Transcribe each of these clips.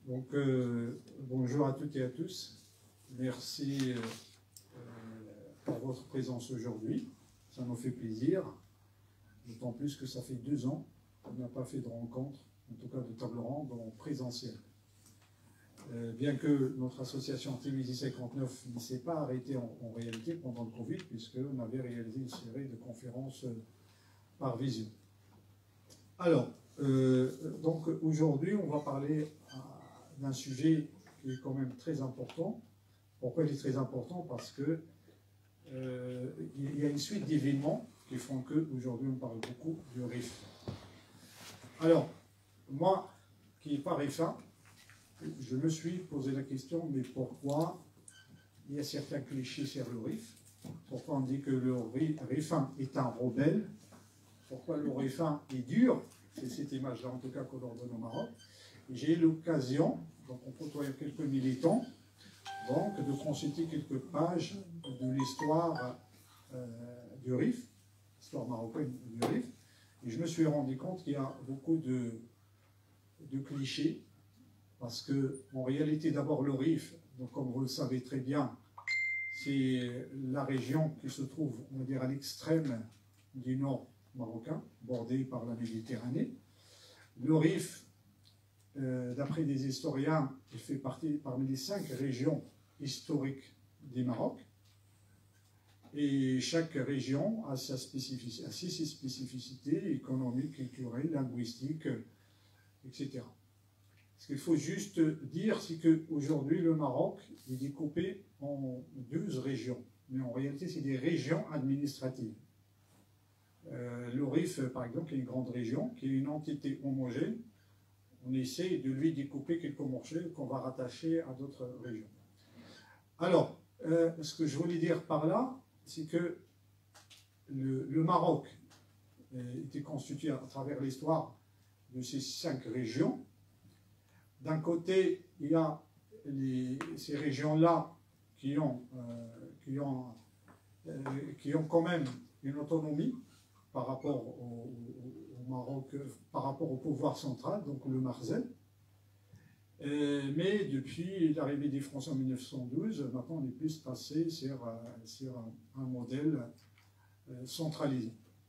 Donc, bonjour à toutes et à tous. Merci pour votre présence aujourd'hui. Ça nous fait plaisir, d'autant plus que ça fait 2 ans qu'on n'a pas fait de rencontre, en tout cas de table ronde en présentiel. Bien que notre association Tunisie 59 ne s'est pas arrêtée en réalité pendant le Covid, puisqu'on avait réalisé une série de conférences par visio. Alors, donc aujourd'hui, on va parler d'un sujet qui est quand même très important. Pourquoi il est très important? Parce que il y a une suite d'événements qui font qu'aujourd'hui on parle beaucoup du RIF. Alors, moi, qui n'ai pas RIFA, je me suis posé la question, mais pourquoi il y a certains clichés sur le RIF? Pourquoi on dit que le RIFin est un rebelle? Pourquoi le RIFin est dur? C'est cette image-là, en tout cas, qu'on leur donne au Maroc. J'ai eu l'occasion, donc on côtoie quelques militants, donc de consulter quelques pages de l'histoire du RIF, l'histoire marocaine du RIF, et je me suis rendu compte qu'il y a beaucoup de clichés, parce que en réalité, d'abord le RIF, donc comme vous le savez très bien, c'est la région qui se trouve, on va dire, à l'extrême du nord marocain, bordé par la Méditerranée. Le RIF, d'après des historiens, il fait partie parmi les 5 régions historiques du Maroc. Et chaque région a ses spécificités économiques, culturelles, linguistiques, etc. Ce qu'il faut juste dire, c'est qu'aujourd'hui, le Maroc est découpé en 12 régions. Mais en réalité, c'est des régions administratives. Le RIF, par exemple, est une grande région, qui est une entité homogène. On essaie de lui découper quelques morceaux qu'on va rattacher à d'autres régions. Alors, ce que je voulais dire par là, c'est que le Maroc était constitué à travers l'histoire de ces 5 régions. D'un côté, il y a ces régions-là qui ont quand même une autonomie par rapport au Maroc, par rapport au pouvoir central, donc le Marzel. Mais depuis l'arrivée des Français en 1912, maintenant on est plus passé sur un modèle centralisé.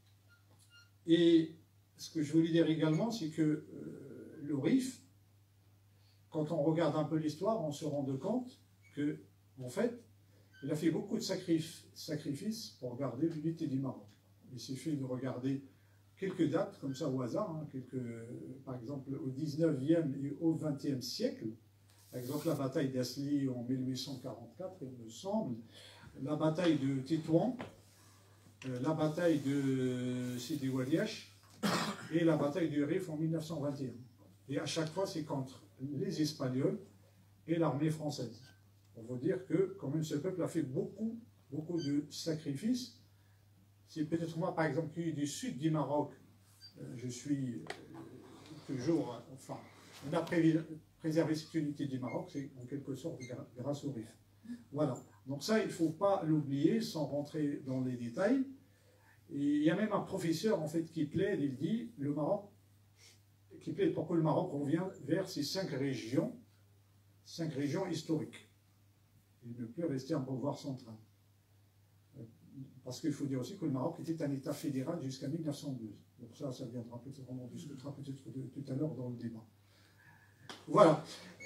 Et ce que je voulais dire également, c'est que le RIF, quand on regarde un peu l'histoire, on se rend compte que, en fait, il a fait beaucoup de sacrifices pour garder l'unité du Maroc. Il suffit de regarder quelques dates, comme ça au hasard, hein, par exemple au 19e et au 20e siècle, par exemple la bataille d'Asli en 1844, il me semble, la bataille de Tétouan, la bataille de Sidi Oualiach et la bataille du Rif en 1921. Et à chaque fois, c'est contre les Espagnols et l'armée française. On veut dire que, quand même, ce peuple a fait beaucoup de sacrifices. C'est peut-être moi, par exemple, qui est du sud du Maroc, je suis toujours, enfin, on a préservé cette unité du Maroc, c'est en quelque sorte grâce au RIF. Voilà. Donc ça, il ne faut pas l'oublier sans rentrer dans les détails. Et il y a même un professeur, en fait, qui plaide, il dit, le Maroc, qui plaide pour que le Maroc revient vers ces 5 régions historiques. Il ne peut rester un pouvoir central. Parce qu'il faut dire aussi que le Maroc était un État fédéral jusqu'à 1912. Donc ça viendra peut-être, on en discutera peut-être tout à l'heure dans le débat. Voilà.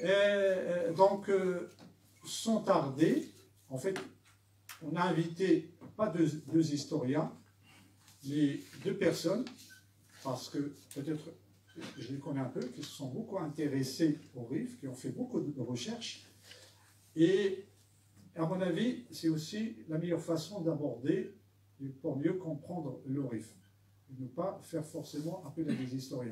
Donc, sans tarder, en fait, on a invité, pas deux historiens, mais 2 personnes, parce que peut-être, je les connais un peu, qui se sont beaucoup intéressés au RIF, qui ont fait beaucoup de recherches, et à mon avis, c'est aussi la meilleure façon d'aborder pour mieux comprendre le RIF. Ne pas faire forcément appel à des historiens.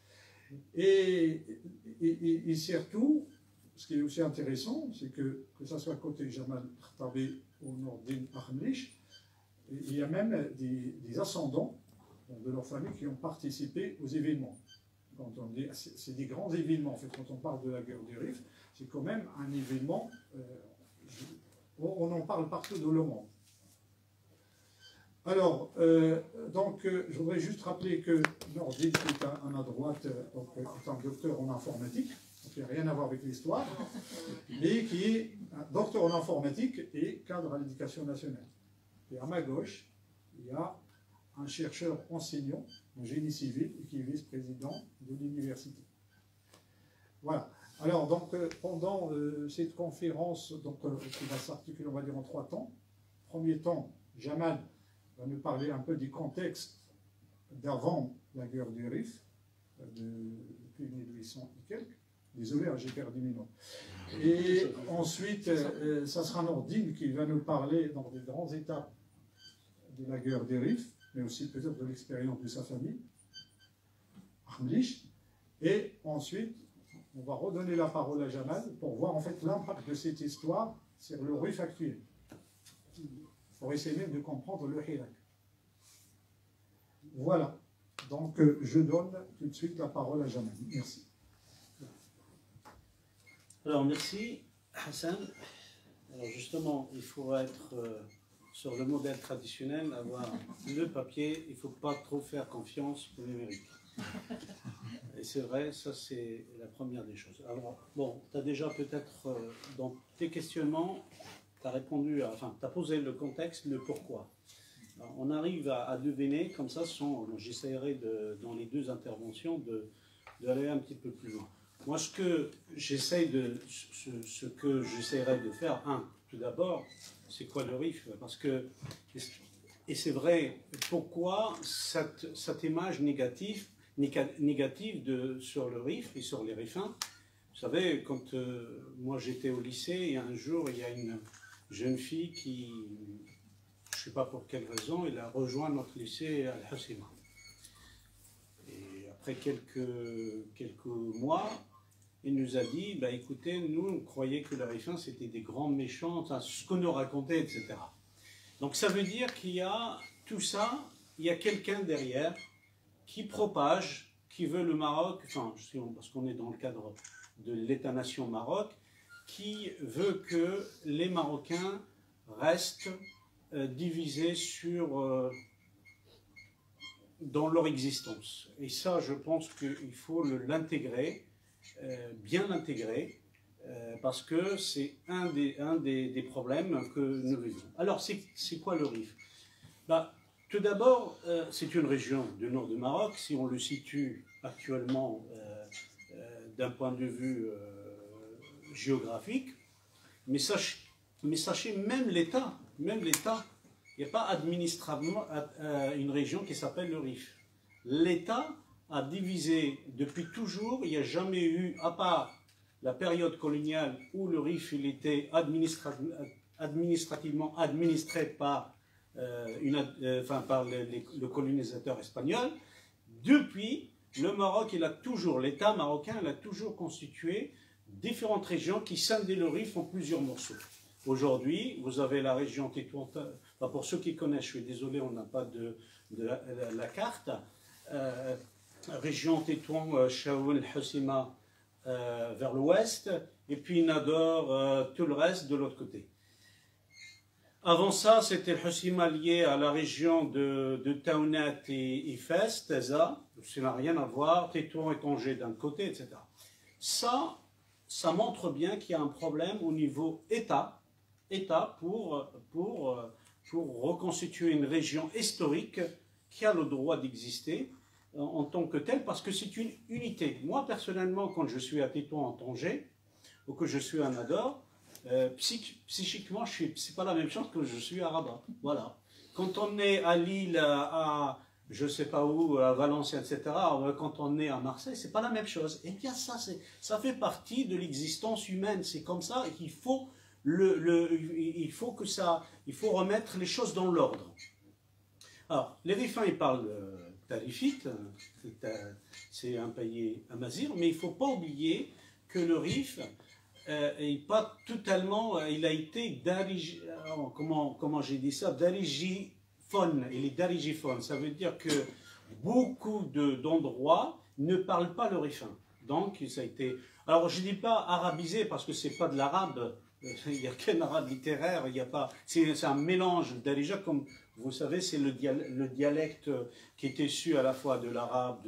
Et surtout, ce qui est aussi intéressant, c'est que ce soit côté Jamal Khattabi ou Nordin Ahmlich, il y a même des ascendants de leur famille qui ont participé aux événements. C'est des grands événements, en fait, quand on parle de la guerre du RIF, c'est quand même un événement, on en parle partout dans le monde. Alors, je voudrais juste rappeler que Nordin, qui est à ma droite, est un docteur en informatique, qui n'a rien à voir avec l'histoire, mais qui est docteur en informatique et cadre à l'éducation nationale. Et à ma gauche, il y a un chercheur enseignant en génie civil et qui est vice-président de l'université. Voilà. Alors, donc, pendant cette conférence, donc, qui va s'articuler, on va dire, en 3 temps. Premier temps, Jamal va nous parler un peu du contexte d'avant la guerre du Rif, depuis 1800 et quelques. Désolé, j'ai perdu mes noms. Et ensuite, ça sera Nordine qui va nous parler dans les grandes étapes de la guerre du Rif, mais aussi peut-être de l'expérience de sa famille, Ahmlich. Et ensuite, on va redonner la parole à Jamal pour voir en fait l'impact de cette histoire sur le Rif actuel. Pour essayer même de comprendre le Hirak. Voilà. Donc, je donne tout de suite la parole à Jamal. Merci. Alors, merci, Hassan. Alors, justement, il faut être sur le modèle traditionnel, avoir le papier, il ne faut pas trop faire confiance au numérique. Et c'est vrai, ça c'est la première des choses. Alors, bon, tu as déjà peut-être, dans tes questionnements, tu as répondu, enfin, tu as posé le contexte, le pourquoi. Alors, on arrive à deviner, comme ça, j'essaierai dans les 2 interventions d'aller un petit peu plus loin. Moi, ce que j'essaierai de faire, tout d'abord, c'est quoi le Rif? Parce que, et c'est vrai, pourquoi cette image négative sur le Rif et sur les Rifins? Vous savez, quand moi j'étais au lycée, et un jour, il y a une jeune fille qui, je ne sais pas pour quelle raison, elle a rejoint notre lycée à Al-Husima. Et après quelques mois, il nous a dit, bah, écoutez, nous, on croyait que les Rifins, c'était des grands méchants, enfin, ce qu'on nous racontait, etc. Donc ça veut dire qu'il y a tout ça, il y a quelqu'un derrière qui propage, qui veut le Maroc, enfin, parce qu'on est dans le cadre de l'État-nation Maroc, qui veut que les Marocains restent divisés dans leur existence. Et ça, je pense qu'il faut l'intégrer, bien l'intégrer, parce que c'est un des problèmes que nous vivons. Alors, c'est quoi le Rif? Bah, tout d'abord, c'est une région du nord du Maroc, si on le situe actuellement d'un point de vue géographique, mais sachez, même l'État, il n'y a pas administrativement une région qui s'appelle le Rif. L'État a divisé depuis toujours, il n'y a jamais eu, à part la période coloniale où le Rif il était administrativement administré par le colonisateur espagnol. Depuis, le Maroc, l'État marocain, il a toujours constitué différentes régions qui scindaient le Rif en plusieurs morceaux. Aujourd'hui, vous avez la région Tétouan, pour ceux qui connaissent, je suis désolé, on n'a pas la carte, région Tétouan, Chaouen, Husima vers l'ouest, et puis Nador, tout le reste de l'autre côté. Avant ça, c'était le Husima lié à la région de Taounat et Fès, Taza, ça n'a rien à voir, Tétouan et Tanger d'un côté, etc. Ça montre bien qu'il y a un problème au niveau État pour reconstituer une région historique qui a le droit d'exister en tant que telle, parce que c'est une unité. Moi, personnellement, quand je suis à Tétouan en Tanger, ou que je suis à Nador, psychiquement, c'est pas la même chose que je suis à Rabat. Voilà. Quand on est à Lille, à je sais pas où, à Valenciennes, etc., quand on est à Marseille, c'est pas la même chose. Et bien ça fait partie de l'existence humaine. C'est comme ça qu'il faut il faut remettre les choses dans l'ordre. Alors, les Rifins, ils parlent tarifite, c'est un pays amazir, mais il ne faut pas oublier que le Rif n'est pas totalement, il a été comment j'ai dit ça, darigiphone, il est darigiphone, ça veut dire que beaucoup d'endroits ne parlent pas le Rifin. Donc, ça a été, alors je ne dis pas arabisé parce que ce n'est pas de l'arabe, il n'y a qu'un arabe littéraire, il n'y a pas, c'est un mélange d'Arija, comme vous savez, c'est le dialecte qui est issu à la fois de l'arabe,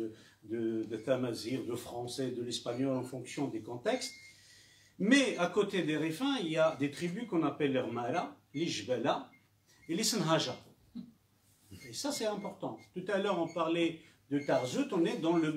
de Tamazir, de français, de l'espagnol en fonction des contextes. Mais à côté des Rifins, il y a des tribus qu'on appelle les Rmara, les Jbala et les Senhaja. Et ça, c'est important. Tout à l'heure, on parlait de Tarzout, on est dans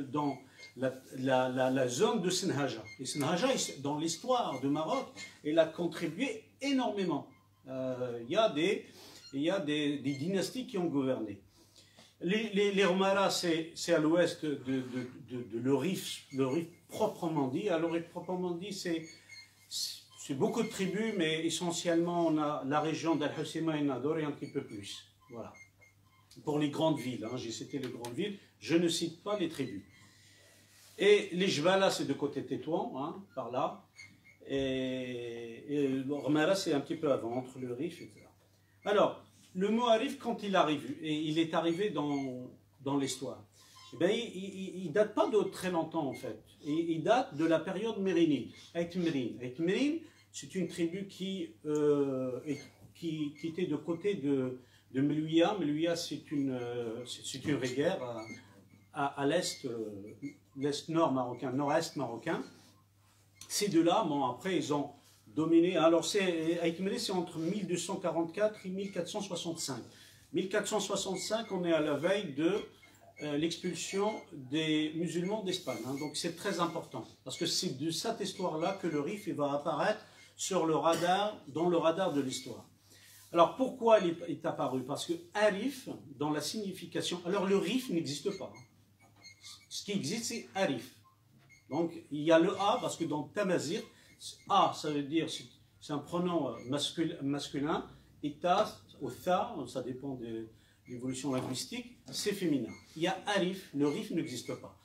la zone de Senhaja. Et Senhaja, dans l'histoire du Maroc, elle a contribué énormément. Il y a des dynasties qui ont gouverné. Les Rmara, c'est à l'ouest de le Rif proprement dit. Alors, le Rif proprement dit, c'est beaucoup de tribus, mais essentiellement, on a la région d'Al-Husayma et Nador et un petit peu plus. Voilà. Pour les grandes villes, hein, j'ai cité les grandes villes, je ne cite pas les tribus. Et les Jbala, c'est de côté Tétouan, hein, par là. Et le Rmara, c'est un petit peu avant, entre le Rif, etc. Alors, le mot Arif, quand il arrive, et il est arrivé dans l'histoire, eh bien, il ne date pas de très longtemps, en fait. Il date de la période mérinide, Aït-Mérin. Aït-Mérin, c'est une tribu qui était de côté de Melouia. Melouia, c'est une rivière à l'est, l'est-nord marocain, nord-est marocain. Ces deux-là, bon, après, ils ont dominé. Alors, Aït-Mérin, c'est entre 1244 et 1465. 1465, on est à la veille de l'expulsion des musulmans d'Espagne. Hein, donc, c'est très important. Parce que c'est de cette histoire-là que le Rif il va apparaître sur le radar, dans le radar de l'histoire. Alors, pourquoi il est apparu? Parce que Arif, dans la signification... Alors, le Rif n'existe pas. Ce qui existe, c'est Arif. Donc, il y a le A, parce que dans Tamazir, A, ça veut dire, c'est un pronom masculin, et Ta, ou Tha, ça dépend de l'évolution linguistique, c'est féminin. Il y a Arif, le Rif n'existe pas.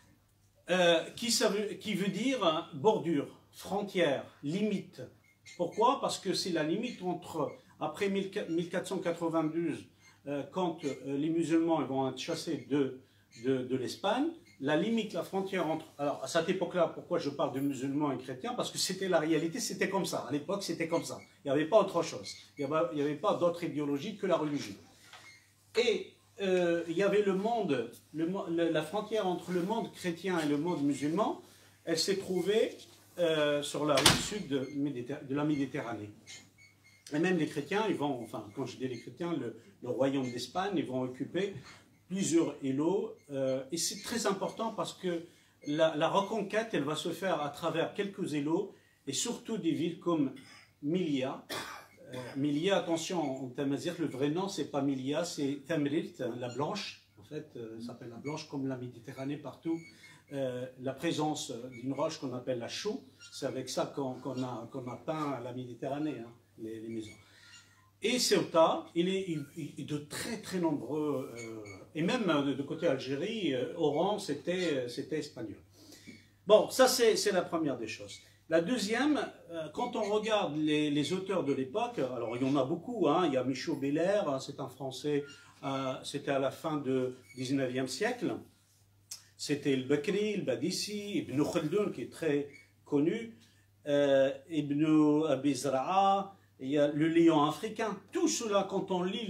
Qui veut dire bordure, frontière, limite. Pourquoi? Parce que c'est la limite entre... Après 1492, quand les musulmans vont être chassés de l'Espagne, la limite, la frontière entre... Alors, à cette époque-là, pourquoi je parle de musulmans et chrétiens? Parce que c'était la réalité, c'était comme ça. À l'époque, c'était comme ça. Il n'y avait pas autre chose. Il n'y avait pas d'autre idéologie que la religion. Et il y avait le monde, la frontière entre le monde chrétien et le monde musulman, elle s'est trouvée sur la rive sud de la Méditerranée. Et même les chrétiens, ils vont, enfin, quand je dis les chrétiens, le royaume d'Espagne, ils vont occuper plusieurs îlots. Et c'est très important parce que la reconquête, elle va se faire à travers quelques îlots et surtout des villes comme Milia. Milia, attention, en Tamazir, le vrai nom, c'est pas Milia, c'est Tamrilt, la blanche. En fait, ça s'appelle la blanche comme la Méditerranée partout. La présence d'une roche qu'on appelle la chaux, c'est avec ça qu'on a peint la Méditerranée, hein, les maisons. Et Ceuta, il est de très très nombreux, et même de côté Algérie, Oran, c'était espagnol. Bon, ça c'est la première des choses. La deuxième, quand on regarde les auteurs de l'époque, alors il y en a beaucoup, hein, il y a Michaud Beller, c'est un Français, c'était à la fin du 19e siècle. C'était le Bakri, le Badissi, Ibn Khaldun qui est très connu, Ibn Abi Zra'a, il y a le lion africain. Tout cela, quand on lit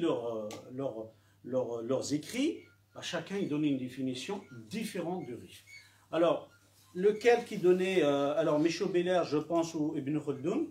leurs écrits, bah, chacun y donnait une définition différente du Rif. Alors, lequel qui donnait, alors Michaud Beller, je pense, ou Ibn Khaldun.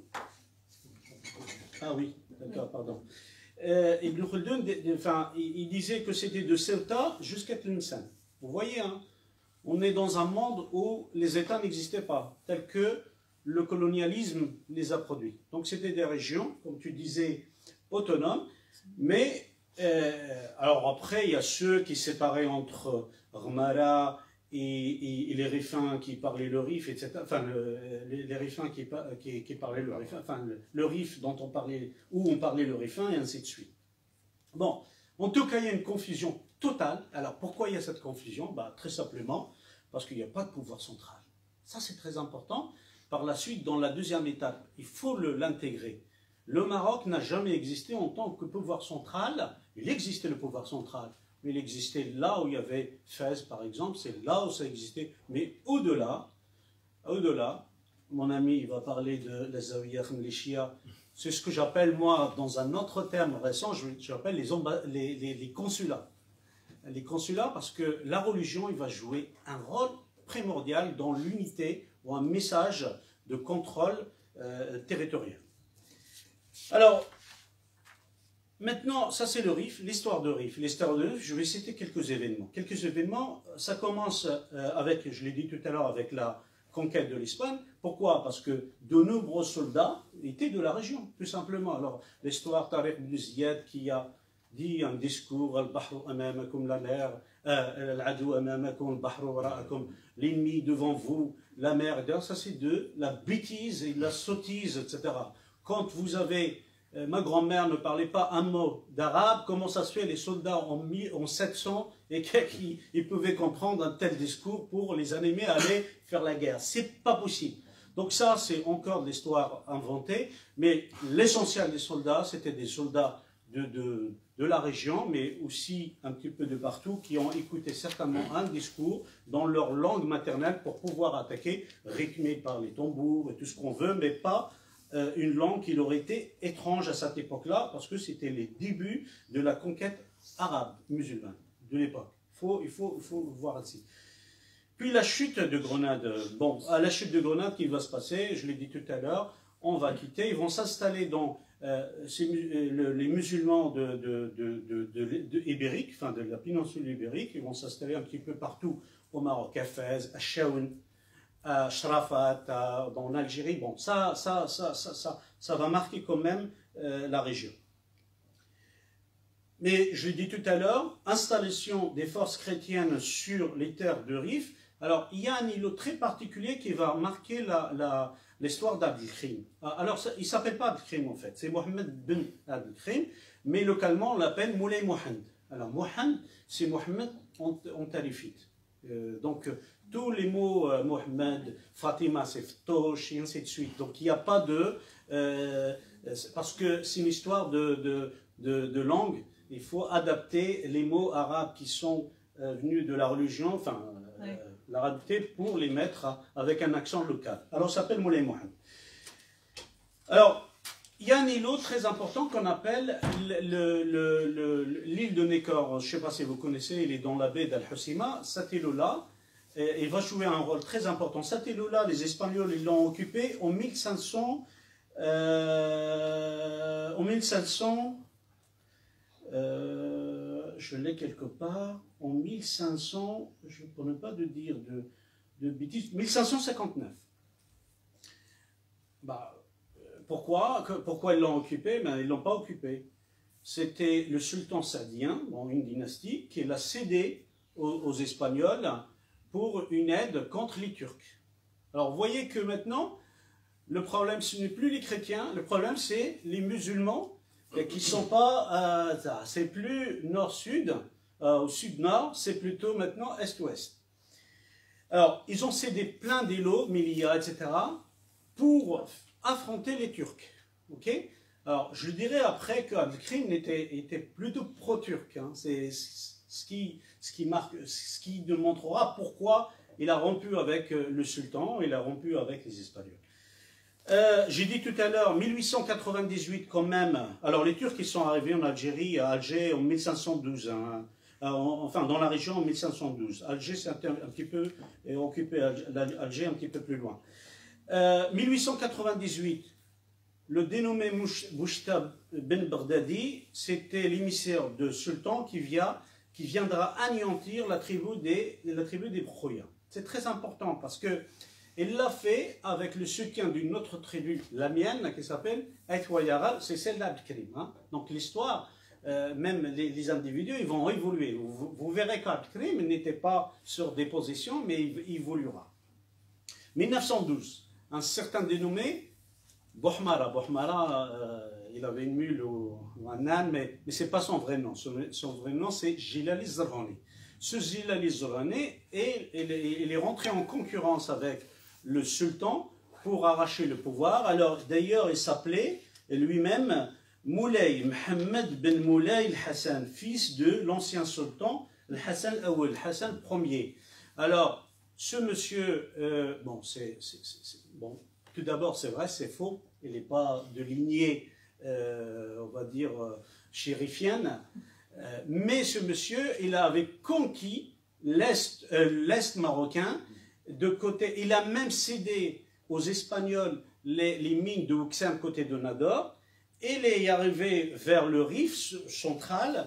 Ah oui, d'accord, pardon. Ibn Khaldun, enfin, il disait que c'était de Ceuta jusqu'à Tlemcen. Vous voyez, hein, on est dans un monde où les États n'existaient pas, tels que le colonialisme les a produits. Donc c'était des régions, comme tu disais, autonomes, mais alors après, il y a ceux qui séparaient entre Rmara et les Rifins qui parlaient le Rif, etc. Enfin, les Rifins qui parlaient le Rifin, enfin, le Rif dont on parlait, où on parlait le Rifin, et ainsi de suite. Bon, en tout cas, il y a une confusion totale. Alors, pourquoi il y a cette confusion? Bah, très simplement, parce qu'il n'y a pas de pouvoir central. Ça, c'est très important. Par la suite, dans la deuxième étape, il faut l'intégrer. Le Maroc n'a jamais existé en tant que pouvoir central. Il existait le pouvoir central, mais il existait là où il y avait Fès, par exemple, c'est là où ça existait. Mais au-delà, mon ami, il va parler de la Zawiya Khamlechia. C'est ce que j'appelle, moi, dans un autre terme récent, j'appelle les consulats. les consulats parce que la religion il va jouer un rôle primordial dans l'unité ou un message de contrôle territorial. Alors, maintenant, ça c'est le Rif, l'histoire de Rif. L'histoire de Rif, je vais citer quelques événements. Quelques événements, ça commence avec, je l'ai dit tout à l'heure, avec la conquête de l'Espagne. Pourquoi? Parce que de nombreux soldats étaient de la région, tout simplement. Alors, l'histoire Tariq ibn Ziyad qui a dit un discours, Al-Bahru amamakum, la mer, Al-Adou amamakum, Al-Bahru wara'akum, l'ennemi devant vous, la mer. Ça c'est de la bêtise et de la sottise, etc. Quand vous avez, ma grand-mère ne parlait pas un mot d'arabe, comment ça se fait les soldats en 700 et qu'ils pouvaient comprendre un tel discours pour les animer à aller faire la guerre? C'est pas possible. Donc ça, c'est encore de l'histoire inventée, mais l'essentiel des soldats, c'était des soldats de la région, mais aussi un petit peu de partout, qui ont écouté certainement un discours dans leur langue maternelle pour pouvoir attaquer, rythmé par les tambours et tout ce qu'on veut, mais pas une langue qui leur était étrange à cette époque-là, parce que c'était les débuts de la conquête arabe, musulmane, de l'époque. Il faut voir ainsi. Puis la chute de Grenade. Bon, à la chute de Grenade, qu'il va se passer, je l'ai dit tout à l'heure, on va quitter, ils vont s'installer dans les musulmans ibériques, enfin de la péninsule ibérique, ils vont s'installer un petit peu partout au Maroc, à Fès, à Chaoun, à Shrafat, en Algérie. Bon, ça va marquer quand même la région. Mais je l'ai dit tout à l'heure, installation des forces chrétiennes sur les terres de Rif. Alors, il y a un îlot très particulier qui va marquer l'histoire d'Abdelkrim. Alors, il ne s'appelle pas Abdelkrim en fait, c'est Mohamed ben Abdelkrim, mais localement on l'appelle Moulay Mohand. Alors, Mohand, c'est Mohamed en tarifite. Donc, tous les mots Mohamed, Fatima, c'est Ftosh, et ainsi de suite. Donc, il n'y a pas de... parce que c'est une histoire de langue, il faut adapter les mots arabes qui sont venus de la religion, enfin, l'arabité, pour les mettre avec un accent local. Alors, ça s'appelle Moulay Mohamed. Alors, il y a un îlot très important qu'on appelle l'île de Nekor. Je ne sais pas si vous connaissez, il est dans la baie d'Al-Husima. Cet îlot-là, il va jouer un rôle très important. Cet îlot-là, les Espagnols ils l'ont occupé en 1500. Je l'ai quelque part, en 1500, pour ne pas dire de bêtises, 1559. Pourquoi ils l'ont occupé? Ils ne l'ont pas occupé. C'était le sultan saadien, une dynastie, qui l'a cédé aux Espagnols pour une aide contre les Turcs. Alors vous voyez que maintenant, le problème ce n'est plus les chrétiens, le problème c'est les musulmans qui ne sont pas, c'est plus nord-sud, au sud-nord, c'est plutôt maintenant est-ouest. Alors, ils ont cédé plein d'îlots, Melilla, etc., pour affronter les Turcs. Ok? Alors, je dirais après qu'Abdelkrim était plutôt pro-turc. Hein. C'est ce qui démontrera pourquoi il a rompu avec le sultan, il a rompu avec les Espagnols. J'ai dit tout à l'heure, 1898 quand même. Alors les Turcs ils sont arrivés en Algérie, à Alger en 1512, hein. Enfin dans la région en 1512. Alger c'est un petit peu occupé, Alger un petit peu plus loin. 1898, le dénommé Bouchtab Ben Baghdadi, c'était l'émissaire de sultan qui viendra anéantir la tribu des Brouya. C'est très important parce que il l'a fait avec le soutien d'une autre tribu, la mienne, qui s'appelle Aïtwayara, c'est celle d'Abdelkrim. Hein. Donc l'histoire, même les individus, ils vont évoluer. Vous verrez qu'Abdelkrim n'était pas sur des positions, mais il évoluera. 1912, un certain dénommé Bouhmara. Bouhmara, il avait une mule ou un âne, mais ce n'est pas son vrai nom. Son vrai nom, c'est Jilali Zarhani. Ce Jilali Zarhani, il est rentré en concurrence avec le sultan pour arracher le pouvoir. Alors d'ailleurs il s'appelait lui-même Moulay Mohamed Ben Moulay al-Hassan, fils de l'ancien sultan Al-Hassan Awal, Hassan Ier. Alors ce monsieur, bon, tout d'abord c'est vrai, c'est faux, il n'est pas de lignée, on va dire, chérifienne. Mais ce monsieur, il avait conquis l'Est marocain de côté. Il a même cédé aux Espagnols les mines de Ouksam côté de Nador. Il est arrivé vers le Rif central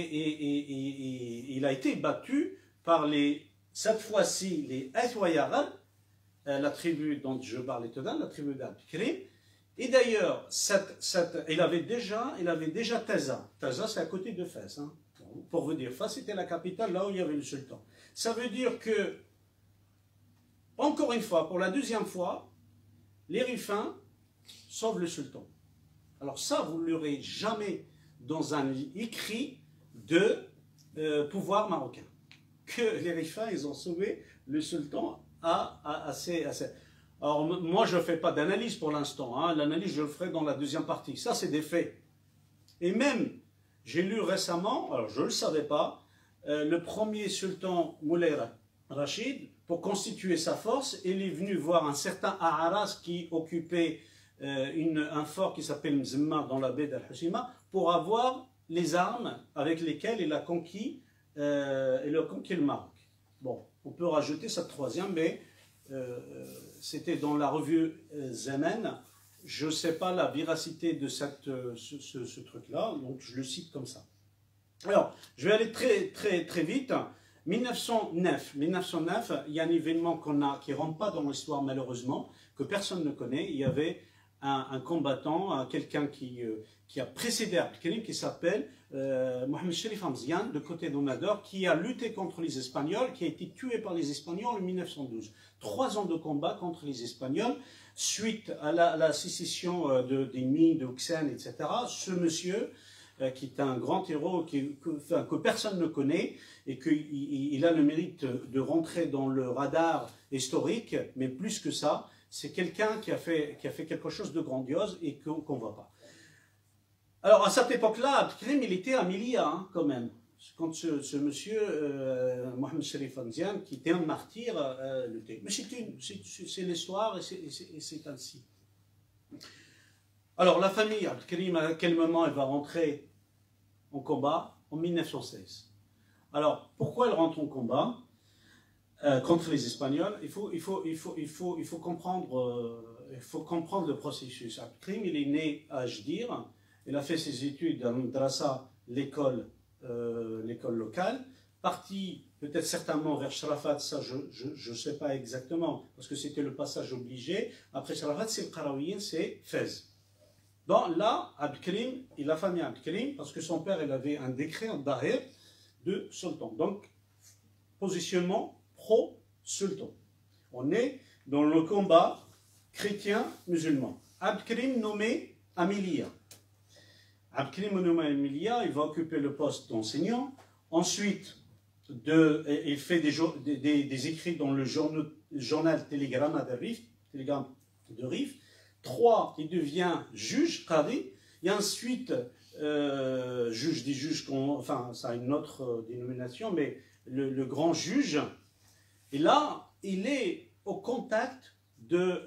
et il a été battu par cette fois-ci les Athwayarab, la tribu dont je parlais tout à l'heure, la tribu d'Abd-Krim. Et d'ailleurs, il avait déjà Taza. Taza, c'est à côté de Fès. Hein. Pour vous dire, Fès était la capitale, là où il y avait le sultan. Ça veut dire que, encore une fois, pour la deuxième fois, les Rifins sauvent le sultan. Alors ça, vous ne l'aurez jamais dans un écrit de pouvoir marocain. Que les Rifins, ils ont sauvé le sultan assez. Alors moi, je ne fais pas d'analyse pour l'instant. Hein. L'analyse, je le ferai dans la deuxième partie. Ça, c'est des faits. Et même, j'ai lu récemment, alors je ne le savais pas, le premier sultan Moulay Rachid, pour constituer sa force, il est venu voir un certain Aharas qui occupait un fort qui s'appelle Mzemma dans la baie d'Al-Husima pour avoir les armes avec lesquelles il a conquis le Maroc. Bon, on peut rajouter cette troisième, mais c'était dans la revue Zaman. Je ne sais pas la véracité de ce truc-là, donc je le cite comme ça. Alors, je vais aller très vite. 1909, il y a un événement qui ne rentre pas dans l'histoire malheureusement, que personne ne connaît. Il y avait un combattant, quelqu'un qui a précédé Abdelkrim, qui s'appelle Mohamed Sherif Hamzian, de côté d'Onador, qui a lutté contre les Espagnols, qui a été tué par les Espagnols en 1912. 3 ans de combat contre les Espagnols, suite à la sécession des mines de Ouksane, etc. Ce monsieur, qui est un grand héros que personne ne connaît et qu'il a le mérite de rentrer dans le radar historique, mais plus que ça, c'est quelqu'un qui a fait quelque chose de grandiose et qu'on ne voit pas. Alors à cette époque-là, Abdelkrim, il était à Milia hein, quand même, quand ce monsieur, Mohamed Sherif Hamzian, qui était un martyr, luttait. Mais c'est l'histoire et c'est ainsi. Alors, la famille Abdelkrim, à quel moment elle va rentrer en combat? En 1916. Alors, pourquoi elle rentre en combat contre les Espagnols? Il faut comprendre le processus. Abdelkrim, il est né à Ajdir, il a fait ses études à Madrasa, l'école locale, parti peut-être certainement vers Sharafat, ça je ne sais pas exactement, parce que c'était le passage obligé. Après Sharafat, c'est le Qarawiyyin, c'est Fès. Donc là, Abdelkrim, il a famille Abdelkrim, parce que son père, il avait un décret en Dahir de sultan. Donc, positionnement pro-sultan. On est dans le combat chrétien-musulman. Abdelkrim nommé Amilia. Abdelkrim nommé Amilia, il va occuper le poste d'enseignant. Ensuite, il fait des écrits dans le journal Télégramme de Rif. 3, il devient juge, qadi, et ensuite, juge des juges, enfin, ça a une autre dénomination, mais le grand juge, et là, il est au contact de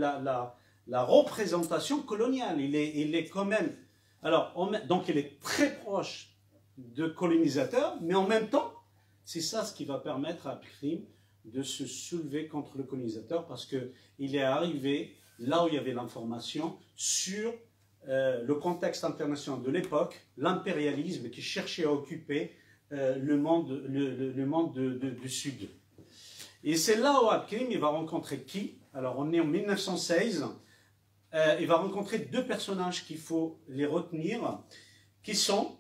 la représentation coloniale. Il est quand même, alors, donc il est très proche de colonisateurs, mais en même temps, c'est ça ce qui va permettre à Abdelkrim de se soulever contre le colonisateur, parce qu'il est arrivé là où il y avait l'information sur le contexte international de l'époque, l'impérialisme qui cherchait à occuper le monde du Sud. Et c'est là où Abdelkrim il va rencontrer qui? Alors on est en 1916, il va rencontrer 2 personnages qu'il faut les retenir, qui sont,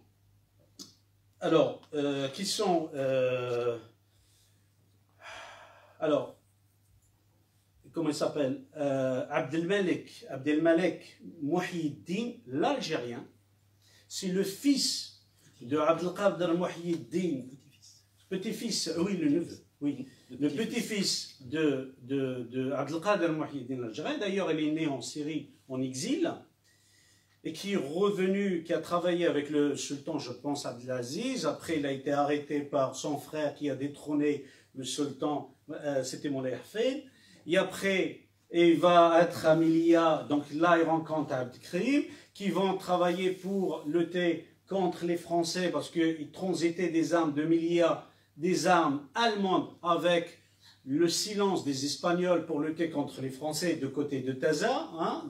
comment il s'appelle, Abdelmalek Mouhyiddin, l'Algérien. C'est le fils de Abdelkader Mouhyiddin, petit-fils, oui, le neveu, oui, le petit-fils de Abdelkader Mouhyiddin, l'Algérien. D'ailleurs, il est né en Syrie, en exil, et qui est revenu, qui a travaillé avec le sultan, je pense, Abdelaziz. Après, il a été arrêté par son frère qui a détrôné le sultan, c'était Moulay Hafid. Et après, il va être à Milia, donc là il rencontre Abdelkrim, qui vont travailler pour lutter contre les Français parce qu'ils transitaient des armes de Melilla, des armes allemandes avec le silence des Espagnols pour lutter contre les Français de côté de Taza, hein,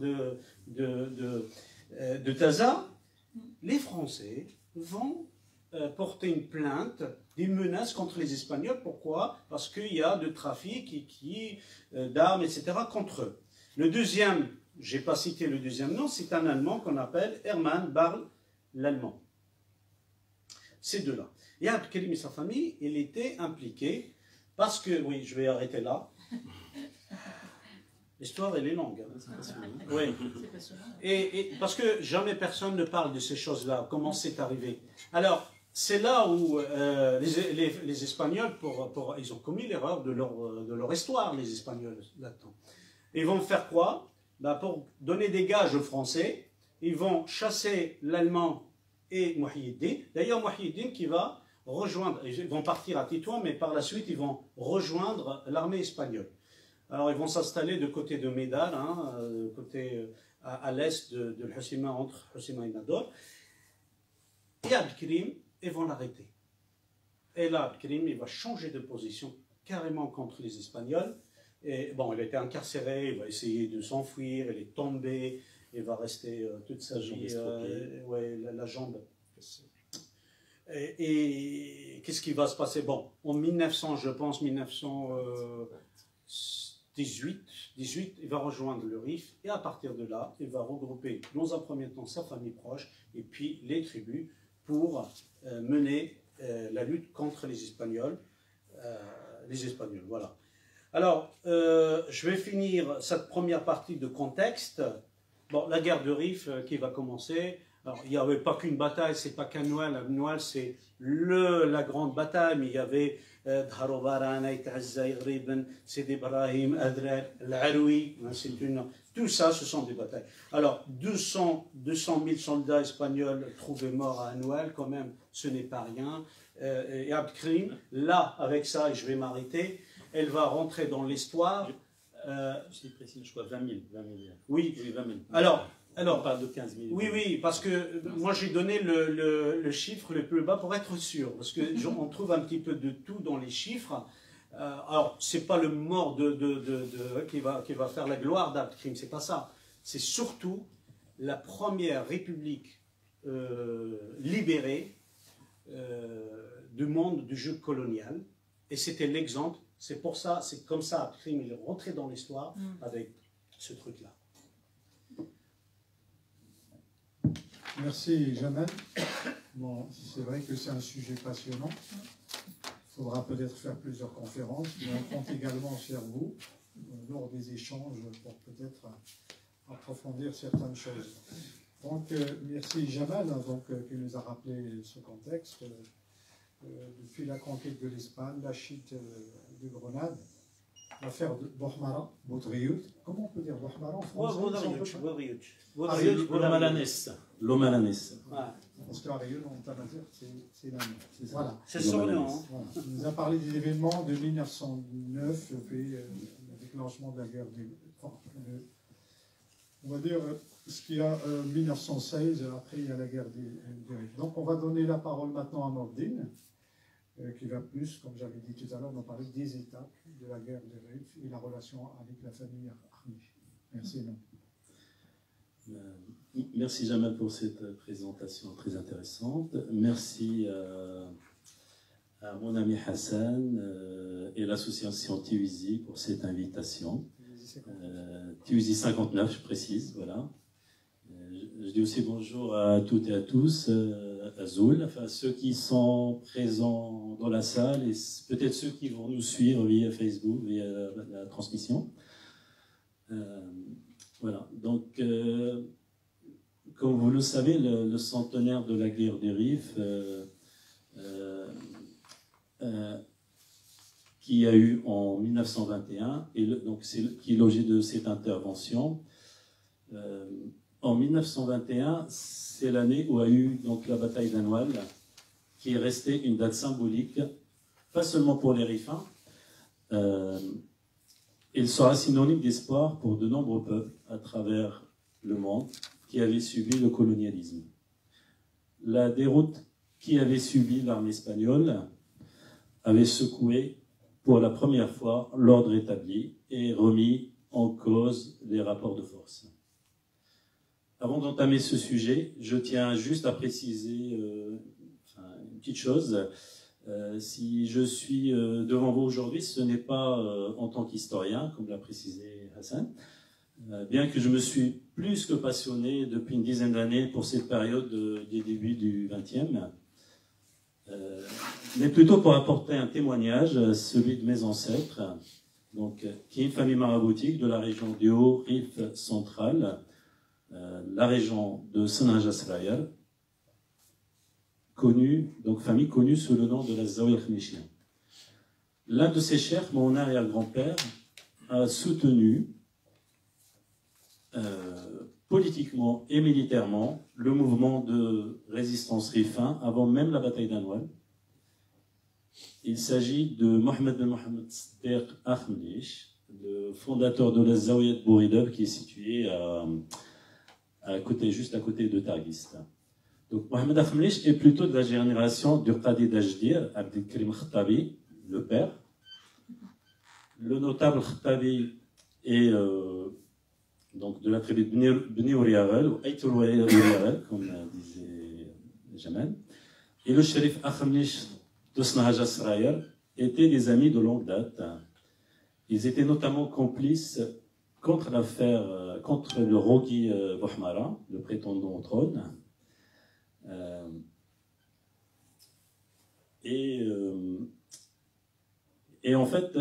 de Taza, les Français vont porter une plainte, des menaces contre les Espagnols. Pourquoi? Parce qu'il y a de trafic d'armes, etc. contre eux. Le deuxième, je n'ai pas cité le deuxième nom, c'est un Allemand qu'on appelle Hermann Barl, l'Allemand. Ces deux-là. Et Abdelkrim et sa famille, il était impliqué parce que, oui, je vais arrêter là. L'histoire, elle est longue. Hein. Oui. Et parce que jamais personne ne parle de ces choses-là, comment c'est arrivé. Alors, c'est là où les Espagnols, ils ont commis l'erreur de leur histoire, les Espagnols, là-dedans. Ils vont faire quoi? Ben, pour donner des gages aux Français, ils vont chasser l'Allemand et Mouhyiddin. D'ailleurs, Mouhyiddin qui va rejoindre, ils vont partir à Tétouan, mais par la suite, ils vont rejoindre l'armée espagnole. Alors, ils vont s'installer de côté de Médal, hein, à l'est de l'Hussima, entre Hussima et Nador. Et Abdelkrim, ils vont l'arrêter. Et là, Abdelkrim, il va changer de position carrément contre les Espagnols. Et bon, il a été incarcéré, il va essayer de s'enfuir, il est tombé, il va rester toute sa vie, la jambe. Et qu'est-ce qui va se passer? Bon, en 1900, je pense, 1918, il va rejoindre le RIF, et à partir de là, il va regrouper dans un premier temps sa famille proche, et puis les tribus, pour mener la lutte contre les Espagnols. Voilà. Alors, je vais finir cette première partie de contexte. Bon, la guerre de Rif qui va commencer. Alors, il n'y avait pas qu'une bataille, c'est pas qu'un Noual. Noual, c'est la grande bataille, mais il y avait c'est Ibrahim, Adrar, Al-Aroui, tout ça, ce sont des batailles. Alors, 200 000 soldats espagnols trouvés morts à Noual, quand même, ce n'est pas rien. Et Abdelkrim, là, avec ça, et je vais m'arrêter, elle va rentrer dans l'histoire. Je précise, je crois 20 000. Oui, 20 000. Alors, on parle de 15 000. Oui, parce que moi j'ai donné le chiffre le plus bas pour être sûr, parce qu'on trouve un petit peu de tout dans les chiffres. Alors, c'est pas le mort qui va faire la gloire d'Abdelkrim, c'est pas ça. C'est surtout la première république libérée du monde du jeu colonial, et c'était l'exemple. C'est pour ça, c'est comme ça, Abdelkrim il est rentré dans l'histoire avec ce truc-là. Merci Jamal. Bon, c'est vrai que c'est un sujet passionnant. Il faudra peut-être faire plusieurs conférences, mais on compte également sur vous lors des échanges pour peut-être approfondir certaines choses. Donc, merci Jamal donc, qui nous a rappelé ce contexte. Depuis la conquête de l'Espagne, la chute de Grenade, l'affaire de Bouhmara, Boudriout. Comment on peut dire Bouhmara en français? L'Omalanes. Parce qu'Ariel, en Tamazight, c'est la même. Voilà. C'est son nom. Voilà. Il nous a parlé des événements de 1909, puis le déclenchement de la guerre on va dire ce qu'il y a 1916, après il y a la guerre des Rifs. Donc on va donner la parole maintenant à Nordine, qui va plus, comme j'avais dit tout à l'heure, nous parler des étapes de la guerre des Rifs et la relation avec la famille Arnif. Merci. Merci Jamal pour cette présentation très intéressante. Merci à mon ami Hassan et l'association Tiwizi pour cette invitation. Tiwizi 59, je précise, voilà. Je dis aussi bonjour à toutes et à tous, à Zoul, enfin ceux qui sont présents dans la salle et peut-être ceux qui vont nous suivre via Facebook, via la transmission. Voilà, donc comme vous le savez, le centenaire de la guerre des Rifs qui a eu en 1921, et donc qui est logé de cette intervention. En 1921, c'est l'année où a eu donc la bataille d'Anoual, qui est restée une date symbolique, pas seulement pour les Rifins, il sera synonyme d'espoir pour de nombreux peuples à travers le monde qui avaient subi le colonialisme. la déroute qui avait subi l'armée espagnole avait secoué pour la première fois l'ordre établi et remis en cause les rapports de force. Avant d'entamer ce sujet, je tiens juste à préciser une petite chose. Si je suis devant vous aujourd'hui, ce n'est pas en tant qu'historien, comme l'a précisé Hassan, bien que je me suis plus que passionné depuis une dizaine d'années pour cette période des débuts du XXe, mais plutôt pour apporter un témoignage, celui de mes ancêtres, donc, qui est une famille maraboutique de la région du Haut-Rif central, la région de Sanhaja Sraya, famille connue sous le nom de la Zawiya Khnishia. L'un de ses chefs, mon arrière-grand-père, a soutenu politiquement et militairement le mouvement de résistance rifin avant même la bataille d'Anwal. Il s'agit de Mohamed Ben Mohamed Sadiq Akhmlish, le fondateur de la Zawiya de Bouridab, qui est située juste à côté de Targhist. Donc Mohamed Akhmlish est plutôt de la génération du Qadi d'Ajdir, Abdelkrim Khattabi, le père. Le notable Khattabi est donc de la tribu de Bni Ouriagal, ou Aïtoul Ouriagal, comme disait Jamal. Et le shérif Akhmlish de Sanhaja Sraya étaient des amis de longue date. Ils étaient notamment complices contre le Roghi Bouhmara, le prétendant au trône. Et en fait,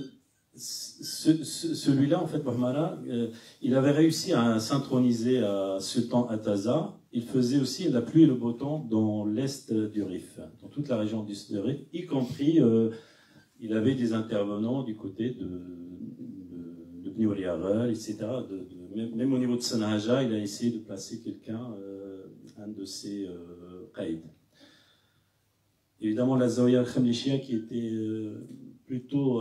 celui-là, en fait, Bouhmara, il avait réussi à s'introniser à Sultan Ataza. Il faisait aussi la pluie et le beau temps dans l'est du Rif, dans toute la région du Rif, y compris, il avait des intervenants du côté de Bni Ouriagal, etc. Même au niveau de Sanhaja, il a essayé de placer quelqu'un, un de ses qaïds. Évidemment, la Zawiya Khamlishia, qui était plutôt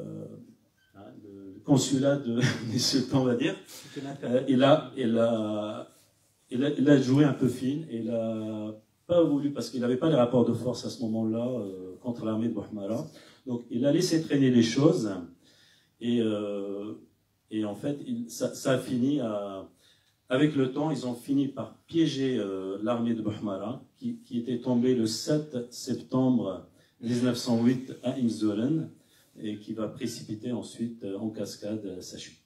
le consulat des sultans, on va dire, il a joué un peu fine, et il n'a pas voulu, parce qu'il n'avait pas les rapports de force à ce moment-là contre l'armée de Bouhmara, donc il a laissé traîner les choses, et en fait, ça a fini avec le temps, ils ont fini par piéger l'armée de Bouhmara, qui était tombée le 7 septembre 1908 à Imzolen, et qui va précipiter ensuite en cascade sa chute.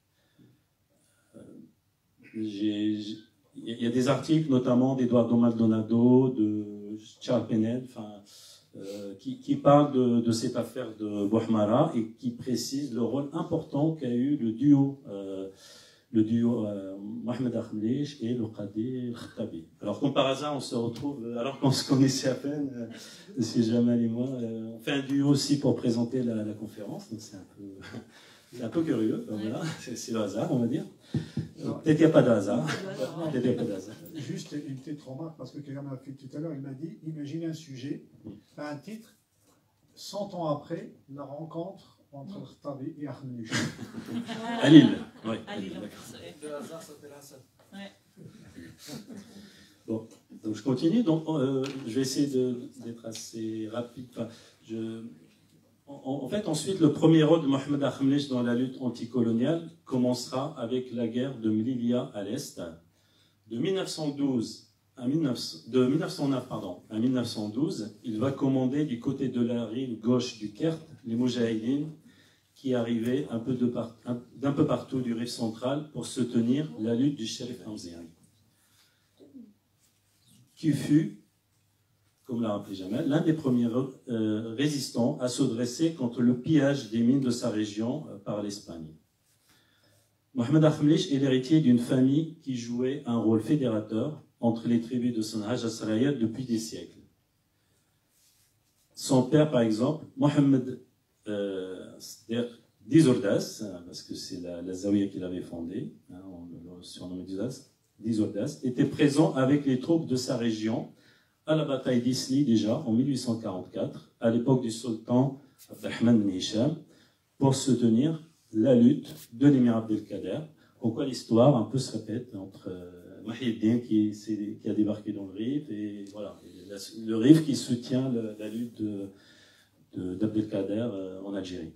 Il y a des articles, notamment d'Eduardo Maldonado, de Charles Penel, qui parlent de cette affaire de Bouhmara et qui précisent le rôle important qu'a eu le duo Mohamed Akhmlish et le Qadi Khattabi. Alors, comme par hasard, on se retrouve, alors qu'on se connaissait à peine, M. Jamal et moi, on fait un duo aussi pour présenter la conférence, donc c'est un peu curieux, voilà. C'est le hasard, on va dire. Peut-être qu'il n'y a pas de hasard. Juste une petite remarque, parce que quelqu'un m'a fait tout à l'heure, il m'a dit, imaginez un sujet, un titre, 100 ans après, la rencontre entre Khattabi et Akhmlish. À Lille. Oui. De hasard, ça fait la scène. Bon, donc je continue. Donc, je vais essayer d'être assez rapide. En fait, ensuite, le premier rôle de Mohamed Akhmlish dans la lutte anticoloniale commencera avec la guerre de Melilla à l'Est. De 1909 à 1912, il va commander du côté de la rive gauche du Kert les Moujahidines qui arrivaient d'un peu partout du Rif central pour soutenir la lutte du shérif Hamziani, qui fut, comme l'a rappelé Jamal, l'un des premiers résistants à se dresser contre le pillage des mines de sa région par l'Espagne. Mohamed Akhmlish est l'héritier d'une famille qui jouait un rôle fédérateur entre les tribus de Sanhaja Sraya depuis des siècles. Son père, par exemple, Mohamed Dizordas, parce que c'est la Zawiya qu'il avait fondée, on le surnommait Dizordas, était présent avec les troupes de sa région à la bataille d'Isli déjà en 1844, à l'époque du sultan Abdelrahman Ben Hicham, pour soutenir la lutte de l'émir Abdelkader. Pourquoi l'histoire un peu se répète entre Mahieddin qui a débarqué dans le Rif, et voilà, le Rif qui soutient la lutte d'Abdelkader en Algérie.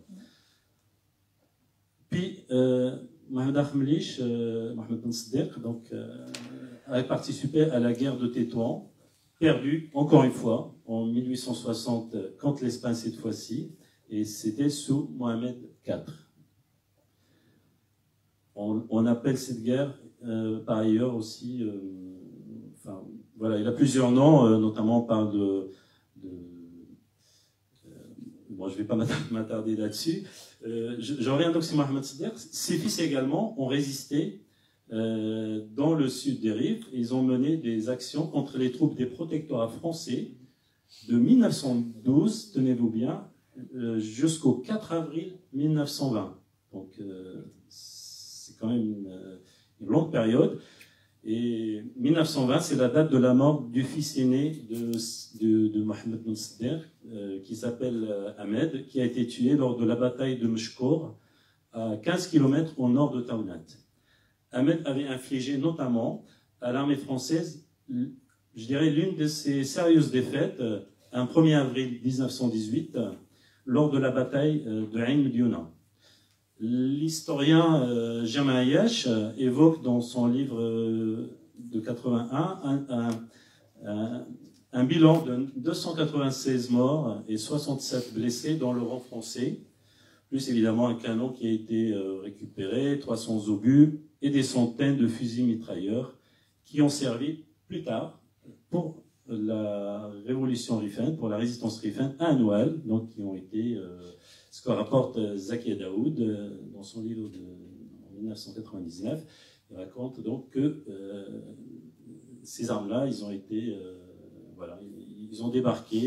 Puis Mohamed Ahmelish, Mohamed Ben Saddeq, donc a participé à la guerre de Tétouan, perdue encore une fois en 1860 contre l'Espagne cette fois-ci, et c'était sous Mohamed IV. On appelle cette guerre par ailleurs aussi, enfin voilà, il a plusieurs noms, notamment on parle bon, je ne vais pas m'attarder là-dessus. Je reviens donc sur Mohamed Saddeq. Ses fils également ont résisté dans le sud des Rifs. Ils ont mené des actions contre les troupes des protectorats français de 1912, tenez-vous bien, jusqu'au 4 avril 1920. Donc c'est quand même une longue période. Et 1920, c'est la date de la mort du fils aîné de Mohamed Ben Saddeq, qui s'appelle Ahmed, qui a été tué lors de la bataille de Meshkour, à 15 km au nord de Taounat. Ahmed avait infligé notamment à l'armée française, je dirais, l'une de ses sérieuses défaites, un 1er avril 1918, lors de la bataille de Ain Mediouna. L'historien Jamal Ayash évoque dans son livre de 81 un bilan de 296 morts et 67 blessés dans le rang français, plus évidemment un canon qui a été récupéré, 300 obus et des centaines de fusils mitrailleurs qui ont servi plus tard pour la révolution rifaine, pour la résistance rifaine à Noual, donc qui ont été... ce que rapporte Zaki Daoud dans son livre de 1999, il raconte donc que ces armes-là, ils ont été, voilà, ils ont débarqué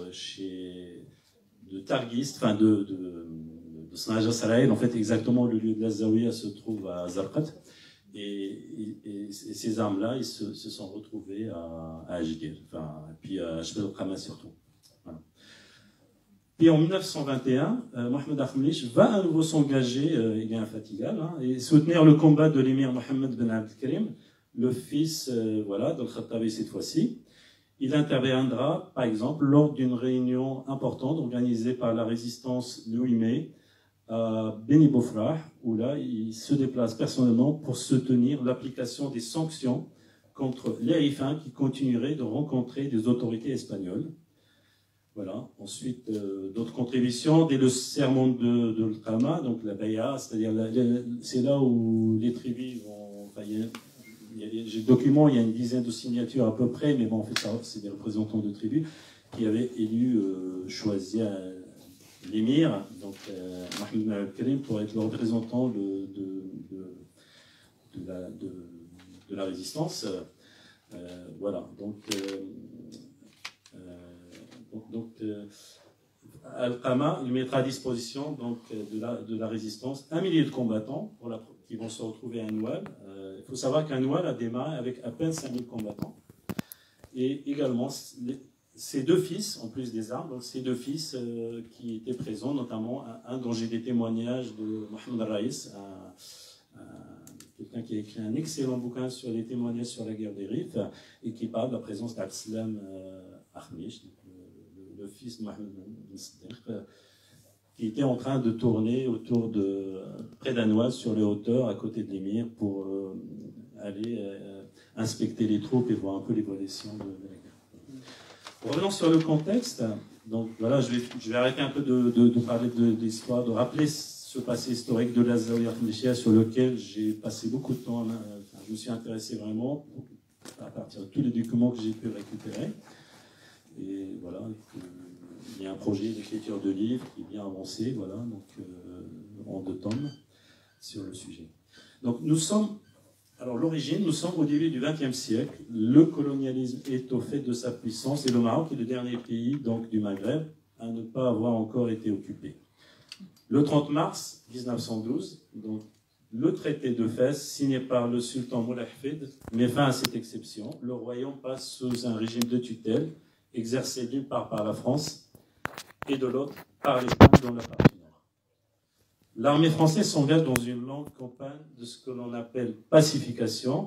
de Targhist, enfin de Sanajah Saraïl, en fait exactement le lieu de la Zawiya se trouve à Zarqat, et ces armes-là, ils se sont retrouvés à Ajgir, enfin, puis à Jbel al-Qama surtout. Voilà. Puis en 1921, Mohamed Ahmelish va à nouveau s'engager, il est infatigable, hein, et soutenir le combat de l'émir Mohamed Ben Abdelkarim, le fils voilà, d'Al-Khattabi cette fois-ci. Il interviendra, par exemple, lors d'une réunion importante organisée par la résistance le 8 mai à Beni Bofrah, où là, il se déplace personnellement pour soutenir l'application des sanctions contre les Rifins qui continueraient de rencontrer des autorités espagnoles. Voilà. Ensuite, d'autres contributions, dès le sermon de l'Qama, donc la Bay'a, c'est-à-dire c'est là où les tribus vont... Enfin, j'ai le document, il y a une dizaine de signatures à peu près, mais bon, en fait, c'est des représentants de tribus qui avaient choisi l'émir, donc Mohamed Ben Abdelkarim, pour être le représentant de la résistance. Voilà. Donc, Al-Qama, il mettra à disposition donc, de la résistance 1 millier de combattants qui vont se retrouver à Noual. Il faut savoir qu'un Noual a démarré avec à peine 5000 combattants. Et également, ses deux fils, en plus des armes, donc ses deux fils qui étaient présents, notamment un dont j'ai des témoignages de Mohamed Raïs, quelqu'un qui a écrit un excellent bouquin sur les témoignages sur la guerre des Rifs, et qui parle de la présence d'Abdeslam Ahmelish, le fils de Mohamed Ben Saddeq, qui était en train de tourner près d'Anoual, sur les hauteurs, à côté de l'émir, pour aller inspecter les troupes et voir un peu l'évolution de la guerre. Revenons sur le contexte. Donc voilà, je vais arrêter un peu de parler de l'histoire, de rappeler ce passé historique de la Zawiya Ahmediyya sur lequel j'ai passé beaucoup de temps. Je me suis intéressé vraiment à partir de tous les documents que j'ai pu récupérer. Et voilà, il y a un projet d'écriture de livre qui est bien avancé, voilà, donc en 2 tomes sur le sujet. Donc nous sommes au début du XXe siècle. Le colonialisme est au fait de sa puissance et le Maroc est le dernier pays donc, du Maghreb à ne pas avoir encore été occupé. Le 30 mars 1912, donc, le traité de Fès, signé par le sultan Moulay Hafid, met fin à cette exception. Le royaume passe sous un régime de tutelle exercé d'une part par la France et de l'autre par l'Espagne dans la partie nord. L'armée française s'engage dans une longue campagne de ce que l'on appelle pacification,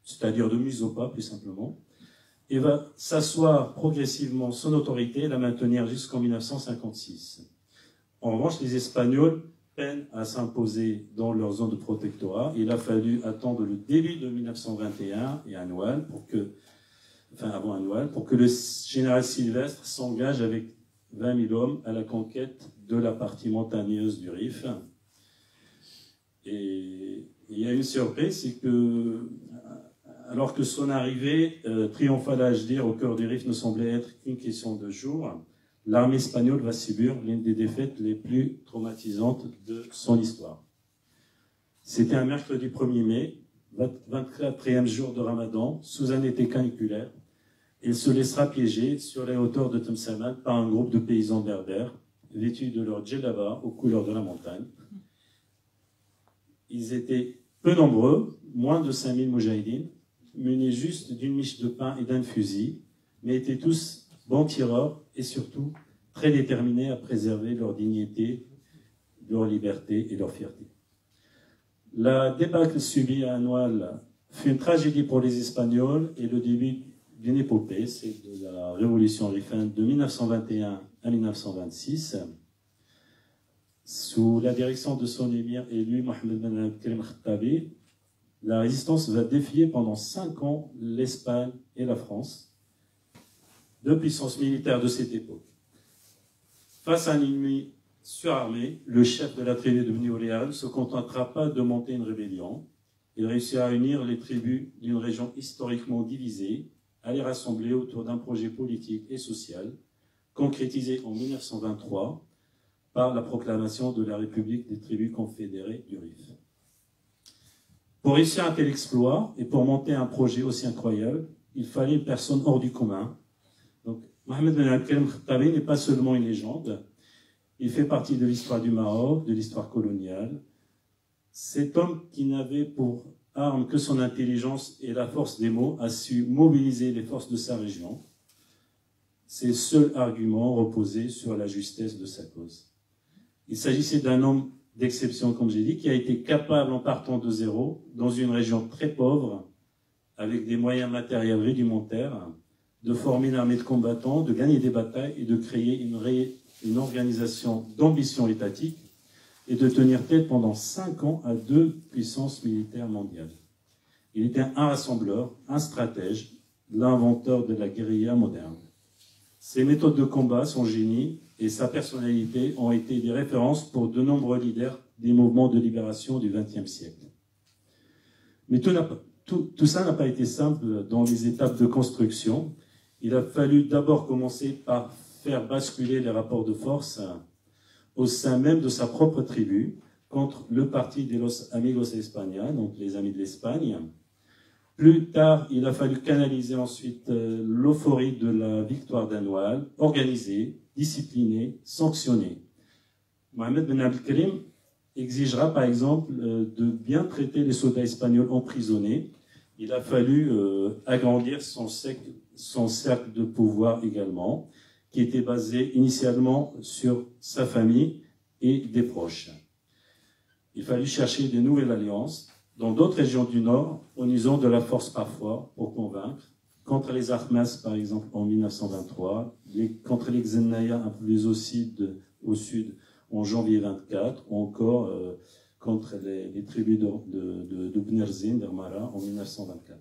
c'est-à-dire de mise au pas, plus simplement, et va s'asseoir progressivement son autorité et la maintenir jusqu'en 1956. En revanche, les Espagnols peinent à s'imposer dans leur zone de protectorat. Il a fallu attendre le début de 1921 et avant Anoual, pour que le général Sylvestre s'engage avec 20 000 hommes à la conquête de la partie montagneuse du Rif. Et il y a une surprise, c'est que, alors que son arrivée triomphale à Ajdir au cœur du Rif ne semblait être qu'une question de jours, l'armée espagnole va subir l'une des défaites les plus traumatisantes de son histoire. C'était un mercredi 1er mai, 24e jour de Ramadan, sous un été caniculaire. Il se laissera piéger sur les hauteurs de Temsaman par un groupe de paysans berbères, vêtus de leur djellaba aux couleurs de la montagne. Ils étaient peu nombreux, moins de 5000 moujahidines, munis juste d'une miche de pain et d'un fusil, mais étaient tous bons tireurs et surtout très déterminés à préserver leur dignité, leur liberté et leur fierté. La débâcle subie à Anoual fut une tragédie pour les Espagnols et le début d'une épopée, c'est de la révolution rifaine de 1921 à 1926. Sous la direction de son émir élu, Mohamed Ben Abdelkrim Khattabi, la résistance va défier pendant 5 ans l'Espagne et la France, deux puissances militaires de cette époque. Face à un ennemi surarmé, le chef de la tribu de Beni Oléal ne se contentera pas de monter une rébellion. Il réussira à unir les tribus d'une région historiquement divisée, à les rassembler autour d'un projet politique et social, concrétisé en 1923 par la proclamation de la République des tribus confédérées du Rif. Pour réussir un tel exploit et pour monter un projet aussi incroyable, il fallait une personne hors du commun. Donc, Mohamed Ben Abdelkrim Khattabi n'est pas seulement une légende, il fait partie de l'histoire du Maroc, de l'histoire coloniale. Cet homme qui n'avait pour arme que son intelligence et la force des mots a su mobiliser les forces de sa région. Ses seuls arguments reposaient sur la justesse de sa cause. Il s'agissait d'un homme d'exception, comme j'ai dit, qui a été capable, en partant de zéro, dans une région très pauvre, avec des moyens matériels rudimentaires, de former une armée de combattants, de gagner des batailles et de créer une organisation d'ambition étatique et de tenir tête pendant 5 ans à 2 puissances militaires mondiales. Il était un rassembleur, un stratège, l'inventeur de la guérilla moderne. Ses méthodes de combat, son génie et sa personnalité ont été des références pour de nombreux leaders des mouvements de libération du XXe siècle. Mais tout ça n'a pas été simple dans les étapes de construction. Il a fallu d'abord commencer par faire basculer les rapports de force au sein même de sa propre tribu, contre le parti de los Amigos de España, donc les Amis de l'Espagne. Plus tard, il a fallu canaliser ensuite l'euphorie de la victoire d'Anoual, organiser, discipliner, sanctionner. Mohamed Ben Abdelkrim exigera par exemple de bien traiter les soldats espagnols emprisonnés. Il a fallu agrandir son cercle de pouvoir également, qui était basé initialement sur sa famille et des proches. Il fallut chercher de nouvelles alliances dans d'autres régions du Nord, en usant de la force parfois pour convaincre, contre les Ahmas par exemple en 1923, contre les Xennaya un peu plus au sud en janvier 24, ou encore contre les tribus de Bnerzine, d'Ermara en 1924.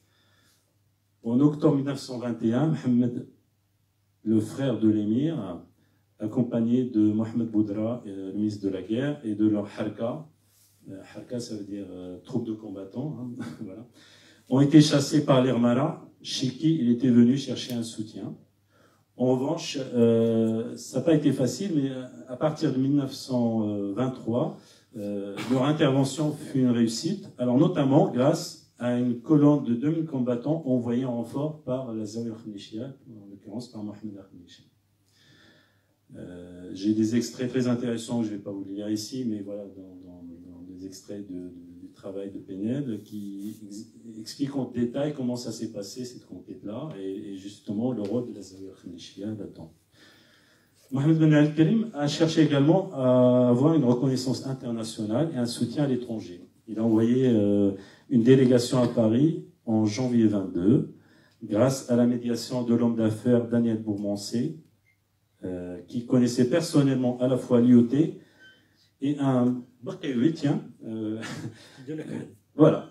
En octobre 1921, Mohamed, le frère de l'émir, accompagné de Mohamed Boudra, le ministre de la Guerre, et de leur Harka, Harka ça veut dire troupe de combattants, hein, voilà, ont été chassés par l'Ermara, chez qui il était venu chercher un soutien. En revanche, ça n'a pas été facile, mais à partir de 1923, leur intervention fut une réussite, alors notamment grâce à une colonne de 2000 combattants envoyés en renfort par la Zawiya Khnechia, en l'occurrence par Mohamed Khnechia. J'ai des extraits très intéressants que je ne vais pas vous lire ici, mais voilà, dans des extraits du travail de Penel qui expliquent en détail comment ça s'est passé, cette conquête-là, et justement le rôle de la Zawiya Khnechia là-dedans. Mohamed Ben Abdelkrim a cherché également à avoir une reconnaissance internationale et un soutien à l'étranger. Il a envoyé une délégation à Paris en janvier 22, grâce à la médiation de l'homme d'affaires Daniel Bourmancé, qui connaissait personnellement à la fois l'IoT et un Bakaoui, tiens, voilà,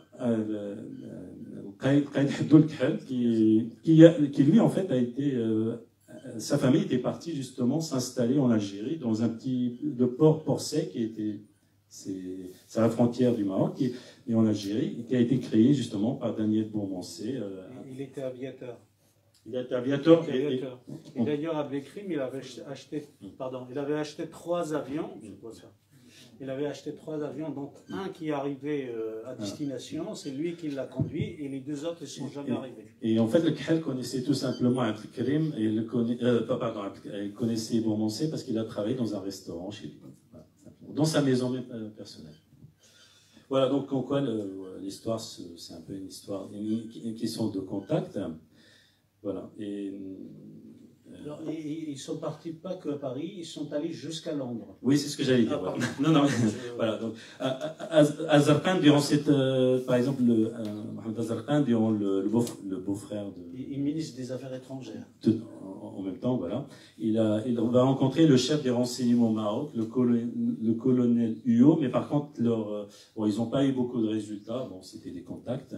qui lui en fait a été, sa famille était partie justement s'installer en Algérie dans un le port sec qui était, c'est à la frontière du Maroc et en Algérie, qui a été créé justement par Daniel Bourmancé. Il était aviateur. Il était aviateur. Et d'ailleurs, à Bekrim, il avait acheté 3 avions. Il avait acheté 3 avions, dont un qui arrivait à destination, c'est lui qui l'a conduit, et les 2 autres ne sont jamais arrivés. Et en fait, le Khel connaissait tout simplement Abdelkrim, et il connaissait Bourmancé parce qu'il a travaillé dans un restaurant chez lui, dans sa maison même personnelle. Voilà, donc en quoi l'histoire, c'est un peu une histoire, une question de contact. Voilà. Alors, ils sont partis pas que à Paris, ils sont allés jusqu'à Londres. Oui, c'est ce que j'allais dire. Non. Voilà. Donc, Azarkan, durant cette, par exemple, Mohamed Azarkan, durant le beau-frère de. Il ministre des Affaires étrangères. En même temps, voilà. Il va rencontrer le chef des renseignements au Maroc, le colonel Huot, mais par contre, ils n'ont pas eu beaucoup de résultats. Bon, c'était des contacts.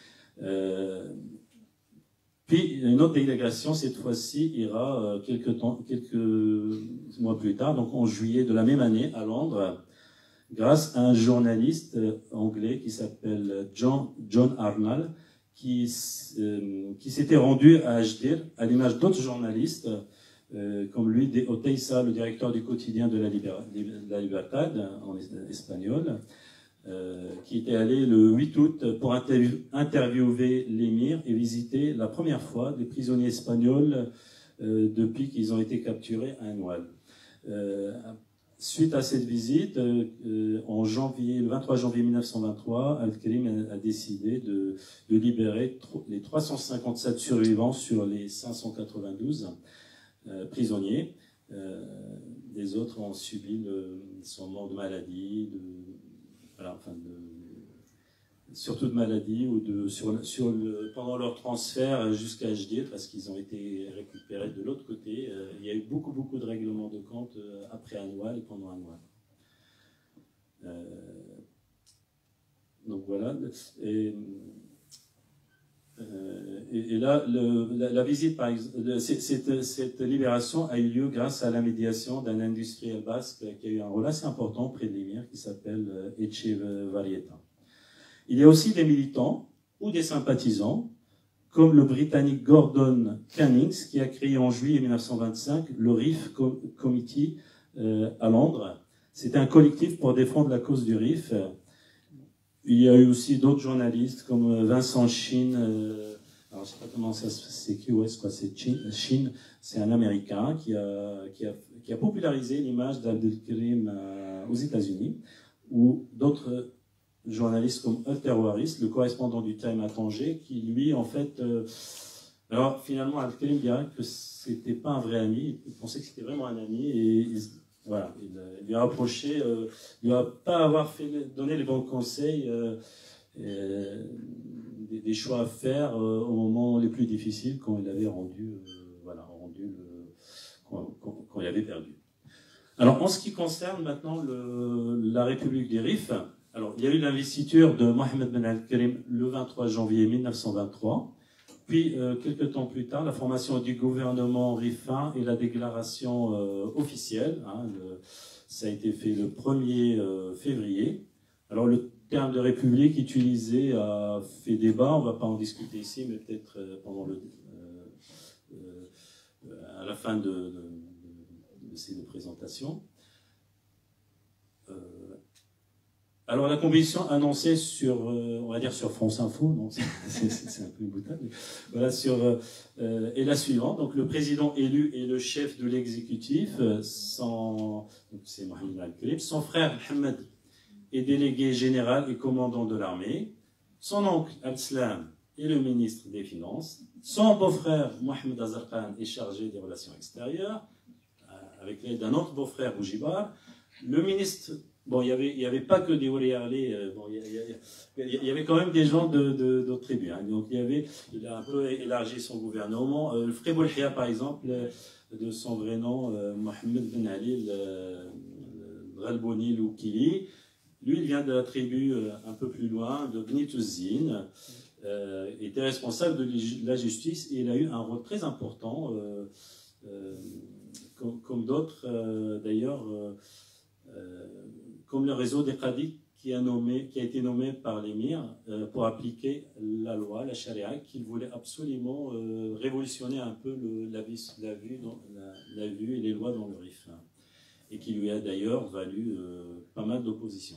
Puis une autre délégation, cette fois-ci, ira quelques mois plus tard, donc en juillet de la même année, à Londres, grâce à un journaliste anglais qui s'appelle John Arnall, qui s'était rendu à Ajdir, à l'image d'autres journalistes, comme lui, Oteiza, le directeur du quotidien de la Libertad, en espagnol, qui était allé le 8 août pour interviewer l'émir et visiter la première fois des prisonniers espagnols depuis qu'ils ont été capturés à Anoual. Suite à cette visite, le 23 janvier 1923, Abdelkrim a décidé de libérer les 357 survivants sur les 592 prisonniers. Les autres ont subi sont morts de maladie, surtout de maladie ou pendant leur transfert jusqu'à Ajdir, parce qu'ils ont été récupérés de l'autre côté. Il y a eu beaucoup de règlements de compte après Anoual et pendant Anoual. Donc voilà. Et là, la visite, par exemple, cette libération a eu lieu grâce à la médiation d'un industriel basque qui a eu un rôle assez important auprès de l'émir, qui s'appelle Etchevarrieta. Il y a aussi des militants ou des sympathisants, comme le Britannique Gordon Cummings, qui a créé en juillet 1925 le RIF Committee à Londres. C'était un collectif pour défendre la cause du RIF. Il y a eu aussi d'autres journalistes comme Vincent Chin, alors je ne sais pas comment ça s'écrit, c'est Chin, c'est un Américain qui a popularisé l'image d'Abdelkrim aux États-Unis, ou d'autres journalistes comme Walter Waris, le correspondant du Time à Tanger, qui lui, en fait, alors finalement, Abdelkrim dirait que c'était pas un vrai ami, il pensait que c'était vraiment un ami, et voilà, il lui a approché, il ne va pas avoir donné les bons conseils, des choix à faire au moment les plus difficiles quand il avait quand il avait perdu. Alors, en ce qui concerne maintenant la République des Rifs, alors il y a eu l'investiture de Mohamed Ben Abdelkrim le 23 janvier 1923. Puis, quelques temps plus tard, la formation du gouvernement rifin et la déclaration officielle. Ça a été fait le 1er février. Alors, le terme de république utilisé a fait débat. On ne va pas en discuter ici, mais peut-être pendant à la fin de ces présentations. Alors la commission annoncée sur, on va dire sur France Info, donc c'est un peu une boutade, mais voilà, est la suivante. Donc le président élu et le chef de l'exécutif, c'est Mohamed Abdelkrim, son frère Mohamed est délégué général et commandant de l'armée, son oncle Abdeslam est le ministre des Finances, son beau-frère Mohamed Azarkan est chargé des relations extérieures, avec l'aide d'un autre beau-frère Boujibar, le ministre bon, il y avait pas que des Waliali, bon, il y avait quand même des gens d'autres tribus. Hein. Donc il a un peu élargi son gouvernement. Le Frébol Hia, par exemple, de son vrai nom, Mohamed Ben Ali Ghalbouni Loukili, lui, il vient de la tribu un peu plus loin, de Gnitouzine. Était responsable de la justice et il a eu un rôle très important, comme d'autres d'ailleurs, comme le réseau des qadis qui a été nommé par l'émir pour appliquer la loi, la charia, qu'il voulait absolument révolutionner un peu la vue et les lois dans le Rif, hein, et qui lui a d'ailleurs valu pas mal d'opposition.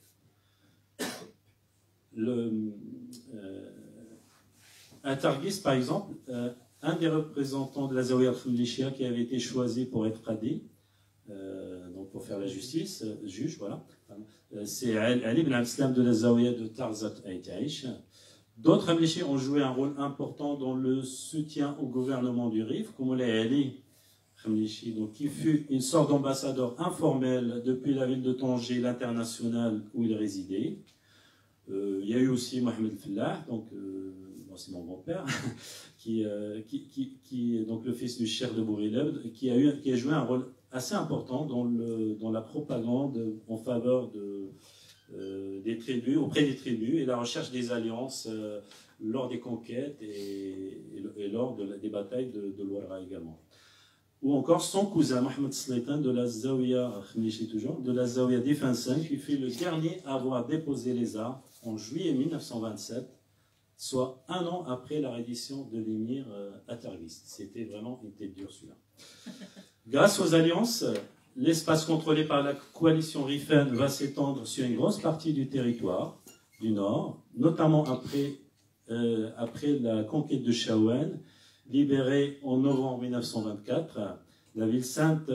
À Targhis, par exemple, un des représentants de la Zawiya al-Khamlishia qui avait été choisi pour être qadi, donc pour faire la justice, juge, voilà, c'est Ali ibn al-Islam de la Zawiya de Tarzat Aïtaïch. D'autres Khamlichi ont joué un rôle important dans le soutien au gouvernement du Rif, comme Ali Khamlichi, donc qui fut une sorte d'ambassadeur informel depuis la ville de Tanger, l'international où il résidait. Il y a eu aussi Mohamed Fellah, donc c'est mon grand-père, qui est donc le fils du cheikh de Bourileb, qui a joué un rôle assez important dans la propagande en faveur des tribus, auprès des tribus, et la recherche des alliances lors des conquêtes et lors des batailles de l'Ouara également. Ou encore son cousin Mohamed Slaitan de la Zawiya Khamlichi toujours, de la Zawiya d'Ifansan, qui fut le dernier à avoir déposé les armes en juillet 1927, soit un an après la reddition de l'émir à Targhis. C'était vraiment une tête dure celui-là. Grâce aux alliances, l'espace contrôlé par la coalition rifaine va s'étendre sur une grosse partie du territoire du nord, notamment après la conquête de Chaouane, libérée en novembre 1924. La ville sainte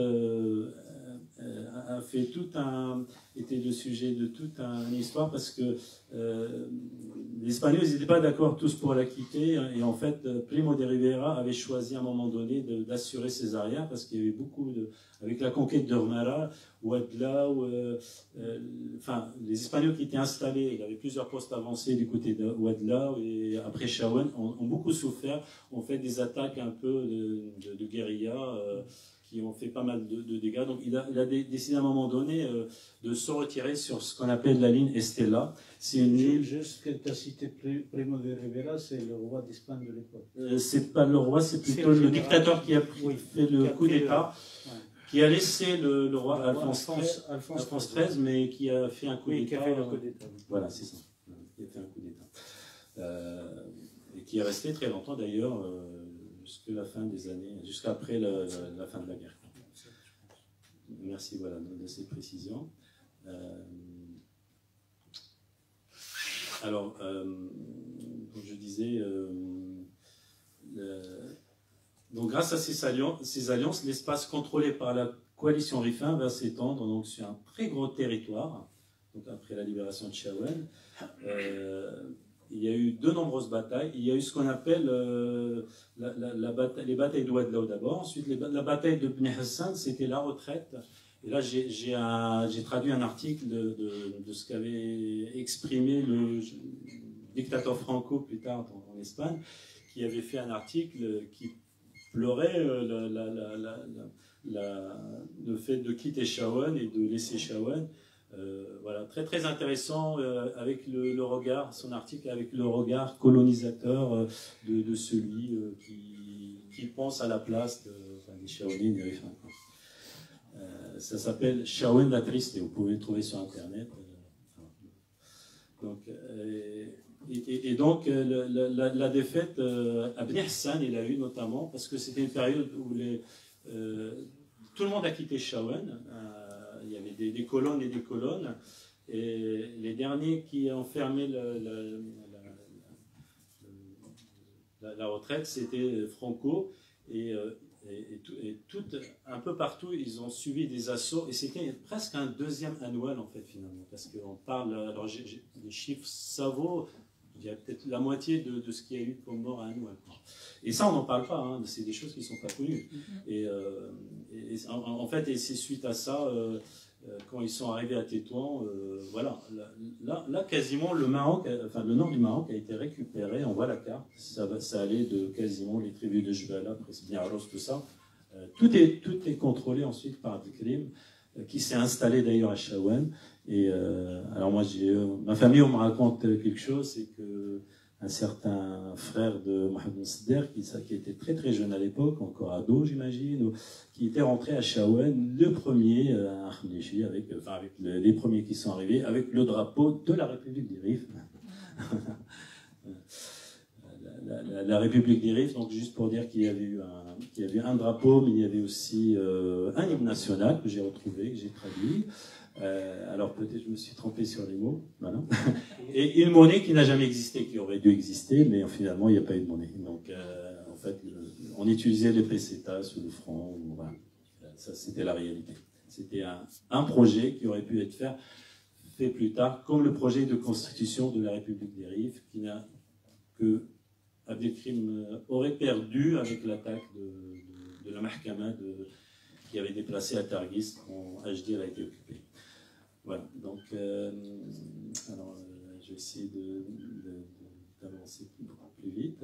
a fait était le sujet de toute une histoire parce que les Espagnols n'étaient pas d'accord tous pour la quitter et en fait Primo de Rivera avait choisi à un moment donné d'assurer ses arrières parce qu'il y avait beaucoup avec la conquête de Rumara, Ouadla, enfin les Espagnols qui étaient installés, il y avait plusieurs postes avancés du côté de Ouadla et après Chaouane ont beaucoup souffert, ont fait des attaques un peu de guérilla qui ont fait pas mal de dégâts. Donc il a décidé à un moment donné de se retirer sur ce qu'on appelle la ligne Estella. C'est une île... Juste que tu as cité Primo de Rivera, c'est le roi d'Espagne de l'époque. C'est pas le roi, c'est plutôt le dictateur qui a fait le coup d'État, qui a laissé le roi Alphonse XIII, mais qui a fait un coup d'État. Voilà, c'est ça. Qui a fait un coup d'État. Et qui est resté très longtemps d'ailleurs, jusqu'à la fin des années, jusqu'après la fin de la guerre. Merci voilà, de ces précisions. Alors, comme je disais, donc grâce à ces alliances, l'espace contrôlé par la coalition Rifin va s'étendre donc sur un très gros territoire. Donc après la libération de Chaouane, il y a eu de nombreuses batailles. Il y a eu ce qu'on appelle les batailles d'Ouadlaou d'abord. Ensuite, la bataille de Bni Hassan, c'était la retraite. Et là, j'ai traduit un article de ce qu'avait exprimé le dictateur Franco plus tard en Espagne, qui avait fait un article qui pleurait le fait de quitter Chaouane et de laisser Chaouane. Voilà, très très intéressant avec le regard, son article avec le regard colonisateur de celui qui pense à la place des Chaouanais, des Rifins. Ça s'appelle Chaouane la Triste et vous pouvez le trouver sur internet. Donc, donc la défaite à Bni Hassan, il a eu notamment parce que c'était une période où tout le monde a quitté Chaouane. Il y avait des colonnes et des colonnes, et les derniers qui ont fermé la retraite, c'était Franco, et un peu partout, ils ont suivi des assauts, et c'était presque un deuxième annuel, en fait, finalement, parce qu'on parle, alors les chiffres, ça vaut, il y a peut-être la moitié de ce qu'il y a eu comme mort à annuel. Et ça, on n'en parle pas, hein, c'est des choses qui ne sont pas connues. Et en fait, et c'est suite à ça, quand ils sont arrivés à Tétouan, voilà, là, quasiment le Maroc, enfin le nord du Maroc a été récupéré. On voit la carte, ça allait de quasiment les tribus de Jbala, Biarros, tout ça. Tout est contrôlé ensuite par Abdelkrim, qui s'est installé d'ailleurs à Chaouane. Et alors moi, ma famille, on me raconte quelque chose, c'est que un certain frère de Mohamed Mosder, qui était très très jeune à l'époque, encore ado j'imagine, qui était rentré à Chaouane, le premier à Khamnechi, avec les premiers qui sont arrivés, avec le drapeau de la République des Rifs. La République des Rifs, donc juste pour dire qu'il y avait eu un drapeau, mais il y avait aussi un hymne national que j'ai retrouvé, que j'ai traduit. Alors peut-être je me suis trompé sur les mots, voilà. Et une monnaie qui n'a jamais existé, qui aurait dû exister, mais finalement il n'y a pas eu de monnaie. Donc en fait, on utilisait les pesetas ou le franc, voilà. Ça c'était la réalité. C'était un projet qui aurait pu être fait plus tard, comme le projet de constitution de la République des Rifs, que Abdelkrim aurait perdu avec l'attaque de la Mahkama qui avait déplacé à Targhis quand Ajdir a été occupé. Voilà, donc alors, je vais essayer d'avancer beaucoup plus vite.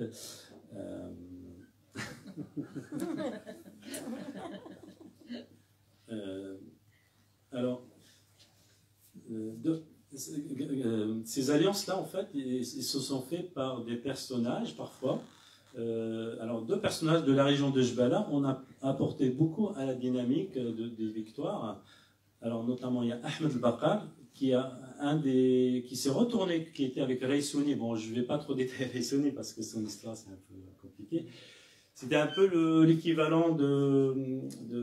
Alors, ces alliances-là, en fait, ils se sont faits par des personnages, parfois. Alors, deux personnages de la région de Jbala, on a apporté beaucoup à la dynamique des victoires. Alors, notamment, il y a Ahmed al-Baqar, qui s'est retourné, qui était avec Raysouni. Bon, je ne vais pas trop détailler Raysouni parce que son histoire, c'est un peu compliqué. C'était un peu l'équivalent de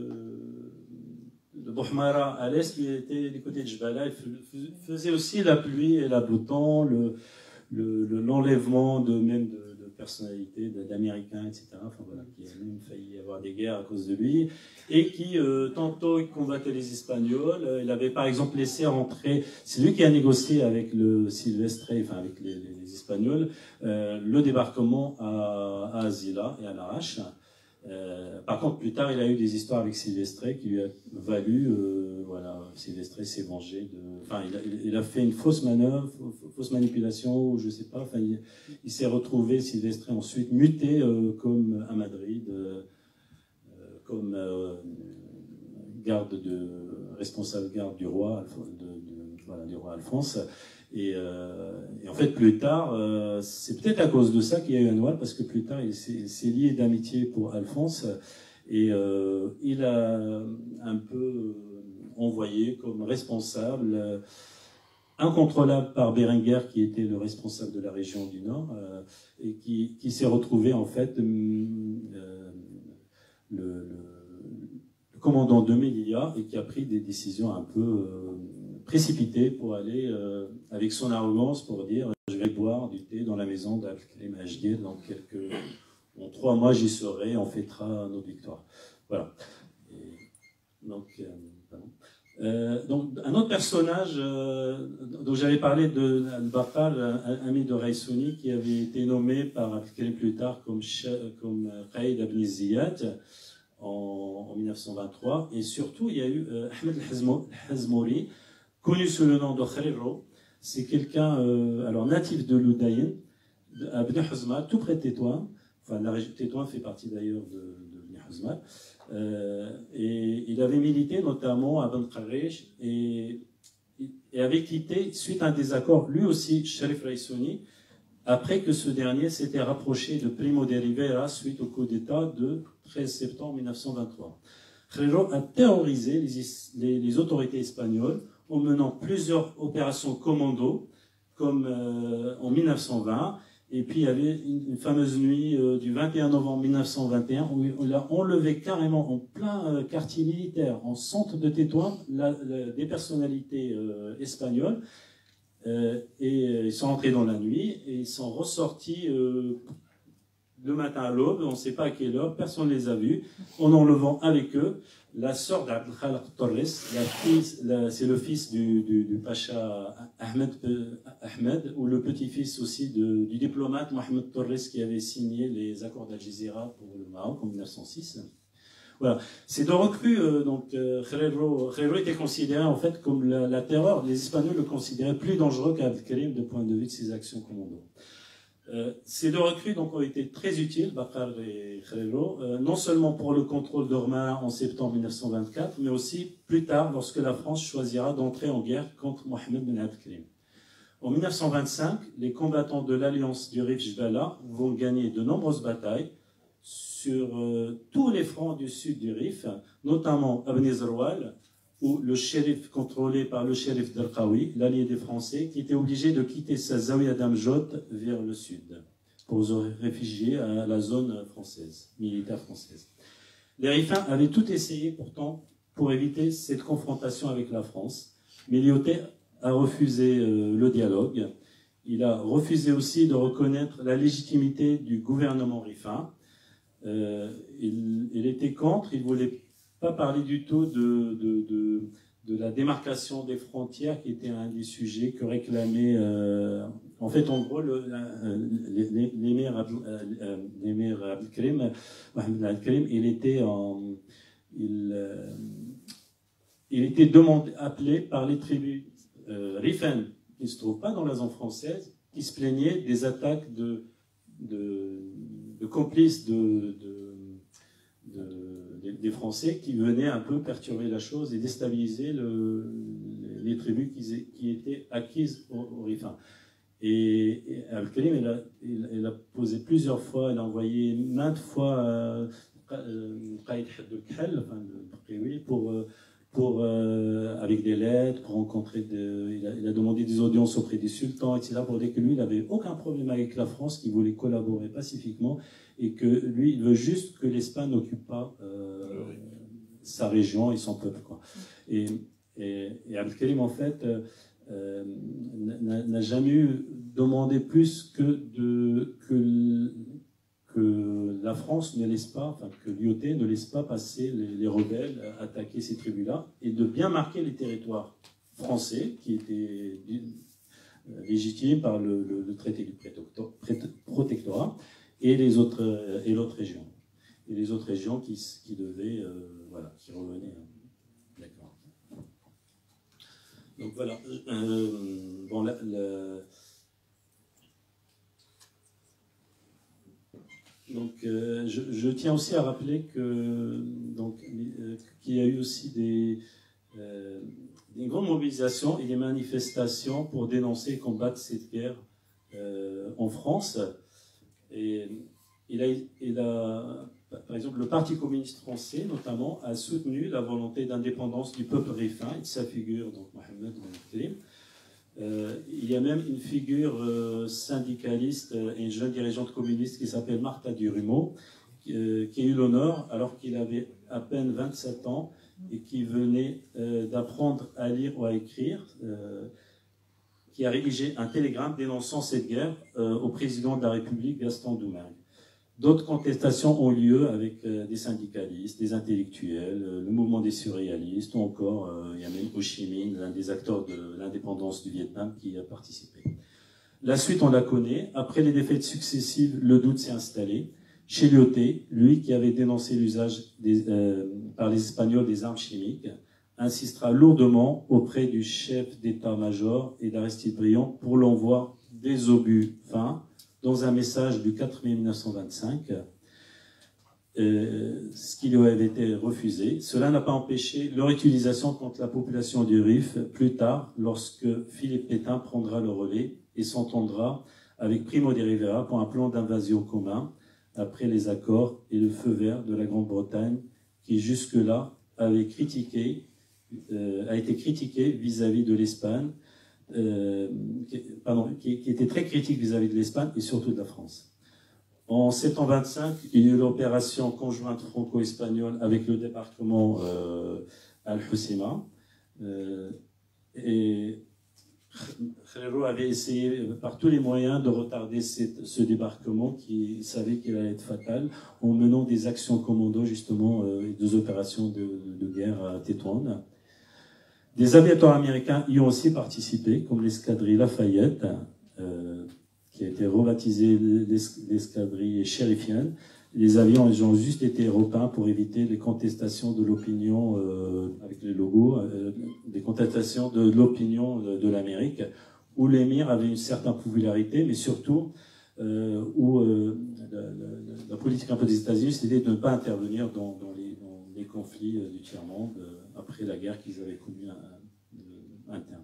Bouhmara à l'est, qui était du côté de Jbala. Il faisait aussi la pluie et la beau temps, l'enlèvement de personnalités, d'Américains, etc. Enfin voilà, qui a même failli y avoir des guerres à cause de lui, et qui, tantôt, il combattait les Espagnols. Il avait par exemple laissé rentrer, c'est lui qui a négocié avec le Silvestre, enfin avec les Espagnols, le débarquement à Azila et à Larache. Par contre, plus tard, il a eu des histoires avec Silvestre qui lui a valu, voilà, Silvestre s'est vengé enfin, il a fait une fausse manœuvre, fausse manipulation, ou je sais pas, enfin, il s'est retrouvé, Silvestre, ensuite muté comme à Madrid, comme responsable garde du roi, du roi Alphonse. Et en fait, plus tard, c'est peut-être à cause de ça qu'il y a eu un Anouar, parce que plus tard, il s'est lié d'amitié pour Alphonse, et il a un peu envoyé comme responsable, incontrôlable par Bérenguer, qui était le responsable de la région du Nord, et qui s'est retrouvé, en fait, le commandant de Melilla, et qui a pris des décisions un peu précipité pour aller, avec son arrogance, pour dire je vais boire du thé dans la maison d'Abdelkrim Ajdir, dans 3 mois j'y serai, on fêtera notre victoire. Voilà. Donc un autre personnage dont j'avais parlé de Al-Baqar, un ami de Raysouni, qui avait été nommé par Abdelkrim plus tard comme Qaïd Ibn Ziyad en 1923, et surtout il y a eu Ahmed al-Hazmouri, connu sous le nom de Khariro. C'est quelqu'un alors natif de Loudaïn, à Bni Huzma, tout près de Tétouan. Enfin, la région de Tétouan fait partie d'ailleurs de Bni Huzma. Et il avait milité notamment à Ben Kharich, et avait quitté, suite à un désaccord, lui aussi, Sharif Raysouni, après que ce dernier s'était rapproché de Primo de Rivera suite au coup d'État de 13 septembre 1923. Khariro a terrorisé les autorités espagnoles en menant plusieurs opérations commando, comme en 1920. Et puis il y avait une fameuse nuit du 21 novembre 1921 où on l'a enlevé carrément en plein quartier militaire, en centre de Tétouan, des personnalités espagnoles. Et ils sont entrés dans la nuit et ils sont ressortis le matin à l'aube, on ne sait pas à quelle heure, personne ne les a vus, en enlevant avec eux la sœur d'Abdelkhalaq Torres, c'est le fils du Pacha Ahmed, ou le petit-fils aussi du diplomate Mohamed Torres, qui avait signé les accords d'Algésiras pour le Maroc en 1906. Voilà. Ces deux recrues, Herrero était considéré en fait comme la terreur. Les Espagnols le considéraient plus dangereux qu'Abdelkrim du point de vue de ses actions commando. Ces deux recrues donc ont été très utiles, Bakar et Herrero, non seulement pour le contrôle d'Ormana en septembre 1924, mais aussi plus tard lorsque la France choisira d'entrer en guerre contre Mohamed Ben Abdelkrim. En 1925, les combattants de l'alliance du Rif Jbala vont gagner de nombreuses batailles sur tous les fronts du sud du Rif, notamment Abni Zerwal, où le shérif contrôlé par le shérif Derqawi, l'allié des Français, qui était obligé de quitter sa Zawiya d'Amjot vers le sud pour se réfugier à la zone française, militaire française. Les Rifins avaient tout essayé pourtant pour éviter cette confrontation avec la France, mais Lyautey a refusé le dialogue. Il a refusé aussi de reconnaître la légitimité du gouvernement rifin. Il était contre, il ne voulait pas parler du tout de la démarcation des frontières, qui était un des sujets que réclamait, en fait, en gros, l'émir Abdelkrim, Mohamed Abdelkrim, il était appelé par les tribus Rifen, qui ne se trouvent pas dans la zone française, qui se plaignaient des attaques de complices des Français qui venaient un peu perturber la chose et déstabiliser les tribus qui étaient acquises aux Rifins. Et Abdelkrim, il a posé plusieurs fois, il a envoyé maintes fois Qaïd Haddou-Khel, avec des lettres, pour rencontrer, il a demandé des audiences auprès des sultans, etc., pour dire que lui, il n'avait aucun problème avec la France, qu'il voulait collaborer pacifiquement, et que lui, il veut juste que l'Espagne n'occupe pas sa région et son peuple, quoi. Et Abdelkrim, en fait, n'a jamais demandé plus que la France ne laisse pas, enfin que Lyautey ne laisse pas passer les rebelles attaquer ces tribus-là, et de bien marquer les territoires français qui étaient légitimes par le traité du protectorat, et l'autre région. Et les autres régions qui devaient, qui revenaient. D'accord. Donc voilà. Donc, je tiens aussi à rappeler qu'il y a eu aussi des grandes mobilisations et des manifestations pour dénoncer et combattre cette guerre en France. Et par exemple, le Parti communiste français, notamment, a soutenu la volonté d'indépendance du peuple rifin et de sa figure, donc Mohamed Ben Abdelkrim. Il y a même une figure syndicaliste et une jeune dirigeante communiste qui s'appelle Martha Durumeau, qui a eu l'honneur, alors qu'il avait à peine 27 ans et qui venait d'apprendre à lire ou à écrire, qui a rédigé un télégramme dénonçant cette guerre au président de la République, Gaston Doumergue. D'autres contestations ont lieu avec des syndicalistes, des intellectuels, le mouvement des surréalistes, ou encore il y a même Ho Chi Minh, l'un des acteurs de l'indépendance du Vietnam, qui a participé. La suite, on la connaît. Après les défaites successives, le doute s'est installé. Chez Lyautey, lui qui avait dénoncé l'usage par les Espagnols des armes chimiques, insistera lourdement auprès du chef d'état-major et d'Aristide Briand pour l'envoi des obus fins, dans un message du 4 mai 1925, ce qui lui avait été refusé. Cela n'a pas empêché leur utilisation contre la population du Rif plus tard, lorsque Philippe Pétain prendra le relais et s'entendra avec Primo de Rivera pour un plan d'invasion commun après les accords et le feu vert de la Grande-Bretagne, qui jusque-là a été critiqué vis-à-vis de l'Espagne, qui était très critique vis-à-vis de l'Espagne et surtout de la France. En septembre 25, il y a eu l'opération conjointe franco-espagnole avec le débarquement Al-Hoceima. Et Herrero avait essayé par tous les moyens de retarder ce débarquement qui savait qu'il allait être fatal, en menant des actions commando, justement, des opérations de guerre à Tétouan. Des aviateurs américains y ont aussi participé, comme l'escadrille Lafayette, qui a été rebaptisée l'escadrille chérifienne. Les avions, ils ont juste été repeints pour éviter les contestations de l'opinion, avec les logos, des contestations de l'opinion de l'Amérique, où l'émir avait une certaine popularité, mais surtout où la politique un peu des États-Unis, c'était de ne pas intervenir dans les conflits du tiers-monde après la guerre qu'ils avaient connue interne.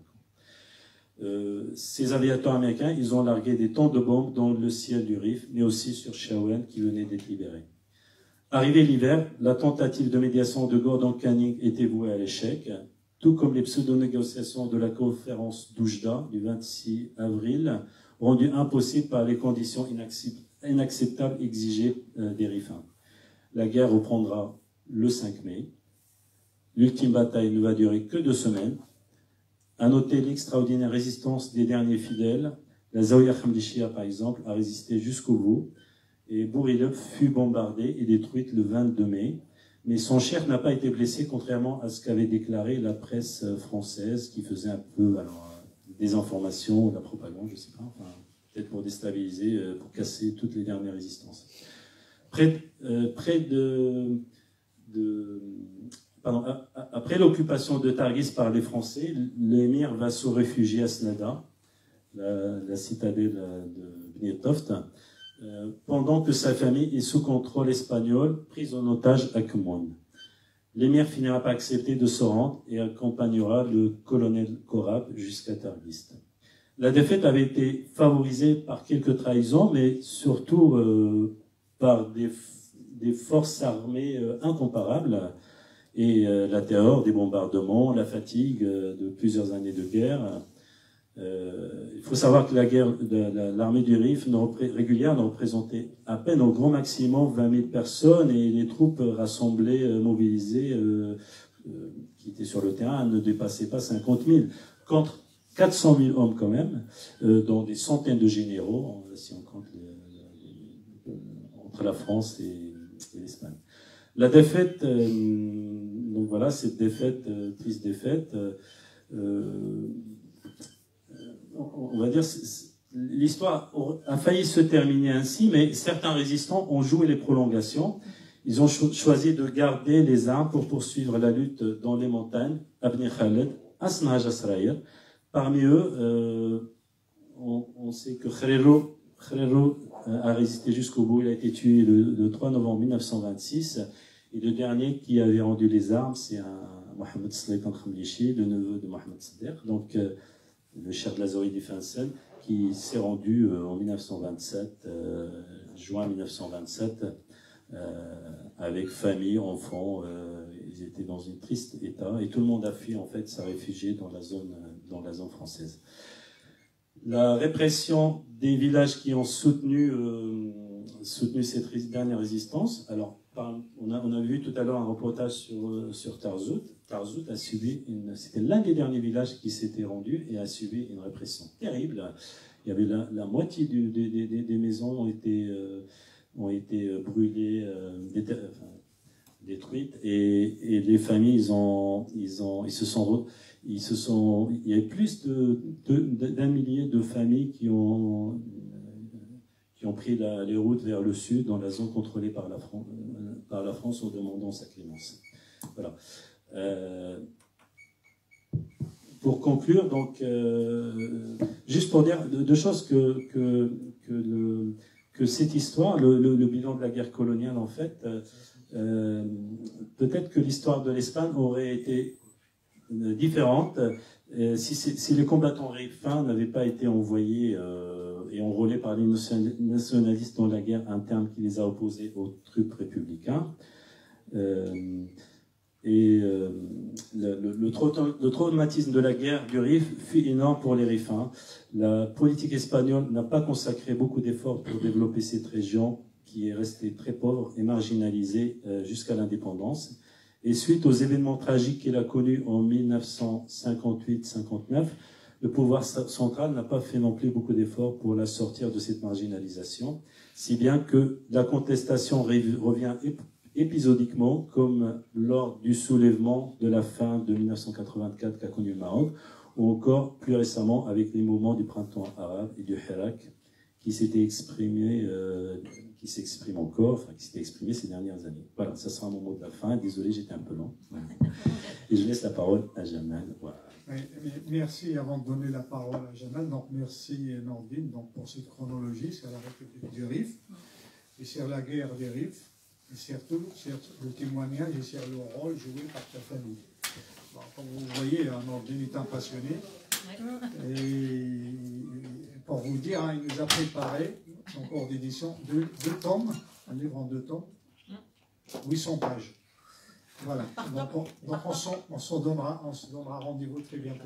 Ces aviateurs américains, ils ont largué des tonnes de bombes dans le ciel du Rif, mais aussi sur Shawen qui venait d'être libéré. Arrivé l'hiver, la tentative de médiation de Gordon Canning était vouée à l'échec, tout comme les pseudo-négociations de la conférence d'Oujda du 26 avril, rendues impossibles par les conditions inacceptables exigées des Rifins. La guerre reprendra le 5 mai. L'ultime bataille ne va durer que 2 semaines. À noter l'extraordinaire résistance des derniers fidèles. La Zawiya Hamdishia, par exemple, a résisté jusqu'au bout. Et Bourilov fut bombardée et détruite le 22 mai. Mais son chef n'a pas été blessé, contrairement à ce qu'avait déclaré la presse française, qui faisait un peu des informations, de la propagande, je ne sais pas, enfin, peut-être pour déstabiliser, pour casser toutes les dernières résistances. Après l'occupation de Targis par les Français, l'émir va se réfugier à Snada, la citadelle de Bnietoft, pendant que sa famille est sous contrôle espagnol, prise en otage à Kmoun. L'émir finira par accepter de se rendre et accompagnera le colonel Korab jusqu'à Targis. La défaite avait été favorisée par quelques trahisons, mais surtout par des forces armées incomparables, et la terreur des bombardements, la fatigue de plusieurs années de guerre. Il faut savoir que l'armée du Rif régulière ne représentait à peine au grand maximum 20 000 personnes, et les troupes rassemblées, mobilisées, qui étaient sur le terrain, ne dépassaient pas 50 000, contre 400 000 hommes quand même, dont des centaines de généraux, si on compte entre la France et l'Espagne. La défaite, donc voilà, cette défaite, triste défaite, on va dire, l'histoire a failli se terminer ainsi, mais certains résistants ont joué les prolongations. Ils ont choisi de garder les armes pour poursuivre la lutte dans les montagnes, à Bni Khaled, à Snaj Asraïr. Parmi eux, on sait que Khrero a résisté jusqu'au bout. Il a été tué le 3 novembre 1926. Et le dernier qui avait rendu les armes, c'est un Mohamed Sleikan Khamlichi, le neveu de Mohamed Sadr, donc le chef de la Zawiya Fansen, qui s'est rendu en 1927, juin 1927, avec famille, enfants. Ils étaient dans un triste état et tout le monde a fui en fait, s'est réfugié dans la zone française. La répression des villages qui ont soutenu cette dernière résistance. Alors, on a vu tout à l'heure un reportage sur Tarzout. Tarzout a subi c'était l'un des derniers villages qui s'était rendu et a subi une répression terrible. Il y avait la moitié des maisons ont été brûlées, détruites, et les familles il y avait plus d'un millier de familles qui ont pris les routes vers le sud, dans la zone contrôlée par la France, en demandant sa clémence. Voilà. Pour conclure, donc, juste pour dire deux choses, que cette histoire, le bilan de la guerre coloniale, en fait, peut-être que l'histoire de l'Espagne aurait été différente si les combattants rifins n'avaient pas été envoyés et enrôlés par les nationalistes dans la guerre interne qui les a opposés aux troupes républicains. Le traumatisme de la guerre du Rif fut énorme pour les Rifins. La politique espagnole n'a pas consacré beaucoup d'efforts pour développer cette région qui est restée très pauvre et marginalisée jusqu'à l'indépendance. Et suite aux événements tragiques qu'elle a connus en 1958-59, le pouvoir central n'a pas fait non plus beaucoup d'efforts pour la sortir de cette marginalisation, si bien que la contestation revient épisodiquement, comme lors du soulèvement de la fin de 1984 qu'a connu le Maroc, ou encore plus récemment avec les mouvements du printemps arabe et du Hirak qui s'était exprimé, qui s'exprime encore, enfin qui s'était exprimé ces dernières années. Voilà, ça sera mon mot de la fin. Désolé, j'étais un peu long. Et je laisse la parole à Jamal. Voilà. Oui, merci avant de donner la parole à Jamal. Donc merci Nordine donc, pour cette chronologie sur la République du Rif et sur la guerre des Rifs et surtout sur le témoignage et sur le rôle joué par ta famille. Bon, comme vous voyez, Nordine est un passionné. Et pour vous dire, hein, il nous a préparé son cours d'édition deux tomes, un livre en 2 tomes, 800 pages. Voilà. Donc on se donnera rendez-vous très bientôt.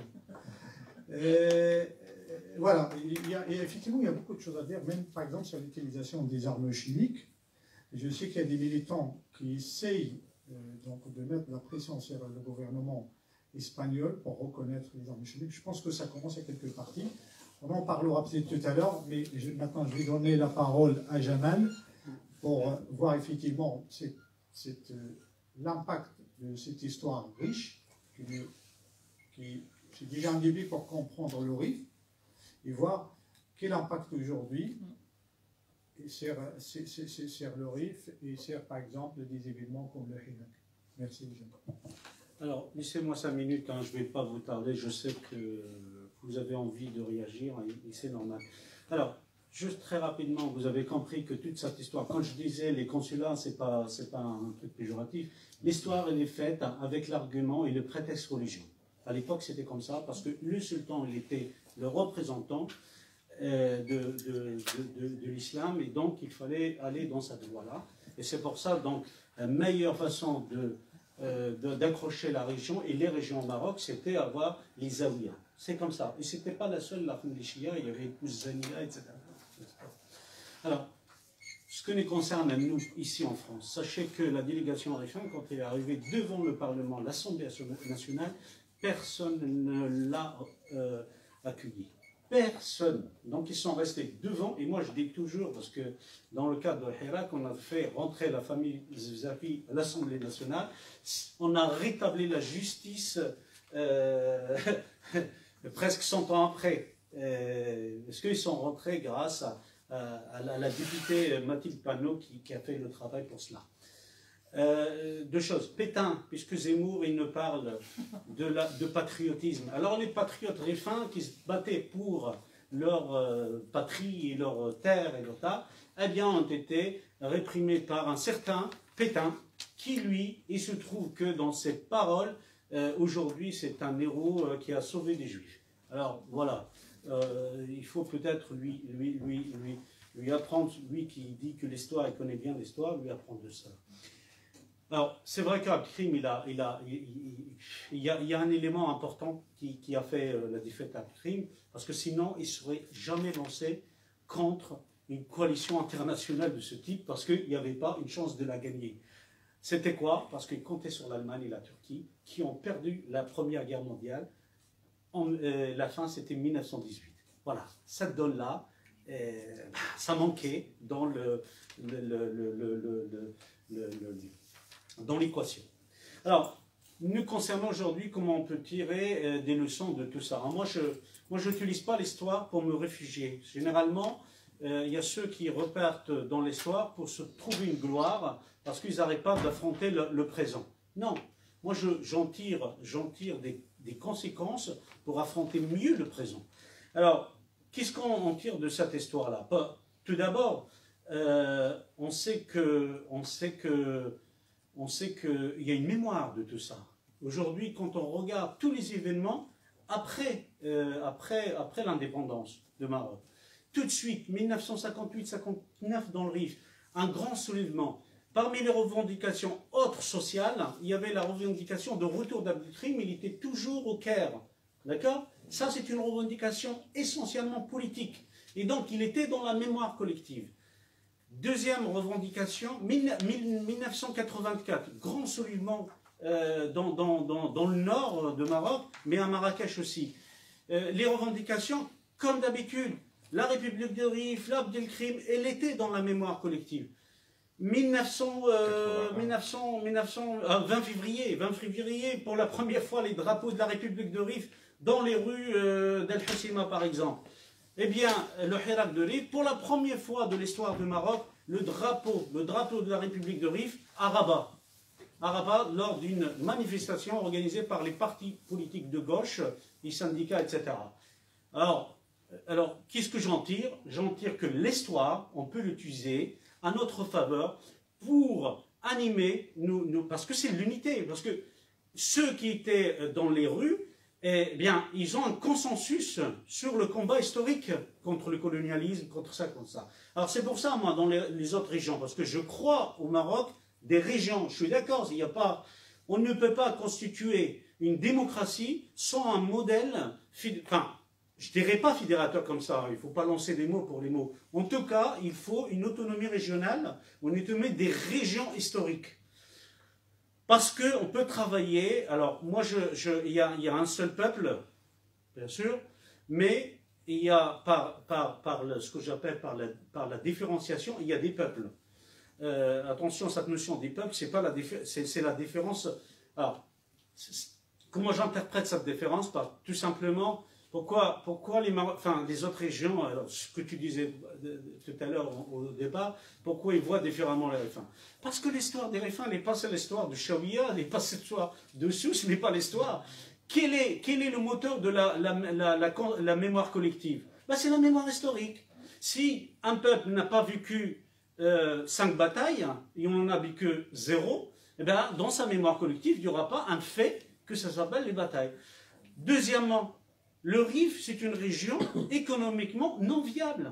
Voilà. Et effectivement, il y a beaucoup de choses à dire, même par exemple sur l'utilisation des armes chimiques. Je sais qu'il y a des militants qui essayent donc de mettre la pression sur le gouvernement espagnol pour reconnaître les armes chimiques. Je pense que ça commence à quelques parties. On en parlera peut-être tout à l'heure, mais maintenant je vais donner la parole à Jamal pour voir effectivement l'impact de cette histoire riche, qui c'est déjà un début pour comprendre le Rif, et voir quel impact aujourd'hui sur le Rif et sur par exemple des événements comme le Hirak. Merci Jamal. Alors, laissez-moi 5 minutes, hein, je ne vais pas vous tarder, je sais que vous avez envie de réagir, et c'est normal. Alors, juste très rapidement, vous avez compris que toute cette histoire, quand je disais les consulats, ce n'est pas un truc péjoratif, l'histoire elle est faite avec l'argument et le prétexte religieux. À l'époque, c'était comme ça, parce que le sultan, il était le représentant de l'islam, et donc il fallait aller dans cette voie-là. Et c'est pour ça, donc, la meilleure façon d'accrocher la région et les régions au Maroc, c'était avoir les Zaouïas. C'est comme ça. Et ce n'était pas la seule, la famille des Chia, il y avait Zania, etc. Alors, ce que nous concerne à nous, ici en France, sachez que la délégation Rifin, quand elle est arrivée devant le Parlement, l'Assemblée nationale, personne ne l'a accueilli. Personne. Donc ils sont restés devant, et moi je dis toujours, parce que dans le cadre de Hirak, on a fait rentrer la famille Zafi à l'Assemblée nationale, on a rétabli la justice presque 100 ans après, parce qu'ils sont rentrés grâce à la députée Mathilde Panot qui a fait le travail pour cela. 2 choses. Pétain, puisque Zemmour, il ne parle de patriotisme. Alors les patriotes rifins qui se battaient pour leur patrie et leur terre et leur tas, eh bien, ont été réprimés par un certain Pétain, qui lui, il se trouve que dans ses paroles, aujourd'hui, c'est un héros qui a sauvé des Juifs. Alors voilà, il faut peut-être lui apprendre, lui qui dit que l'histoire, il connaît bien l'histoire, lui apprendre de ça. Alors, c'est vrai qu'Abdelkrim, il y a un élément important qui a fait la défaite d'Abdelkrim, parce que sinon, il ne serait jamais lancé contre une coalition internationale de ce type, parce qu'il n'y avait pas une chance de la gagner. C'était quoi? Parce qu'il comptait sur l'Allemagne et la Turquie, qui ont perdu la Première Guerre mondiale. La fin, c'était 1918. Voilà, cette donne-là, ça manquait dans dans l'équation. Alors, nous concernant aujourd'hui, comment on peut tirer des leçons de tout ça. Alors, moi, je n'utilise pas l'histoire pour me réfugier. Généralement, il y a ceux qui repartent dans l'histoire pour se trouver une gloire parce qu'ils n'arrêtent pas d'affronter le présent. Non, moi, j'en tire des conséquences pour affronter mieux le présent. Alors, qu'est-ce qu'on tire de cette histoire-là? Tout d'abord, on sait qu'il y a une mémoire de tout ça. Aujourd'hui, quand on regarde tous les événements après l'indépendance de Maroc, tout de suite, 1958-59 dans le Rif, un grand soulèvement. Parmi les revendications autres sociales, il y avait la revendication de retour d'Abdelkrim, il était toujours au Caire. D'accord? Ça, c'est une revendication essentiellement politique. Et donc, il était dans la mémoire collective. Deuxième revendication, 1984, grand soulèvement dans le nord de Maroc, mais à Marrakech aussi. Les revendications, comme d'habitude, la République de Rif, l'Abdelkrim, elle était dans la mémoire collective. 20 février, pour la première fois, les drapeaux de la République de Rif dans les rues d'Al-Hoceima, par exemple. eh bien, le Hirak de Rif, pour la première fois de l'histoire du Maroc, le drapeau de la République de Rif à Rabat, lors d'une manifestation organisée par les partis politiques de gauche, les syndicats, etc. Alors qu'est-ce que j'en tire? J'en tire que l'histoire, on peut l'utiliser à notre faveur pour animer, parce que c'est l'unité, parce que ceux qui étaient dans les rues, eh bien, ils ont un consensus sur le combat historique contre le colonialisme, contre ça, contre ça. Alors c'est pour ça, moi, dans les autres régions, parce que je crois au Maroc, des régions, je suis d'accord, on ne peut pas constituer une démocratie sans un modèle, enfin, je ne dirais pas fédérateur comme ça, il ne faut pas lancer des mots pour les mots. En tout cas, il faut une autonomie régionale, on autonomie des régions historiques. Parce qu'on peut travailler, alors moi, il y a un seul peuple, bien sûr, mais il y a ce que j'appelle par la différenciation, il y a des peuples. Attention, cette notion des peuples, c'est la différence. Alors, comment j'interprète cette différence? Tout simplement, pourquoi les autres régions, alors, ce que tu disais tout à l'heure au départ, pourquoi ils voient différemment les Rifins? Parce que l'histoire des Rifins n'est pas l'histoire de Chaouia, n'est pas l'histoire de Sousse, n'est pas l'histoire. Quel est le moteur de la mémoire collective? C'est la mémoire historique. Si un peuple n'a pas vécu 5 batailles, et on n'en a vécu 0, eh bien, dans sa mémoire collective, il n'y aura pas un fait que ça s'appelle les batailles. Deuxièmement, le Rif, c'est une région économiquement non viable.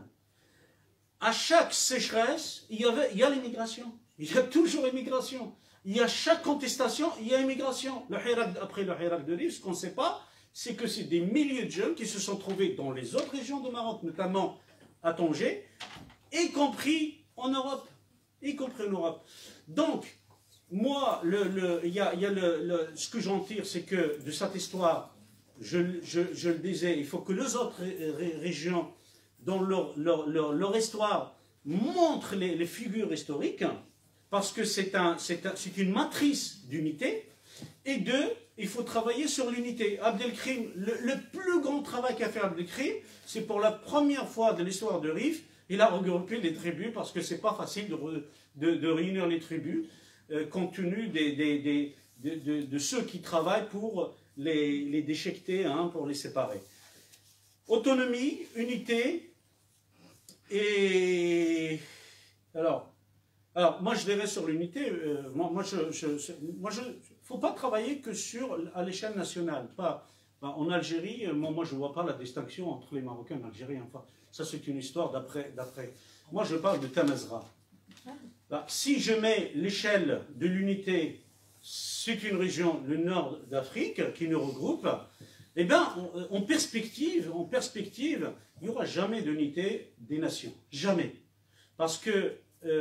À chaque sécheresse, il y a l'immigration. Il y a toujours immigration. Il y a chaque contestation, il y a immigration. Après le Hirak de Rif, ce qu'on ne sait pas, c'est que c'est des milliers de jeunes qui se sont trouvés dans les autres régions du Maroc, notamment à Tanger, y compris en Europe. Donc, moi, ce que j'en tire, c'est que de cette histoire, je le disais, il faut que les autres régions, dans leur histoire, montrent les figures historiques, parce que c'est une matrice d'unité. Et deux, il faut travailler sur l'unité. Abdelkrim, le plus grand travail qu'a fait Abdelkrim, c'est pour la première fois de l'histoire de Rif, il a regroupé les tribus, parce que c'est pas facile de réunir les tribus, compte tenu de ceux qui travaillent pour les déchiqueter, pour les séparer. Autonomie, unité, et alors moi je dirais sur l'unité, faut pas travailler que à l'échelle nationale, en Algérie, moi je vois pas la distinction entre les Marocains et l'Algérie, enfin, ça c'est une histoire d'après. Moi je parle de Tamazra. Si je mets l'échelle de l'unité, c'est une région, le nord d'Afrique, qui nous regroupe, eh bien, en perspective, il n'y aura jamais d'unité des nations. Jamais. Parce que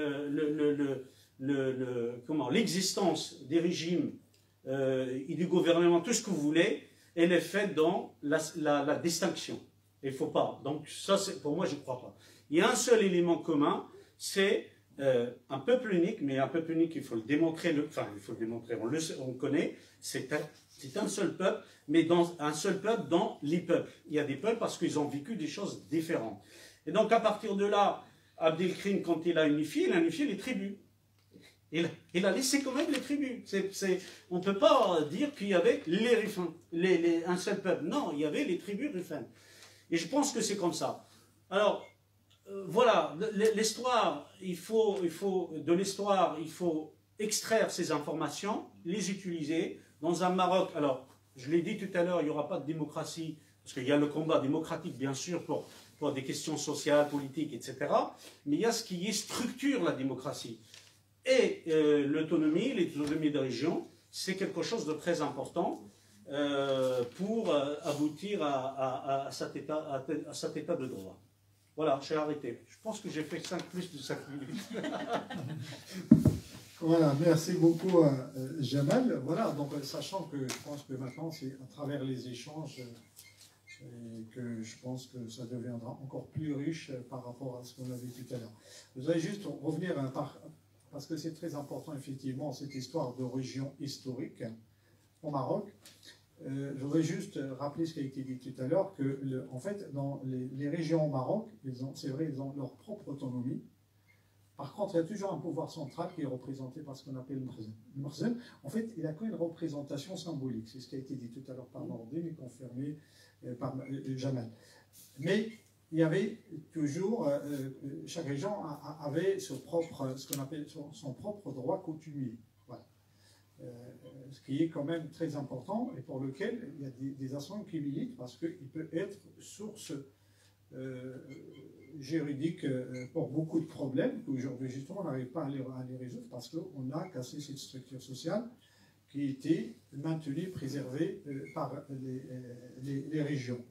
l'existence des régimes et du gouvernement, tout ce que vous voulez, elle est faite dans la distinction. Il ne faut pas. Donc, ça, pour moi, je ne crois pas. Il y a un seul élément commun, c'est un peuple unique, mais un peuple unique, il faut le démontrer, on connaît, c'est un seul peuple, mais un seul peuple dans les peuples. Il y a des peuples parce qu'ils ont vécu des choses différentes. Et donc, à partir de là, Abdelkrim, quand il a unifié les tribus. Il a laissé quand même les tribus. On ne peut pas dire qu'il y avait les Rifins, un seul peuple. Non, il y avait les tribus Rifins. Et je pense que c'est comme ça. Alors, voilà, l'histoire, il faut extraire ces informations, les utiliser dans un Maroc. Alors, je l'ai dit tout à l'heure, il n'y aura pas de démocratie, parce qu'il y a le combat démocratique, bien sûr, pour des questions sociales, politiques, etc. Mais il y a ce qui structure la démocratie. Et l'autonomie de région, c'est quelque chose de très important pour aboutir à cet état de droit. Voilà, j'ai arrêté. Je pense que j'ai fait plus de 5 minutes. Voilà, merci beaucoup Jamal. Voilà, donc sachant que je pense que maintenant, c'est à travers les échanges que je pense que ça deviendra encore plus riche par rapport à ce qu'on a vu tout à l'heure. Vous allez juste revenir parce que c'est très important effectivement cette histoire de région historique au Maroc. je voudrais juste rappeler ce qui a été dit tout à l'heure, que en fait, dans les régions au Maroc, c'est vrai, ils ont leur propre autonomie. Par contre, il y a toujours un pouvoir central qui est représenté par ce qu'on appelle le Mkhzen. Le Mkhzen, en fait, il n'a qu'une représentation symbolique. C'est ce qui a été dit tout à l'heure par Nordine et confirmé par Jamal. Mais il y avait toujours, chaque région avait ce qu'on appelle son propre droit coutumier. Voilà. Ce qui est quand même très important et pour lequel il y a des assemblées qui militent parce qu'il peut être source juridique pour beaucoup de problèmes qu'aujourd'hui justement on n'arrive pas à les résoudre parce qu'on a cassé cette structure sociale qui était maintenue, préservée par les régions.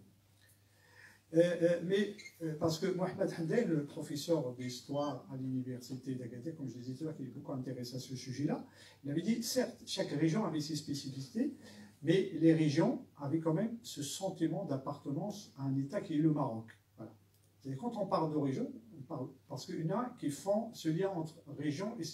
Mais parce que Mohamed Handel, le professeur d'histoire à l'université d'Agadir, comme je disais tout à l'heure, qui est beaucoup intéressé à ce sujet-là, il avait dit, certes, chaque région avait ses spécificités, mais les régions avaient quand même ce sentiment d'appartenance à un État qui est le Maroc. Voilà. Et quand on parle de région, on parle, parce qu'il y en a qui font ce lien entre région et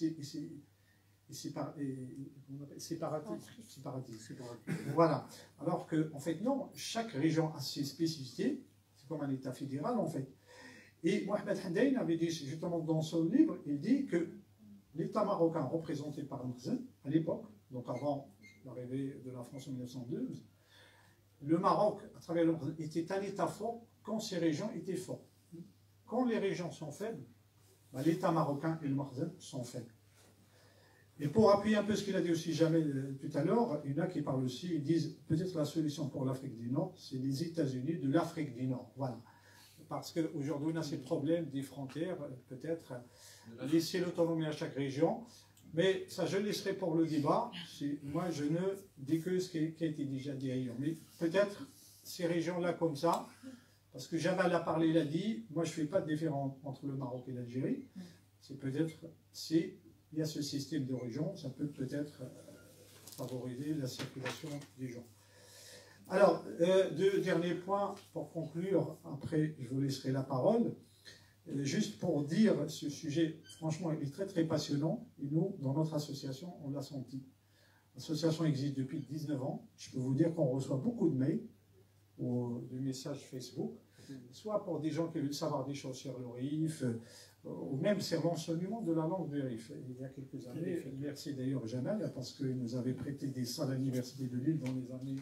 séparatisme. Voilà. Alors qu'en fait, non, chaque région a ses spécificités. Comme un État fédéral en fait. Et Mohamed Handaïn avait dit, justement dans son livre, il dit que l'État marocain représenté par Mkhzen, à l'époque, donc avant l'arrivée de la France en 1912, le Maroc, à travers le Mkhzen, était un État fort quand ces régions étaient fortes. Quand les régions sont faibles, l'État marocain et le Mkhzen sont faibles. Et pour appuyer un peu ce qu'il a dit aussi Jamel tout à l'heure, il y en a qui parlent aussi, ils disent peut-être la solution pour l'Afrique du Nord, c'est les États-Unis de l'Afrique du Nord. Voilà. Parce qu'aujourd'hui, on a ces problèmes des frontières, peut-être laisser l'autonomie à chaque région. Mais ça, je laisserai pour le débat. Moi, je ne dis que ce qui a été déjà dit ailleurs. Mais peut-être ces régions-là comme ça, parce que Jamal a parlé, il a dit, moi, je ne fais pas de différence entre le Maroc et l'Algérie. C'est peut-être, il y a ce système de région, ça peut peut-être favoriser la circulation des gens. Alors, deux derniers points pour conclure, après je vous laisserai la parole. Juste pour dire, ce sujet, franchement, il est très très passionnant, et nous, dans notre association, on l'a senti. L'association existe depuis 19 ans, je peux vous dire qu'on reçoit beaucoup de mails, ou de messages Facebook, soit pour des gens qui veulent savoir des choses sur le RIF, ou même sur l'enseignement de la langue du RIF. Il y a quelques années, merci d'ailleurs Jamal, parce qu'il nous avait prêté des salles à l'Université de Lille dans les années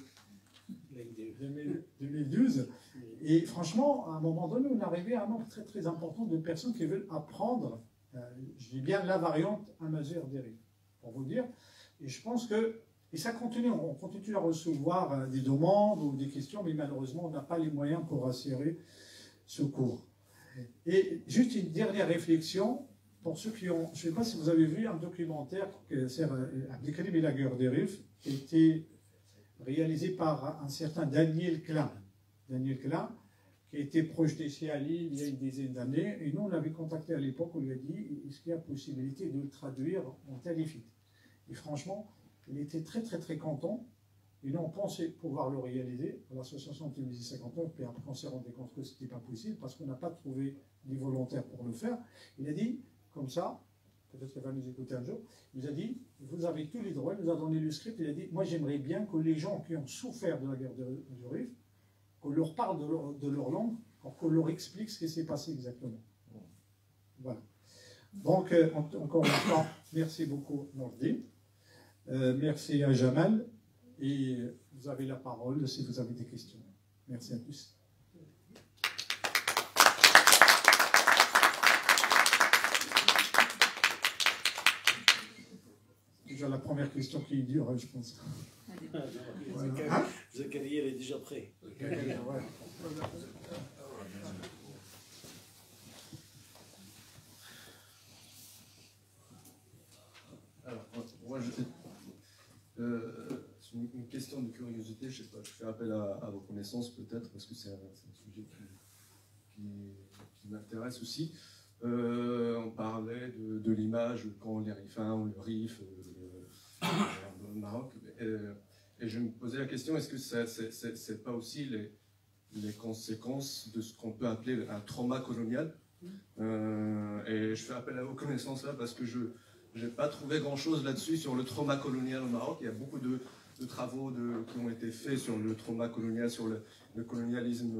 2012. Et franchement, à un moment donné, on est arrivé à un nombre très très important de personnes qui veulent apprendre, je dis bien la variante Amazigh des RIF, pour vous dire. Et je pense que, et ça continue, on continue à recevoir des demandes ou des questions, mais malheureusement, on n'a pas les moyens pour assurer ce cours. Et juste une dernière réflexion, pour ceux qui ont, je ne sais pas si vous avez vu un documentaire sur Abdelkarim et la guerre des RIF, qui a été réalisé par un certain Daniel Klein. Daniel Klein, qui a été projeté ici à Lille il y a une dizaine d'années, et nous on l'avait contacté à l'époque, on lui a dit, est-ce qu'il y a possibilité de le traduire en talifite? Et franchement, il était très très très content. Et nous, on pensait pouvoir le réaliser à l'association Tunisie 59, puis après on s'est rendu compte que ce n'était pas possible parce qu'on n'a pas trouvé des volontaires pour le faire. Il a dit, comme ça, peut-être qu'il va nous écouter un jour, il nous a dit, vous avez tous les droits, il nous a donné le script, il a dit, moi j'aimerais bien que les gens qui ont souffert de la guerre du RIF, qu'on leur parle de leur langue, pour qu'on leur explique ce qui s'est passé exactement. Voilà. Donc, encore une fois, merci beaucoup Nordine, merci à Jamal. Et vous avez la parole si vous avez des questions. Merci à tous. Déjà la première question qui dure, je pense. Zakaria, il est déjà prêt. Alors, moi, c'est une question de curiosité, je sais pas, je fais appel à vos connaissances peut-être, parce que c'est un sujet qui m'intéresse aussi. On parlait de l'image quand les RIFins ou le RIF au Maroc, et je me posais la question, est-ce que c'est pas aussi les conséquences de ce qu'on peut appeler un trauma colonial? Et je fais appel à vos connaissances là, parce que je n'ai pas trouvé grand-chose là-dessus sur le trauma colonial au Maroc. Il y a beaucoup de travaux qui ont été faits sur le trauma colonial, sur le colonialisme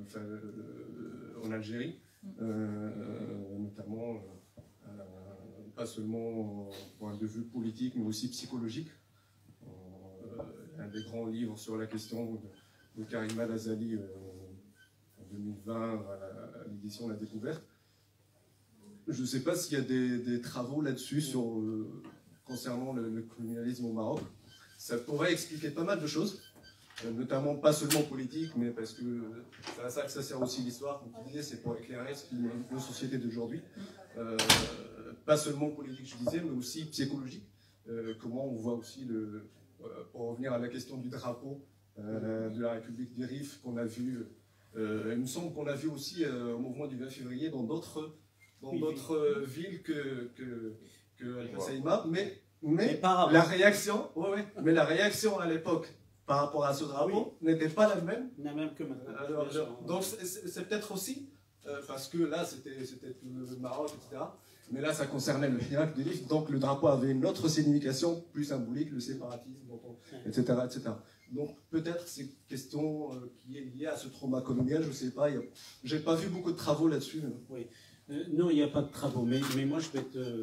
en Algérie, notamment pas seulement au point de vue politique, mais aussi psychologique. Un des grands livres sur la question de Karima Lazali en 2020 à l'édition La Découverte. Je ne sais pas s'il y a des travaux là-dessus concernant le colonialisme au Maroc. Ça pourrait expliquer pas mal de choses, notamment pas seulement politique, mais parce que c'est à ça que ça sert aussi l'histoire, comme tu disais, c'est pour éclairer ce qui est nos sociétés d'aujourd'hui. Pas seulement politique, je disais, mais aussi psychologique. Comment on voit aussi, pour revenir à la question du drapeau de la République des Rifs qu'on a vu, il me semble qu'on l'a vu aussi au mouvement du 20 février dans d'autres villes que Al-Husseima, mais la réaction, mais la réaction à l'époque par rapport à ce drapeau n'était pas la même. Que maintenant. Donc c'est peut-être aussi parce que là c'était le Maroc, etc. Mais là ça concernait le Hirak des Rifs, donc le drapeau avait une autre signification plus symbolique, le séparatisme, etc., etc. Donc peut-être c'est une question qui est liée à ce trauma colonial, je ne sais pas. J'ai pas vu beaucoup de travaux là-dessus. Oui. Non, il n'y a pas de travaux, mais moi je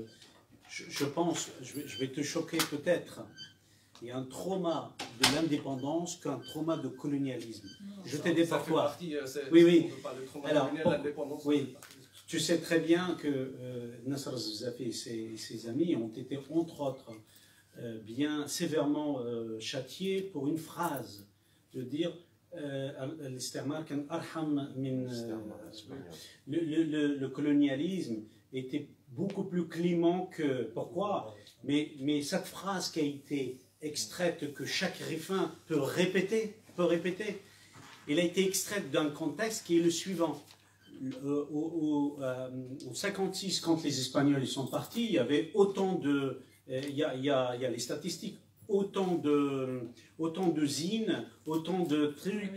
vais te choquer peut-être. Il y a un trauma de l'indépendance qu'un trauma de colonialisme. Je t'ai dit pourquoi. Oui. Alors, oui, tu sais très bien que Nasser Zaffi et ses amis ont été, entre autres, bien sévèrement châtiés pour une phrase, de dire le colonialisme était beaucoup plus clément que... Pourquoi? Mais cette phrase qui a été extraite, que chaque Rifin peut répéter, elle a été extraite d'un contexte qui est le suivant. Au 56, quand les Espagnols ils sont partis, il y avait autant de... Il y a les statistiques. Autant d'usines, autant de trucs,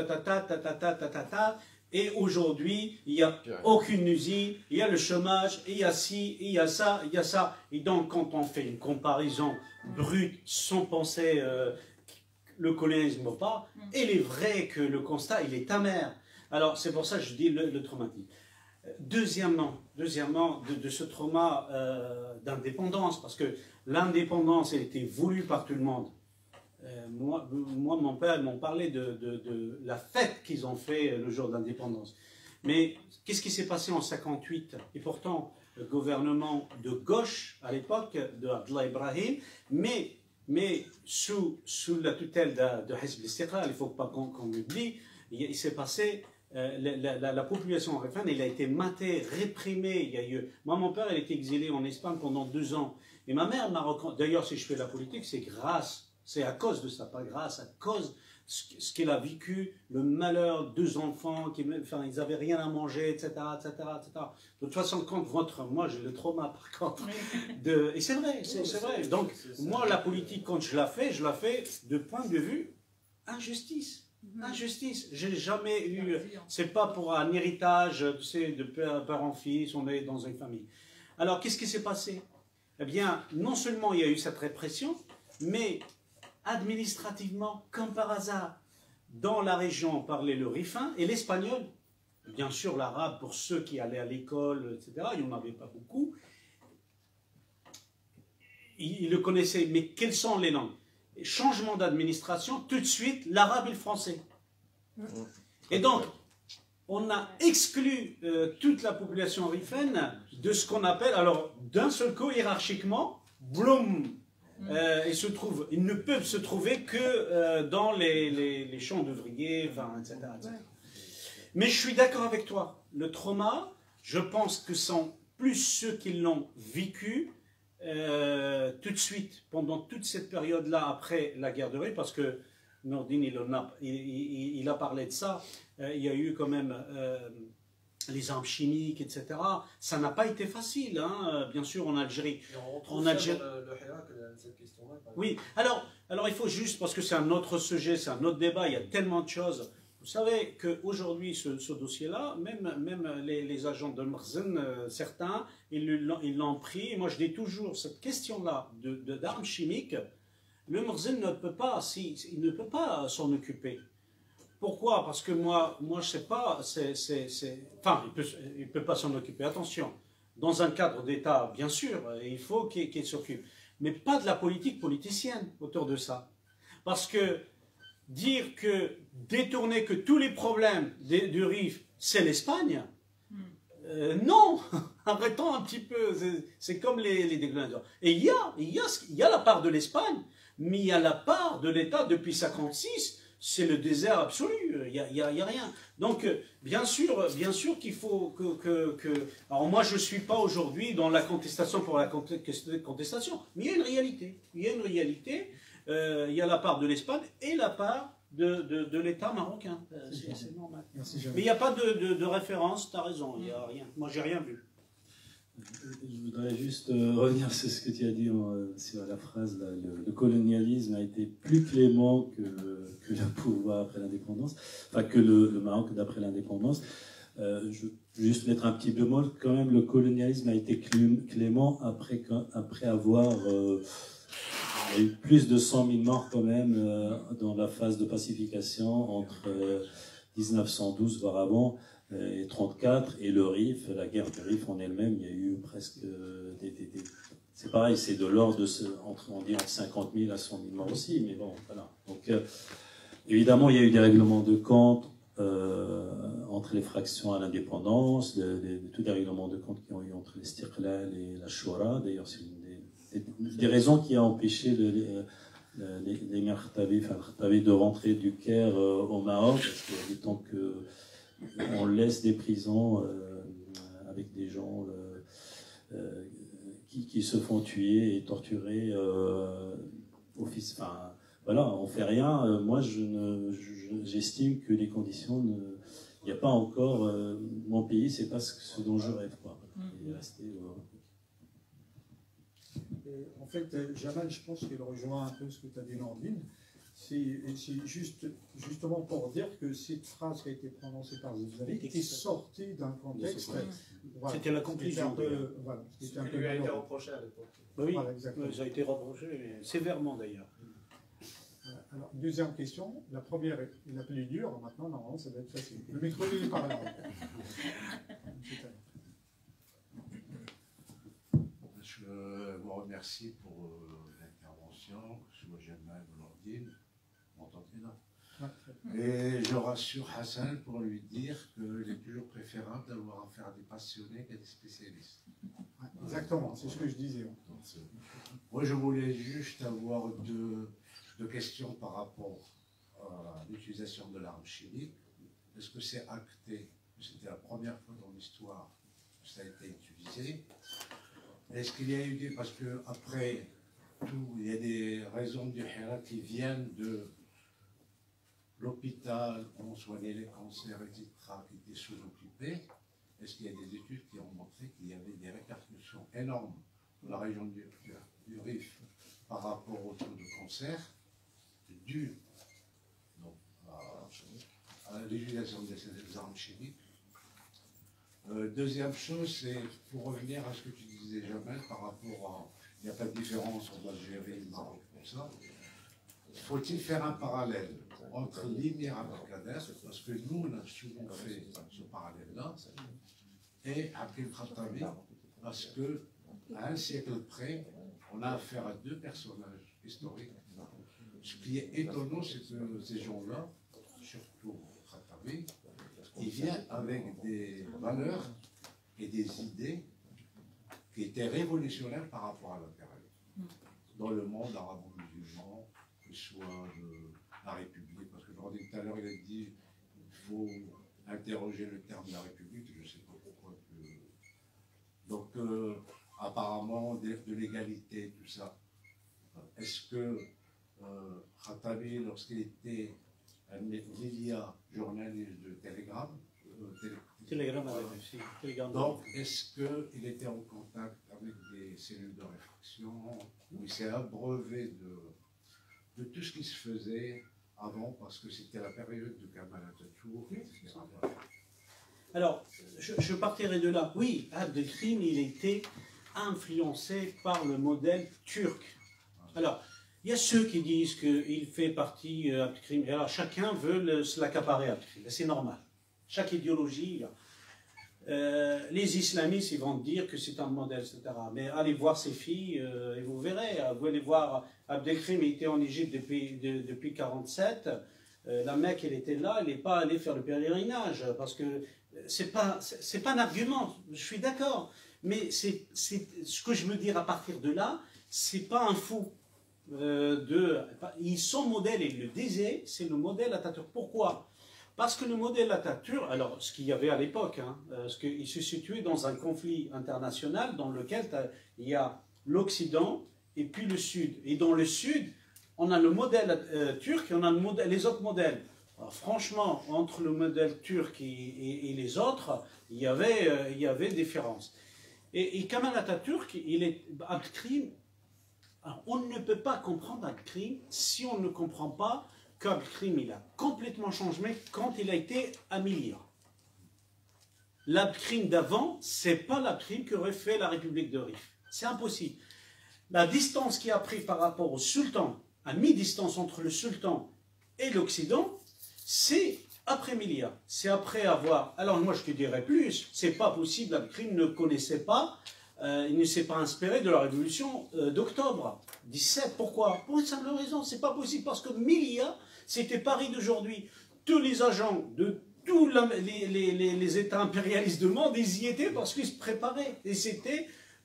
et aujourd'hui, il n'y a aucune usine, il y a le chômage, il y a ci, il y a ça, il y a ça. Et donc, quand on fait une comparaison brute, sans penser le colonialisme ou pas, il est vrai que le constat, il est amer. Alors, c'est pour ça que je dis le traumatisme. Deuxièmement, de ce trauma d'indépendance, parce que l'indépendance, elle était voulue par tout le monde. Moi, mon père m'en parlait de la fête qu'ils ont fait le jour de l'indépendance. Mais qu'est-ce qui s'est passé en 58? Et pourtant, le gouvernement de gauche, à l'époque, de Abdallah Ibrahim, mais sous la tutelle de Hizb al-Istiqlal, il ne faut pas qu'on oublie, il s'est passé... la population rifane, elle a été matée, réprimée. Il y a eu... Moi, mon père, il était exilé en Espagne pendant 2 ans. Et ma mère m'a raconté... D'ailleurs, si je fais la politique, c'est à cause de ça, pas grâce, à cause de ce qu'elle a vécu, le malheur, 2 enfants, ils n'avaient rien à manger, etc., etc., etc. De toute façon, moi, j'ai le trauma, par contre. Et c'est vrai, c'est vrai. Donc, moi, la politique, quand je la fais de point de vue injustice. Injustice, j'ai jamais eu, c'est pas pour un héritage, tu sais, de père en fils, on est dans une famille. Alors, qu'est-ce qui s'est passé? Eh bien, non seulement il y a eu cette répression, mais administrativement, comme par hasard, dans la région, on parlait le rifin et l'espagnol, bien sûr l'arabe pour ceux qui allaient à l'école, etc., il n'y en avait pas beaucoup, ils le connaissaient, mais quelles sont les langues? Changement d'administration, tout de suite, l'arabe et le français. Et donc, on a exclu toute la population rifaine de ce qu'on appelle, alors d'un seul coup, hiérarchiquement, bloum, ils ne peuvent se trouver que dans les champs d'ouvriers, etc., etc. Mais je suis d'accord avec toi, le trauma, je pense que sont plus ceux qui l'ont vécu, tout de suite, pendant toute cette période-là, après la guerre de Rif, parce que Nordine, il a parlé de ça, il y a eu quand même les armes chimiques, etc. Ça n'a pas été facile, hein, bien sûr, en Algérie. Et on retrouve le Hirak, cette question-là. Oui, alors il faut juste, parce que c'est un autre sujet, c'est un autre débat, il y a tellement de choses. Vous savez qu'aujourd'hui, ce dossier-là, même les agents de Mrzen, certains, ils l'ont pris. Moi, je dis toujours, cette question-là d'armes chimiques, le Muezzin ne peut pas, il ne peut pas s'en occuper. Pourquoi? Parce que moi je sais pas, enfin, il peut pas s'en occuper, attention. Dans un cadre d'État, bien sûr, il faut qu'il s'occupe. Mais pas de la politique politicienne autour de ça. Parce que dire que, détourner que tous les problèmes du RIF, c'est l'Espagne, non, arrêtons un petit peu, c'est comme les déclinaisons. Et il y a la part de l'Espagne, mais il y a la part de l'État depuis 1956, c'est le désert absolu, il y a rien. Donc, bien sûr qu'il faut que... Alors moi, je ne suis pas aujourd'hui dans la contestation pour la contestation, mais il y a une réalité. Il y a une réalité, il y a la part de l'Espagne et la part de l'État marocain. C'est normal. Merci, mais il n'y a pas de référence, tu as raison, il n'y a rien. Moi, j'ai rien vu. Je voudrais juste revenir sur ce que tu as dit sur la phrase, là, le colonialisme a été plus clément que le pouvoir après l'indépendance, enfin que le Maroc d'après l'indépendance. Je veux juste mettre un petit bémol, quand même le colonialisme a été clément après avoir... il y a eu plus de 100 000 morts quand même dans la phase de pacification entre 1912 voire avant, et 34, et le RIF, la guerre du RIF en elle-même, il y a eu presque c'est pareil, c'est de l'ordre de on dit entre 50 000 à 100 000 morts aussi, mais bon, voilà. Donc, évidemment, il y a eu des règlements de compte entre les fractions à l'indépendance, tous les règlements de compte qui ont eu entre l'Istiqlal et la Shoura. D'ailleurs, c'est une des raisons qui a empêché l'émir Khattabi de rentrer du Caire au Maroc, parce qu'il y a des temps que on laisse des prisons avec des gens qui se font tuer et torturer enfin, voilà, on fait rien. Moi, j'estime que les conditions il n'y a pas encore mon pays, c'est pas ce dont je rêve, quoi. Et rester, En fait, Jamal, je pense qu'il rejoint un peu ce que tu as dit, Nordine. C'est justement pour dire que cette phrase qui a été prononcée par Zouzaï était sortie d'un contexte. Voilà, c'était la conclusion. Voilà, ce qui lui a été reproché à l'époque. Oui, voilà, exactement. Ça a été reproché, sévèrement d'ailleurs. Alors, deuxième question. La première est la plus dure. Maintenant, normalement, ça va être facile. Le micro, il est par là. Je vous remercie pour l'intervention, que ce soit Jamal ou Nordine. Vous m'entendez là? Et je rassure Hassan pour lui dire qu'il est toujours préférable d'avoir affaire à des passionnés qu'à des spécialistes. Exactement, c'est ce que je disais. Donc, moi, je voulais juste avoir deux questions par rapport à l'utilisation de l'arme chimique. Est-ce que c'est acté? C'était la première fois dans l'histoire que ça a été utilisé. Est-ce qu'il y a eu des... Parce qu'après tout, il y a des raisons du Hira qui viennent de l'hôpital où on soignait les cancers, etc., qui étaient sous-occupés. Est-ce qu'il y a des études qui ont montré qu'il y avait des répercussions énormes dans la région du Rif par rapport au taux de cancer dû à l'utilisation des armes chimiques? Deuxième chose, c'est pour revenir à ce que tu disais, Jamal, par rapport à... Il n'y a pas de différence entre l'Algérie, le Maroc, tout ça. Faut-il faire un parallèle entre l'Émir Abdelkader, parce que nous, on a souvent fait ce parallèle-là, et Abdel Khattabi, parce que à un siècle près, on a affaire à deux personnages historiques. Ce qui est étonnant, c'est que ces gens-là, surtout Khattabi, il vient avec des valeurs et des idées qui étaient révolutionnaires par rapport à la période. Dans le monde arabo-musulman, que ce soit la République, parce que je disais tout à l'heure, il a dit qu'il faut interroger le terme de la République, je ne sais pas pourquoi. Donc, apparemment, de l'égalité, tout ça. Est-ce que Khattabi, lorsqu'il était Lilia, journaliste de Télégramme, donc, est-ce qu'il était en contact avec des cellules de réflexion, où il s'est abreuvé de tout ce qui se faisait avant, parce que c'était la période de Kemal Atatürk, etc. Alors, je partirai de là. Oui, Abdelkrim, il était influencé par le modèle turc. Alors, Il y a ceux qui disent qu'il fait partie Abdelkrim. Alors chacun veut se l'accaparer Abdelkrim. C'est normal. Chaque idéologie. Les islamistes, ils vont dire que c'est un modèle, etc. Mais allez voir ces filles et vous verrez. Vous allez voir Abdelkrim, il était en Égypte depuis 1947. La Mecque, elle était là, elle n'est pas allée faire le pèlerinage. Parce que c'est pas un argument, je suis d'accord. Mais ce que je veux dire à partir de là, c'est pas un fou. Ils sont modèles, et ils le disaient, c'est le modèle Atatürk. Pourquoi? Parce que le modèle Atatürk, alors ce qu'il y avait à l'époque, il se situait dans un conflit international dans lequel il y a l'Occident et puis le Sud. Et dans le Sud, on a le modèle turc et on a les autres modèles. Alors, franchement, entre le modèle turc et les autres, il y avait différence. Et Kemal Atatürk, Abdelkrim, on ne peut pas comprendre Abdelkrim si on ne comprend pas qu'Abdelkrim, il a complètement changé quand il a été amir. L'Abdelkrim d'avant, c'est pas l'Abdelkrim qu'aurait fait la République de Rif. C'est impossible. La distance qu'il a pris par rapport au sultan, à mi-distance entre le sultan et l'Occident, c'est après Milia. C'est après avoir... Alors moi je te dirais plus, c'est pas possible, Abdelkrim ne connaissait pas, il ne s'est pas inspiré de la révolution d'octobre 17. Pourquoi? Pour une simple raison, c'est pas possible, parce que Milia, c'était Paris d'aujourd'hui. Tous les agents de tous les États impérialistes du monde, ils y étaient parce qu'ils se préparaient. Et c'était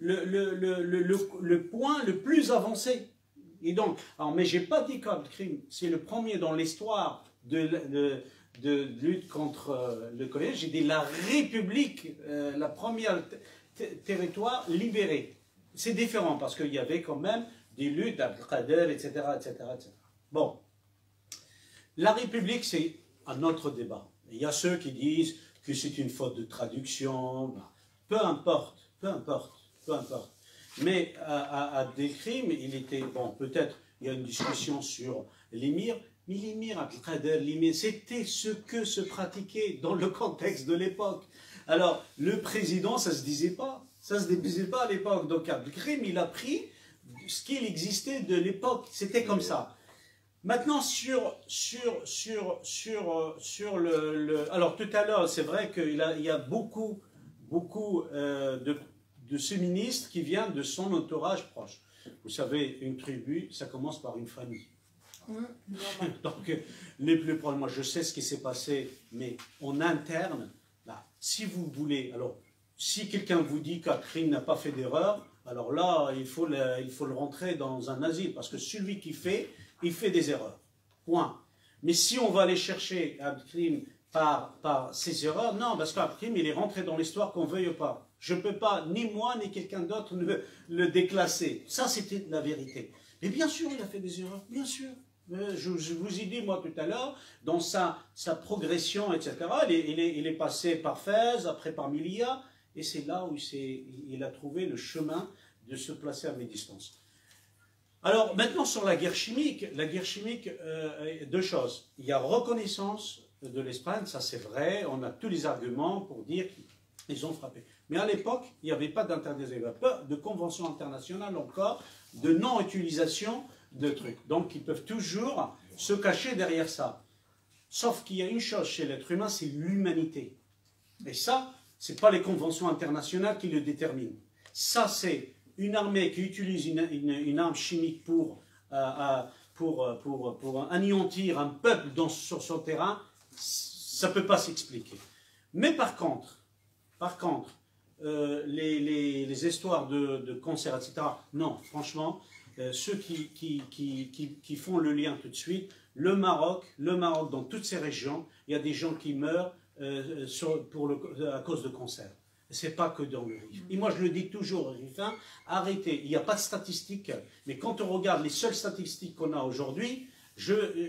le point le plus avancé. Et donc, alors, mais j'ai pas dit qu'Abdelkrim, c'est le premier dans l'histoire de lutte contre le collège. J'ai dit la République, la première territoire libéré. C'est différent parce qu'il y avait quand même des luttes d'Abdelkader, etc., etc., etc. Bon. La République, c'est un autre débat. Il y a ceux qui disent que c'est une faute de traduction. Peu importe, peu importe, peu importe. Mais à Abdelkrim, il était, bon, peut-être il y a une discussion sur l'émir, mais l'émir, Abdelkader, l'émir, c'était ce que se pratiquait dans le contexte de l'époque. Alors, le président, ça ne se disait pas. Ça ne se disait pas à l'époque. Donc, Abdelkrim, il a pris ce qu'il existait de l'époque. C'était comme ça. Maintenant, sur alors, tout à l'heure, c'est vrai qu'il y a beaucoup de ce ministre qui vient de son entourage proche. Vous savez, une tribu, ça commence par une famille. Donc, les plus proches, moi, je sais ce qui s'est passé, mais en interne, là, si vous voulez, alors, si quelqu'un vous dit qu'Abdelkrim n'a pas fait d'erreur, alors là, il faut le rentrer dans un asile, parce que celui qui fait, il fait des erreurs. Point. Mais si on va aller chercher Abdelkrim par ses erreurs, non, parce qu'Abdelkrim, il est rentré dans l'histoire qu'on veuille ou pas. Je ne peux pas, ni moi, ni quelqu'un d'autre, le déclasser. Ça, c'était la vérité. Mais bien sûr, il a fait des erreurs, bien sûr. Je vous ai dit, moi, tout à l'heure, dans sa progression, etc., il est passé par Fès, après par Milia, et c'est là où il a trouvé le chemin de se placer à mi-distance. Alors, maintenant, sur la guerre chimique, deux choses. Il y a reconnaissance de l'Espagne, ça c'est vrai, on a tous les arguments pour dire qu'ils ont frappé. Mais à l'époque, il n'y avait pas d'interdit, pas de convention internationale encore, de non-utilisation de trucs. Donc, ils peuvent toujours se cacher derrière ça. Sauf qu'il y a une chose chez l'être humain, c'est l'humanité. Et ça, ce n'est pas les conventions internationales qui le déterminent. Ça, c'est une armée qui utilise une arme chimique pour anéantir un peuple sur son terrain, ça ne peut pas s'expliquer. Mais par contre, les histoires de cancer, etc., non, franchement, ceux qui font le lien tout de suite, le Maroc, dans toutes ces régions, il y a des gens qui meurent à cause de cancer. Ce n'est pas que dans le Rif. Et moi, je le dis toujours, Rifin, arrêtez. Il n'y a pas de statistiques, mais quand on regarde les seules statistiques qu'on a aujourd'hui, ça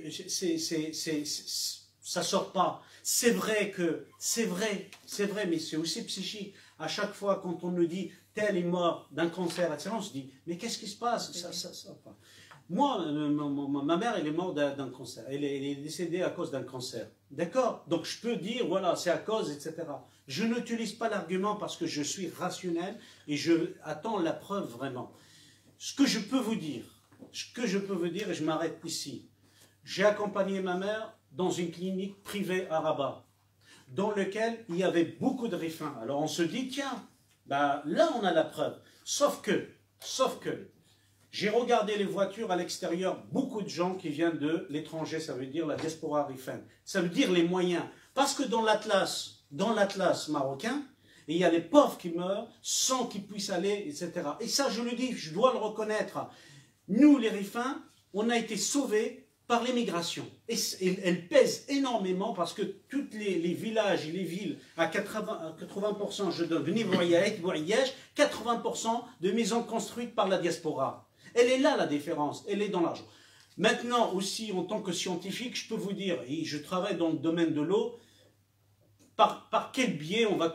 ne sort pas. C'est vrai, mais c'est aussi psychique. À chaque fois, quand on nous dit tel est mort d'un cancer, etc., on se dit, mais qu'est-ce qui se passe? Moi, ma mère, elle est morte d'un cancer. Elle est décédée à cause d'un cancer. D'accord? Donc je peux dire, voilà, c'est à cause, etc. Je n'utilise pas l'argument parce que je suis rationnel et je attends la preuve vraiment. Ce que je peux vous dire, Ce que je peux vous dire, et je m'arrête ici, j'ai accompagné ma mère dans une clinique privée à Rabat, dans laquelle il y avait beaucoup de rifins. Alors on se dit, tiens, bah, là on a la preuve. Sauf que, j'ai regardé les voitures à l'extérieur, beaucoup de gens qui viennent de l'étranger, ça veut dire la diaspora rifine. Ça veut dire les moyens. Parce que dans l'Atlas marocain, il y a les pauvres qui meurent sans qu'ils puissent aller, etc. Et ça, je le dis, je dois le reconnaître. Nous, les rifins, on a été sauvés par l'immigration. Et elle pèse énormément parce que tous les villages et les villes, à 80%, je donne, de Nivoyage, 80% de maisons construites par la diaspora. Elle est là la différence, elle est dans l'argent. Maintenant aussi, en tant que scientifique, je peux vous dire, et je travaille dans le domaine de l'eau, par quel biais on va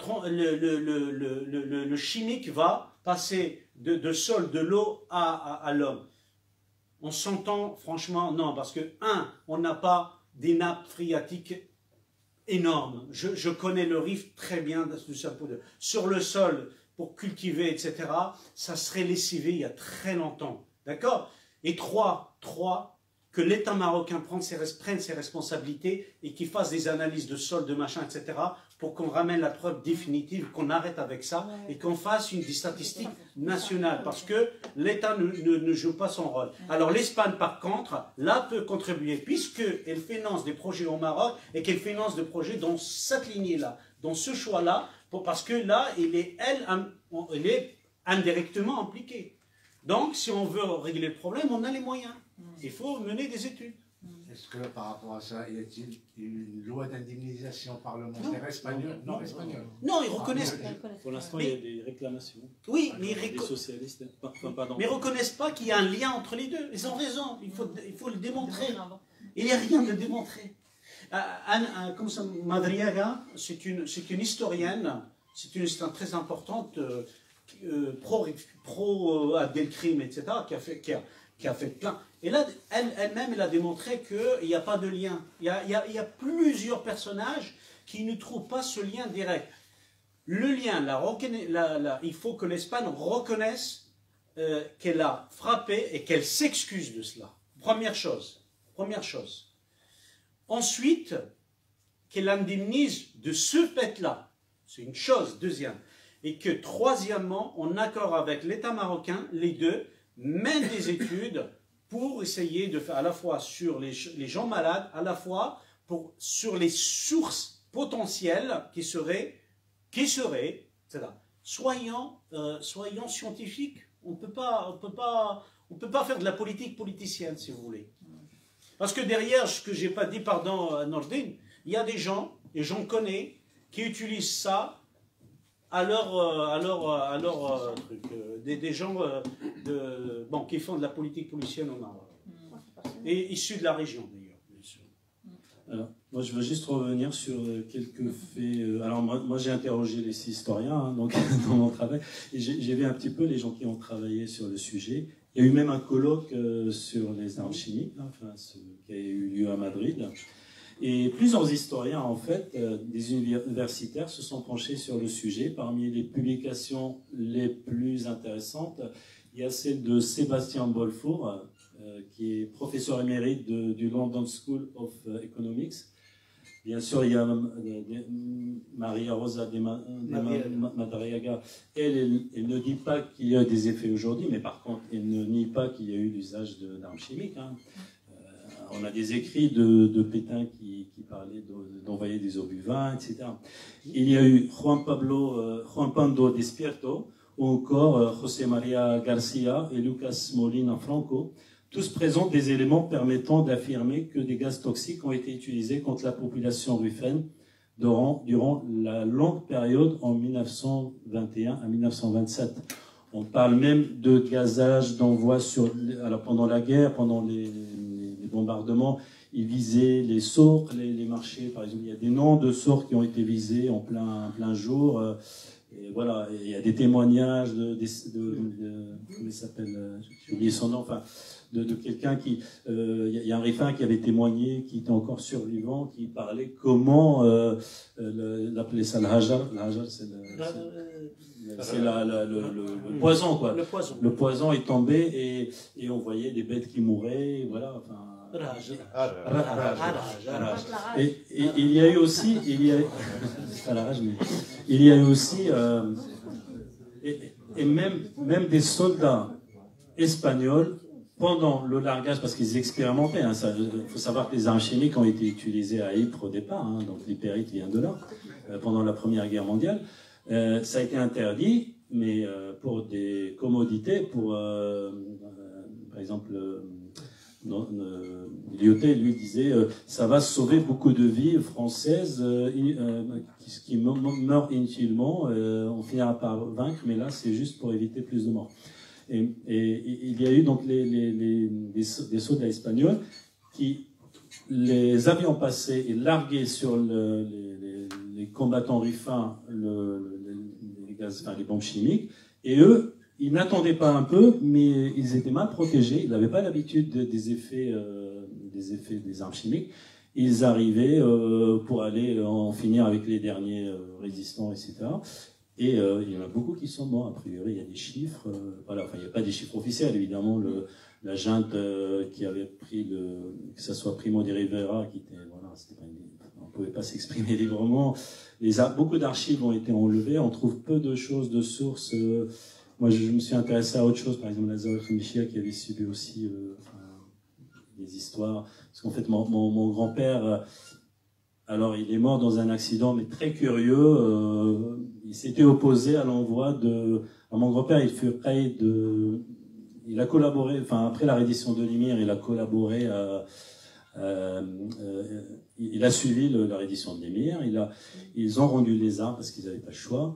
le chimique va passer de sol, de l'eau à l'homme? On s'entend franchement, non, parce que, on n'a pas des nappes phréatiques énormes. Je connais le Rif très bien sur le sol pour cultiver, etc. Ça serait lessivé il y a très longtemps. D'accord? Et trois, que l'État marocain prenne ses responsabilités et qu'il fasse des analyses de sol, de machin, etc. pour qu'on ramène la preuve définitive, qu'on arrête avec ça et qu'on fasse des statistiques nationales parce que l'État ne joue pas son rôle. Alors l'Espagne, par contre, là peut contribuer puisqu'elle finance des projets au Maroc et qu'elle finance des projets dans cette lignée-là, dans ce choix-là, parce que là, elle est indirectement impliquée. Donc, si on veut régler le problème, on a les moyens. Il faut mener des études. Est-ce que par rapport à ça, y a-t-il une loi d'indemnisation parlementaire espagnole? Non, espagnole. Non, ils reconnaissent. Pour l'instant, il y a des réclamations. Oui, mais des socialistes. mais ils ne reconnaissent pas qu'il y a un lien entre les deux. Ils ont raison. Il faut le démontrer. Il n'y a rien de démontré. Comme ça, Madriaga, c'est une historienne. C'est une histoire très importante. Pro Abdelkrim, etc., qui a fait plein. Et là, elle-même, elle a démontré qu'il n'y a pas de lien. Il y a plusieurs personnages qui ne trouvent pas ce lien direct. Le lien, il faut que l'Espagne reconnaisse qu'elle a frappé et qu'elle s'excuse de cela. Première chose. Ensuite, qu'elle indemnise de ce fait-là. C'est une chose. Deuxième. Et que troisièmement, en accord avec l'État marocain, les deux mènent des études pour essayer de faire à la fois sur les gens malades, à la fois sur les sources potentielles qui seraient, etc. Soyons scientifiques. On peut pas faire de la politique politicienne, si vous voulez. Parce que derrière, ce que j'ai pas dit, pardon, Nordin, il y a des gens, et j'en connais, qui utilisent ça à leur truc. Des gens qui font de la politique politicienne au Maroc. Et issus de la région, d'ailleurs, bien sûr. Alors, moi, je veux juste revenir sur quelques faits. Alors, moi j'ai interrogé les historiens donc, dans mon travail, et j'ai vu un petit peu les gens qui ont travaillé sur le sujet. Il y a eu même un colloque sur les armes chimiques, qui a eu lieu à Madrid. Et plusieurs historiens, en fait, des universitaires se sont penchés sur le sujet. Parmi les publications les plus intéressantes, il y a celle de Sébastien Bolfour, qui est professeur émérite du London School of Economics. Bien sûr, il y a Maria Rosa de Madariaga. Elle ne dit pas qu'il y a des effets aujourd'hui, mais par contre, elle ne nie pas qu'il y a eu l'usage d'armes chimiques. On a des écrits de Pétain qui parlaient d'envoyer des obus-vins, etc. Il y a eu Juan Pablo Despierto, ou encore José María García et Lucas Molina Franco. Tous présentent des éléments permettant d'affirmer que des gaz toxiques ont été utilisés contre la population ruffène durant la longue période en 1921 à 1927. On parle même de gazage d'envoi pendant la guerre, pendant les bombardements, ils visaient les sourds, les marchés, par exemple. Il y a des noms de sourds qui ont été visés en plein jour. Et voilà, il y a des témoignages comment il s'appelle, j'ai oublié son nom, enfin, de quelqu'un qui, il y a un riffin qui avait témoigné, qui était encore survivant, qui parlait comment, l'appelait ça le Hajar, c'est C'est le poison, quoi. Le poison. Le poison est tombé et on voyait des bêtes qui mouraient, voilà. Enfin, et il y a eu aussi, il y a eu aussi, et même des soldats espagnols pendant le largage, parce qu'ils expérimentaient. Il faut savoir que les armes chimiques ont été utilisées à Ypres au départ, hein, donc l'hypérite vient de là, pendant la Première Guerre mondiale. Ça a été interdit, mais pour des commodités, par exemple, Lyoté, lui, disait ça va sauver beaucoup de vies françaises qui meurent inutilement, on finira par vaincre, mais là, c'est juste pour éviter plus de morts. Et il y a eu donc des soldats espagnols qui, les avions passés et largués sur les combattants rifins les bombes chimiques, et eux, ils n'attendaient pas un peu, mais ils étaient mal protégés, ils n'avaient pas l'habitude des effets des armes chimiques. Ils arrivaient pour aller en finir avec les derniers résistants, etc. Et il y en a beaucoup qui sont morts, a priori, il y a des chiffres, voilà, enfin il n'y a pas des chiffres officiels, évidemment, la junte qui avait pris que ce soit Primo de Rivera, qui était, voilà, on ne pouvait pas s'exprimer librement. Beaucoup d'archives ont été enlevées, on trouve peu de choses, de sources. Moi, je me suis intéressé à autre chose, par exemple, Lazare Khmichia, qui avait subi aussi des histoires. Parce qu'en fait, mon grand-père, alors il est mort dans un accident, mais très curieux. Il s'était opposé à l'envoi de... Alors, mon grand-père, il a collaboré, enfin, après la reddition de l'Émir, il a collaboré il a suivi la reddition de l'Émir, ils ont rendu les armes parce qu'ils n'avaient pas le choix.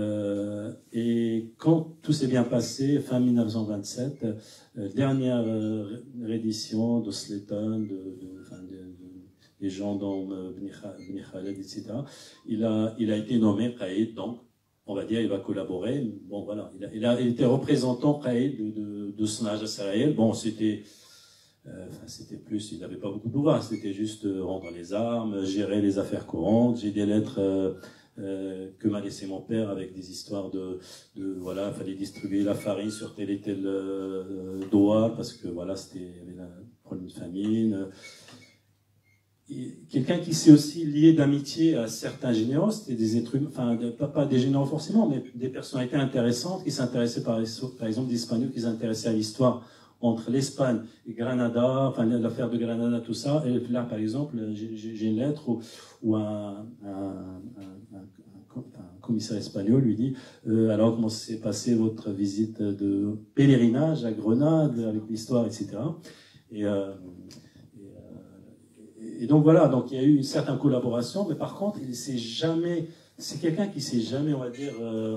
Et quand tout s'est bien passé, fin 1927, dernière reddition de Sleton, des gendarmes Bni Khaled, etc., il a été nommé Qaïd, donc on va dire il va collaborer. Bon voilà, il a été représentant Qaïd de Snaj à Sarajevo. Bon, c'était plus, il n'avait pas beaucoup de pouvoir, c'était juste rendre les armes, gérer les affaires courantes. J'ai des lettres que m'a laissé mon père avec des histoires voilà, il fallait distribuer la farine sur tel et tel doigt parce que voilà, il y avait un problème de famine. Quelqu'un qui s'est aussi lié d'amitié à certains généraux, c'était des êtres humains, enfin pas des généraux forcément, mais des personnalités intéressantes qui s'intéressaient par exemple des Espagnols qui s'intéressaient à l'histoire entre l'Espagne et Granada, enfin l'affaire de Granada, tout ça. Et là, par exemple, j'ai une lettre où un commissaire espagnol lui dit alors comment s'est passée votre visite de pèlerinage à Grenade avec l'histoire, etc. Et donc voilà, donc il y a eu une certaine collaboration, mais par contre, c'est quelqu'un qui s'est jamais, on va dire,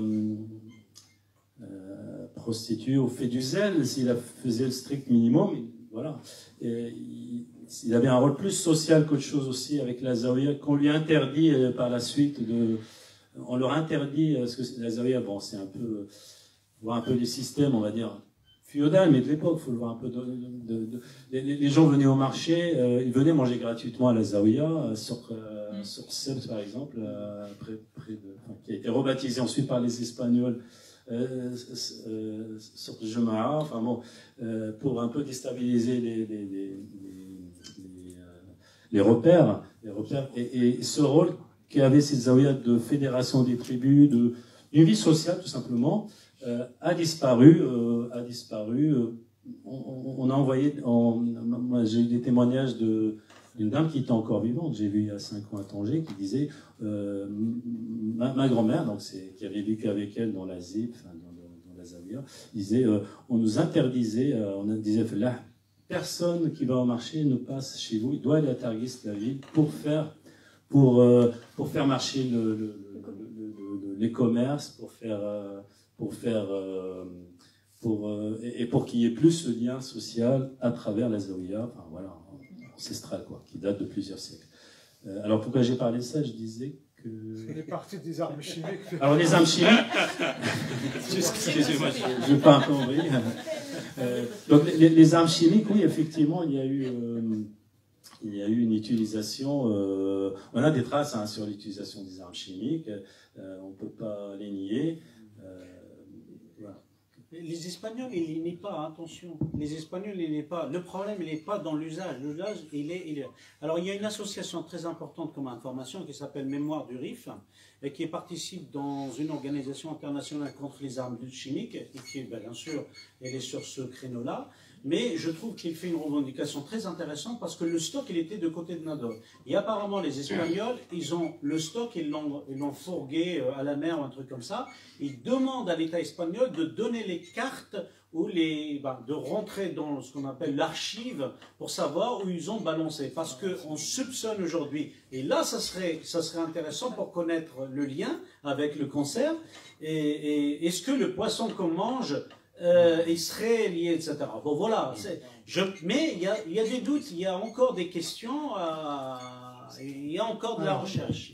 prostitué ou fait du zèle, s'il faisait le strict minimum, voilà. Et il avait un rôle plus social qu'autre chose aussi avec la Zawiya, qu'on lui interdit par la suite on leur interdit, parce que la Zawiya, bon, c'est un peu, voir un peu les systèmes, on va dire, féodal, mais de l'époque, il faut le voir un peu. Les gens venaient au marché, ils venaient manger gratuitement à la Zawiya, sur Sept, par exemple, qui a été rebaptisé ensuite par les Espagnols, sur le Jema'a, enfin bon, pour un peu déstabiliser les repères. Et ce rôle qu'avait ces Zawiya de fédération des tribus, d'une vie sociale, tout simplement, a disparu. On a envoyé. Moi, j'ai eu des témoignages d'une dame qui était encore vivante. J'ai vu il y a 5 ans à Tanger, qui disait ma grand-mère, donc qui avait vécu avec elle dans la ZIP, dans la Zawiya, disait on nous interdisait, on disait là, personne qui va au marché ne passe chez vous. Il doit aller à Targhis, la ville, pour faire marcher les commerces, et pour qu'il y ait plus ce lien social à travers la Zawiya, enfin, voilà, ancestral, quoi, qui date de plusieurs siècles. Alors pourquoi j'ai parlé de ça? Je disais que... Il est parti des armes chimiques. Alors les armes chimiques, excusez-moi, je ne vais pas un peu en vrille. Donc les armes chimiques, oui, effectivement, il y a eu une utilisation, on a des traces sur l'utilisation des armes chimiques, on ne peut pas les nier. Les Espagnols, ils n'y pas, attention. Les Espagnols, ils n'y pas. Le problème, il n'est pas dans l'usage. L'usage, il est. Alors, il y a une association très importante comme information qui s'appelle Mémoire du RIF et qui participe dans une organisation internationale contre les armes chimiques et qui, bien sûr, elle est sur ce créneau-là. Mais je trouve qu'il fait une revendication très intéressante parce que le stock, il était de côté de Nador. Et apparemment, les Espagnols, ils ont le stock, ils l'ont fourgué à la mer ou un truc comme ça. Ils demandent à l'État espagnol de donner les cartes ou de rentrer dans ce qu'on appelle l'archive pour savoir où ils ont balancé. Parce qu'on soupçonne aujourd'hui, et là, ça serait intéressant pour connaître le lien avec le cancer. Et est-ce que le poisson qu'on mange il serait lié, etc. Bon, voilà. Mais il y a des doutes, il y a encore des questions, il y a encore de la recherche.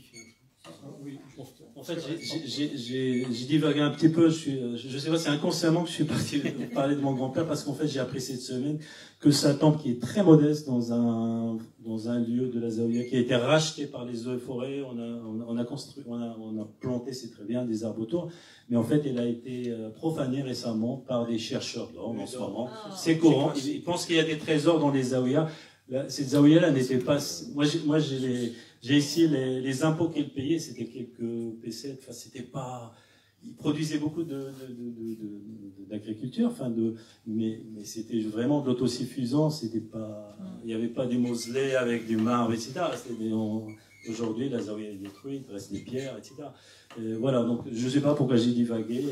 En fait, j'ai divagué un petit peu. Je sais pas, c'est inconsciemment que je suis parti parler de mon grand-père parce qu'en fait, j'ai appris cette semaine que sa tombe, qui est très modeste dans un lieu de la Zaouïa, qui a été racheté par les eaux et forêts. On a planté, c'est très bien, des arbres autour. Mais en fait, elle a été profanée récemment par des chercheurs d'or en ce moment. C'est courant. Ils pensent qu'il y a des trésors dans les Zaouïas. Cette Zaouïa-là n'était pas... Moi, j'ai ici les impôts qu'ils payaient, c'était quelques pesettes. Enfin, c'était pas... Ils produisaient beaucoup d'agriculture, mais c'était vraiment de l'autosuffisance. C'était pas... Il n'y avait pas du moselé avec du marbre, etc. Aujourd'hui, la Zaouïa est détruite, il reste des pierres, etc. Voilà, donc je ne sais pas pourquoi j'ai divagué.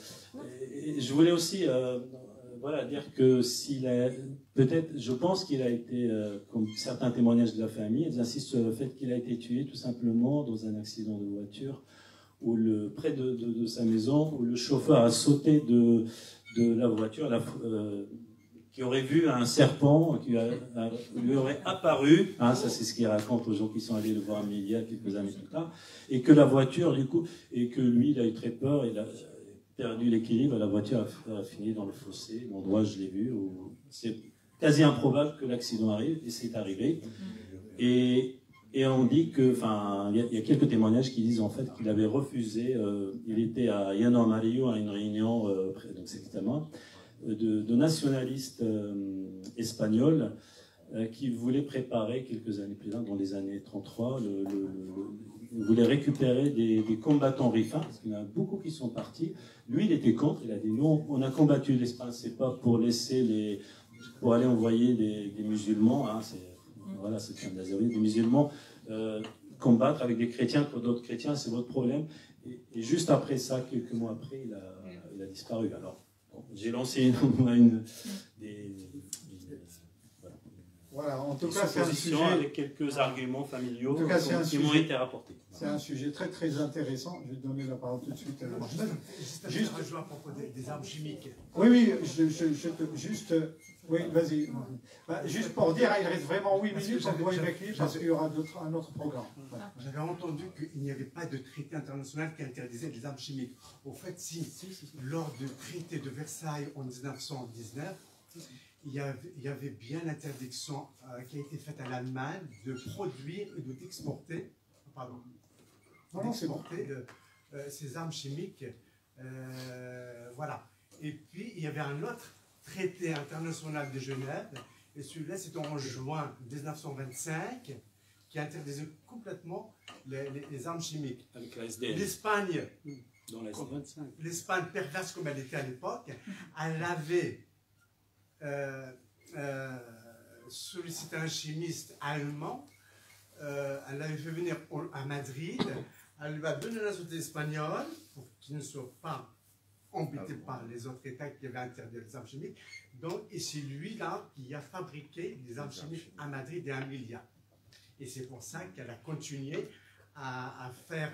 Je voulais aussi dire que peut-être, je pense qu'il a été, comme certains témoignages de la famille, ils insistent sur le fait qu'il a été tué tout simplement dans un accident de voiture, près de sa maison, où le chauffeur a sauté de la voiture, qui aurait vu un serpent qui lui aurait apparu, ça c'est ce qu'il raconte aux gens qui sont allés le voir il y a quelques années plus tard, et que la voiture, du coup, et que lui, il a eu très peur, il a perdu l'équilibre, la voiture a fini dans le fossé, l'endroit je l'ai vu, c'est quasi improbable que l'accident arrive, et c'est arrivé. Et on dit que, il y a quelques témoignages qui disent en fait qu'il avait refusé, il était à Llano Amarillo à une réunion, donc c'est évidemment, de nationalistes espagnols qui voulaient préparer quelques années plus tard, dans les années 33, voulaient récupérer des combattants rifins, parce qu'il y en a beaucoup qui sont partis. Lui, il était contre, il a dit non, on a combattu l'Espagne, c'est pas pour pour aller envoyer des musulmans, voilà, c'est un Nazarite, des musulmans combattre avec des chrétiens pour d'autres chrétiens, c'est votre problème. Et juste après ça, quelques mois après, il a disparu. Alors, j'ai lancé voilà, en tout cas, c'est un sujet avec quelques arguments familiaux qui m'ont été rapportés. C'est un sujet très très intéressant. Je vais donner la parole tout de suite à Mohamed. Juste à propos des armes chimiques. Oui, oui, vas-y. Juste pour dire, il reste vraiment 8 minutes, on doit évacuer parce qu'il y aura un autre programme. Voilà. J'avais entendu qu'il n'y avait pas de traité international qui interdisait les armes chimiques. Au fait, lors du traité de Versailles en 1919, il y avait bien l'interdiction qui a été faite à l'Allemagne de produire et d'exporter ces armes chimiques. Voilà. Et puis, il y avait un autre traité international de Genève, et celui-là, c'était en juin 1925, qui interdisait complètement les armes chimiques. Avec la SDN. L'Espagne, perverse comme elle était à l'époque, elle avait sollicité un chimiste allemand, elle l'avait fait venir à Madrid, elle lui a donné la nationalité espagnole pour qu'il ne soit pas embêté par les autres États qui avaient interdit les armes chimiques. Donc, et c'est lui-là qui a fabriqué les armes chimiques à Madrid et à Melilla. Et c'est pour ça qu'elle a continué à faire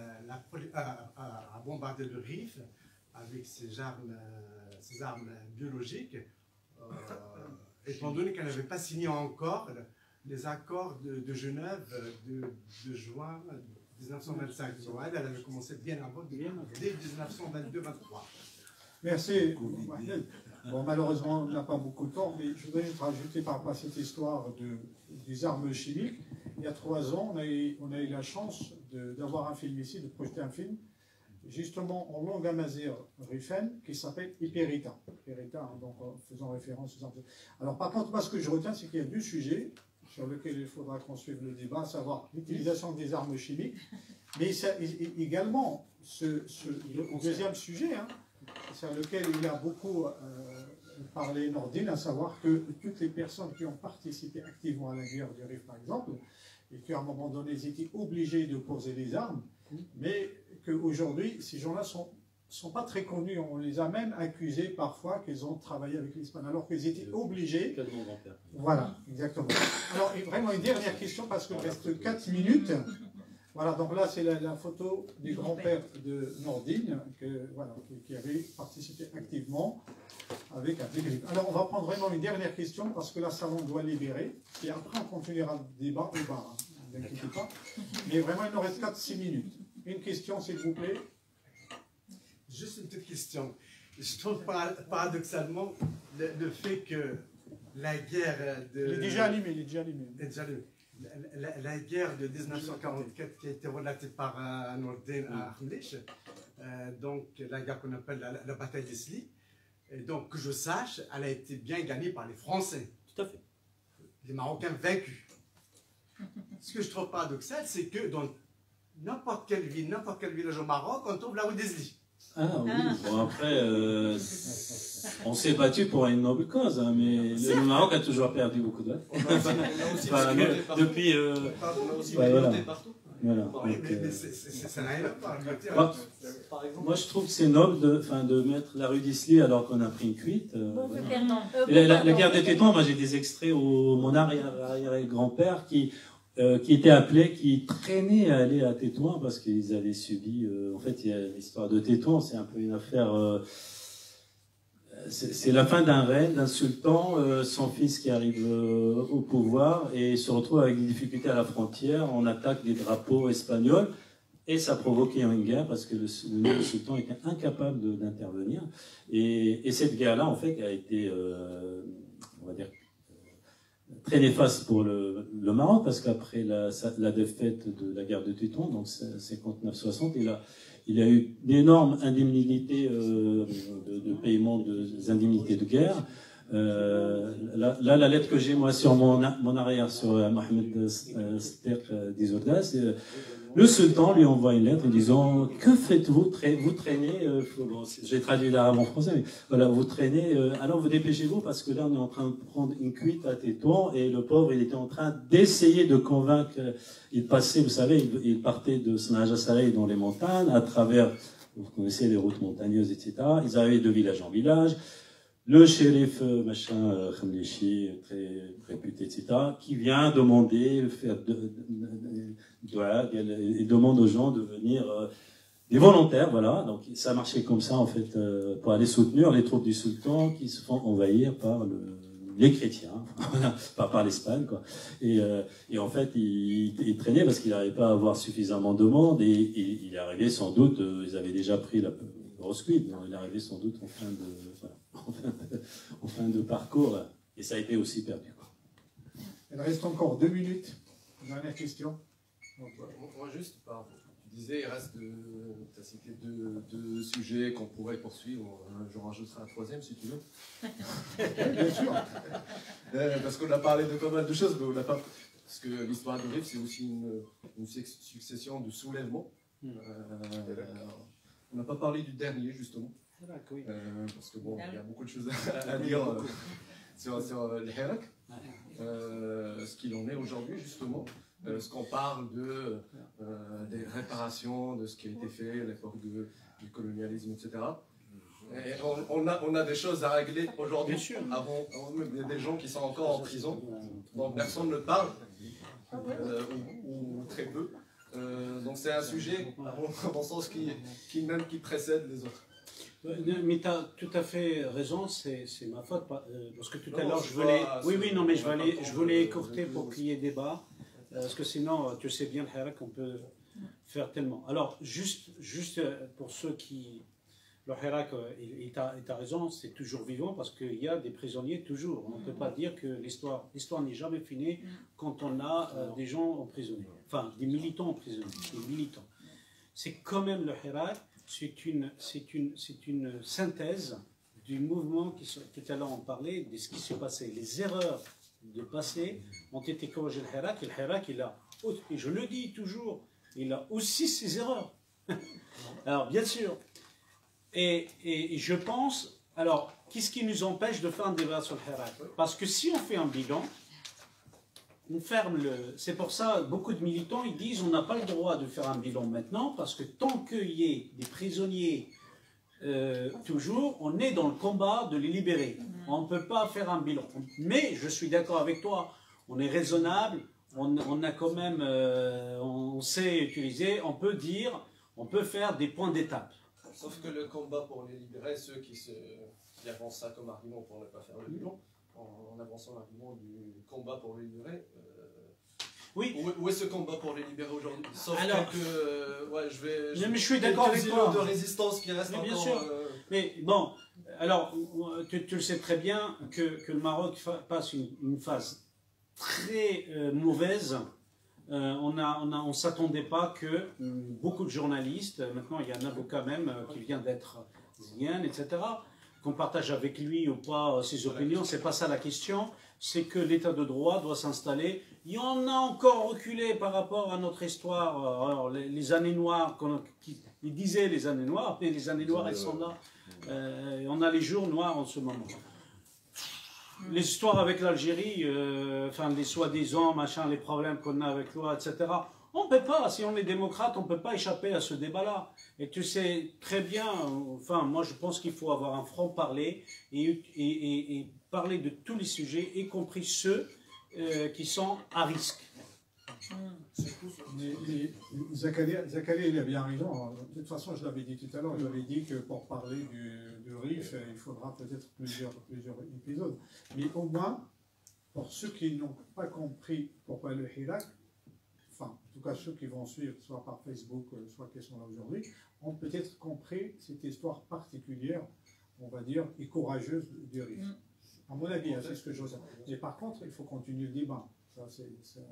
à bombarder le Rif avec ces armes biologiques, étant donné qu'elle n'avait pas signé encore les accords de Genève de juin 1925. Elle avait commencé bien avant, dès 1922-23. Merci. Bon, malheureusement, on n'a pas beaucoup de temps, mais je voudrais juste rajouter par rapport à cette histoire des armes chimiques. Il y a 3 ans, on a eu la chance d'avoir un film ici, de projeter un film justement en langue amazigh rifaine qui s'appelle Hyperita. Hyperita, hein, donc en faisant référence aux Arabes. Alors par contre, moi ce que je retiens, c'est qu'il y a deux sujets sur lesquels il faudra qu'on suive le débat, à savoir l'utilisation des armes chimiques, mais ça, également le deuxième sujet, hein, sur lequel il a beaucoup parlé Nordine, à savoir que toutes les personnes qui ont participé activement à la guerre du Rif, par exemple, et qui à un moment donné étaient obligés de poser les armes, mais qu'aujourd'hui, ces gens-là sont pas très connus. On les a même accusés parfois qu'ils ont travaillé avec l'Espagne, alors qu'ils étaient obligés. Voilà, exactement. Alors, et vraiment une dernière question, parce qu'il reste 4 minutes. Voilà, donc là, c'est la photo du grand-père de Nordine, qui avait participé activement avec un dégrip. Alors, on va prendre vraiment une dernière question, parce que la salon doit libérer, et après, on continuera le débat au bar, hein, ne vous inquiétez pas. Mais vraiment, il nous reste 4-6 minutes. Une question, s'il vous plaît. Juste une petite question. Je trouve paradoxalement le fait que la guerre de... Il est déjà allumé, il est déjà allumé. La guerre de 1944 qui a été relatée par Nordine à Khamlish, donc la guerre qu'on appelle la bataille d'Isli, et donc que je sache, elle a été bien gagnée par les Français. Tout à fait. Les Marocains vaincus. Ce que je trouve paradoxal, c'est que dans n'importe quelle ville, n'importe quel village au Maroc, on trouve la rue d'Isli. Ah oui, bon après, on s'est battu pour une noble cause, hein, mais le Maroc a toujours perdu beaucoup de depuis... On a aussi partout. Voilà. Oui, mais ça n'a rien à voir. Moi, je trouve que c'est noble de mettre la rue d'Isli alors qu'on a pris une cuite. La guerre des Tétons, moi j'ai des extraits où mon arrière-grand-père qui était appelé, qui traînait à aller à Tétouan parce qu'ils avaient subi... en fait, il y a l'histoire de Tétouan, c'est un peu une affaire... c'est la fin d'un règne, d'un sultan, son fils qui arrive au pouvoir et se retrouve avec des difficultés à la frontière, on attaque des drapeaux espagnols et ça provoquait une guerre parce que le sultan était incapable d'intervenir. Et cette guerre-là, en fait, a été, on va dire, très néfaste pour le Maroc parce qu'après la défaite de la guerre de Tétouan, donc 59-60, il a eu d'énormes indemnités de paiement des indemnités de guerre. Là, la lettre que j'ai moi sur mon arrière sur Mohamed Steq d'Izordas, le sultan lui envoie une lettre en disant « Que faites-vous? Vous traînez, j'ai traduit l'arabe en français, mais voilà, vous traînez, alors vous dépêchez-vous parce que là on est en train de prendre une cuite à Tétouan et le pauvre il était en train d'essayer de convaincre, il passait, vous savez, il partait de Snaja Saleh dans les montagnes, à travers, vous connaissez les routes montagneuses, etc. Ils arrivaient de village en village. Le shérif machin Khamlichi, très réputé, etc., qui vient demander, il demande aux gens de venir, des volontaires, voilà. Donc ça marchait comme ça en fait, pour aller soutenir les troupes du sultan qui se font envahir par les chrétiens, pas par l'Espagne, quoi. Et en fait, il traînait parce qu'il n'arrivait pas à avoir suffisamment de monde et il est arrivé sans doute, ils avaient déjà pris la grosse cuite, donc il est arrivé sans doute en fin de parcours, et ça a été aussi perdu, quoi. Il reste encore 2 minutes. Dernière question. Moi juste, tu disais, il reste, tu as cité deux sujets qu'on pourrait poursuivre, j'en rajouterai un troisième si tu veux. Bien sûr. Parce qu'on a parlé de pas mal de choses, mais on n'a pas... Parce que l'histoire du Rif, c'est aussi une succession de soulèvements. On n'a pas parlé du dernier, justement. Parce que bon, il y a beaucoup de choses à dire sur le Hirak, ce qu'il en est aujourd'hui, justement. Ce qu'on parle des réparations, de ce qui a été fait à l'époque du colonialisme, etc. Et on a des choses à régler aujourd'hui. Il y a des gens qui sont encore en prison, dont personne ne parle, ou très peu. Donc c'est un sujet, à mon sens, qui précède les autres. Mais tu as tout à fait raison, c'est ma faute, parce que tout à l'heure je voulais... je voulais écourter pour qu'il y ait débat, parce que sinon, tu sais bien, le Hirak, on peut faire tellement. Alors, juste pour ceux qui... Le Hirak, il a raison, c'est toujours vivant, parce qu'il y a des prisonniers toujours. On ne peut pas dire que l'histoire n'est jamais finie quand on a des gens emprisonnés, enfin, des militants emprisonnés, des militants. C'est quand même le Hirak c'est une synthèse du mouvement qui, tout à l'heure on parlait, de ce qui s'est passé. Les erreurs du passé ont été corrigées. Le Hirak, il a, et je le dis toujours, il a aussi ses erreurs. Alors, bien sûr. Et je pense, alors, qu'est-ce qui nous empêche de faire un débat sur le Hirak? Parce que si on fait un bilan, on ferme le... C'est pour ça, beaucoup de militants, ils disent on n'a pas le droit de faire un bilan maintenant, parce que tant qu'il y ait des prisonniers, toujours, on est dans le combat de les libérer. On ne peut pas faire un bilan. Mais, je suis d'accord avec toi, on est raisonnable, on a quand même, on sait utiliser, on peut dire, on peut faire des points d'étape. Sauf que le combat pour les libérer, ceux qui avancent ça comme argument pour ne pas faire le bilan, en avançant l'argument du combat pour les libérer, oui. Où est ce combat pour les libérer aujourd'hui? Sauf alors, que ouais, mais je suis d'accord avec toi. De résistance qui reste encore. Bien sûr. Mais bon, alors tu le sais très bien que le Maroc passe une phase très mauvaise. On ne s'attendait pas que beaucoup de journalistes, maintenant il y a un avocat même qui vient d'être Zian, etc., qu'on partage avec lui ou pas ses opinions, c'est pas ça la question, c'est que l'état de droit doit s'installer. Il y en a encore reculé par rapport à notre histoire. Alors, les années noires, ils disaient les années noires, mais les années noires elles sont là. On a les jours noirs en ce moment. Les histoires avec l'Algérie, enfin les soi-disant, machin, les problèmes qu'on a avec l'OA, etc. On ne peut pas, si on est démocrate, on ne peut pas échapper à ce débat-là. Et tu sais très bien, enfin moi je pense qu'il faut avoir un franc-parler et parler de tous les sujets, y compris ceux qui sont à risque. Zakaria, il a bien raison. De toute façon, je l'avais dit tout à l'heure, je l'avais dit que pour parler du RIF, il faudra peut-être plusieurs épisodes. Mais au moins, pour ceux qui n'ont pas compris pourquoi le Hirak, enfin, en tout cas ceux qui vont suivre, soit par Facebook, soit qui sont là aujourd'hui, ont peut-être compris cette histoire particulière, on va dire, et courageuse du RIF. À mon avis, c'est ce que j'ose. Mais par contre, il faut continuer le débat. Ça, c'est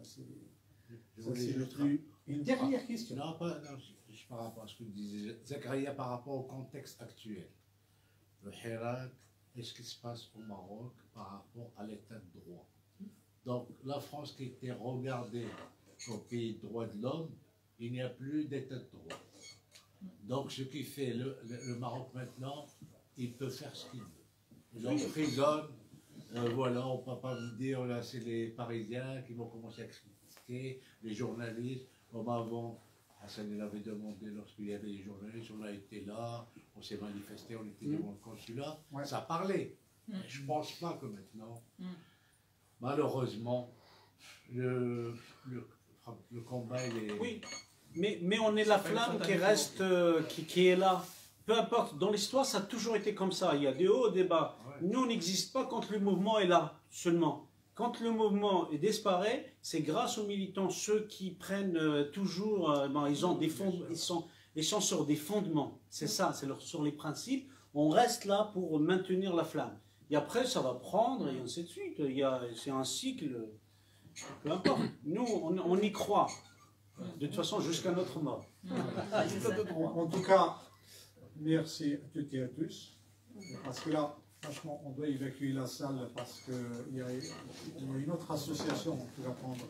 le plus... Une dernière question. Non, par rapport à ce que disait Zakaria, par rapport au contexte actuel. Le Hirak, qu'est-ce qui se passe au Maroc par rapport à l'état de droit? Donc, la France qui était regardée comme pays de droits de l'homme, il n'y a plus d'état de droit. Donc, ce qui fait le Maroc maintenant, il peut faire ce qu'il veut. Il emprisonne, voilà, on ne peut pas vous dire, là, c'est les Parisiens qui vont commencer à expliquer, les journalistes, comme avant. Hassan l'avait demandé lorsqu'il y avait les journalistes, on a été là, on s'est manifesté, on était devant le consulat, ça parlait. Mais je ne pense pas que maintenant, malheureusement, le combat, il est... Oui, mais on est la flamme qui reste, qui est là. Peu importe, dans l'histoire, ça a toujours été comme ça. Il y a des hauts, des bas. Nous, on n'existe pas quand le mouvement est là, seulement. Quand le mouvement disparaît, c'est grâce aux militants, ceux qui prennent toujours, ils ont des fonds, ils sont sur des fondements. C'est ça, c'est sur les principes. On reste là pour maintenir la flamme. Et après, ça va prendre, et ainsi de suite. C'est un cycle, peu importe. Nous, on y croit. De toute façon, jusqu'à notre mort. En tout cas, merci à toutes et à tous. Parce que là, franchement, on doit évacuer la salle parce qu'il y a une autre association qui va prendre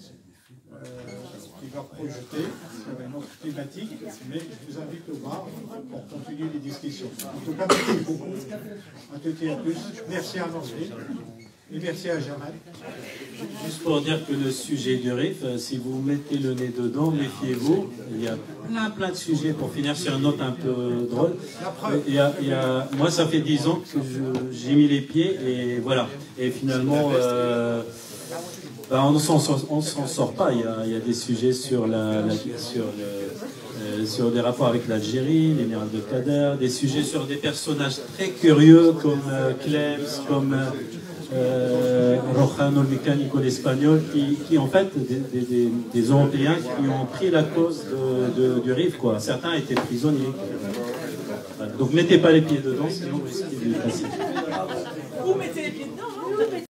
qui va projeter sur une autre thématique, mais je vous invite au bar pour continuer les discussions. En tout cas, merci beaucoup à toutes et à tous. Merci à Nasri et merci à Jamal. Juste pour dire que le sujet du RIF, si vous mettez le nez dedans, méfiez-vous. Il y a plein de sujets. Pour finir sur une note un peu drôle. Moi, ça fait 10 ans que j'ai mis les pieds et voilà. Et finalement, on ne s'en sort pas. Il y a des sujets sur sur des rapports avec l'Algérie, l'émirat de Kader, des sujets sur des personnages très curieux comme Clems, comme Rojano, le mécanico, l'espagnol, qui en fait, des Européens qui ont pris la cause du RIF, quoi. Certains étaient prisonniers. Donc mettez pas les pieds dedans, sinon vous risquez de passer. Vous mettez les pieds dedans, hein.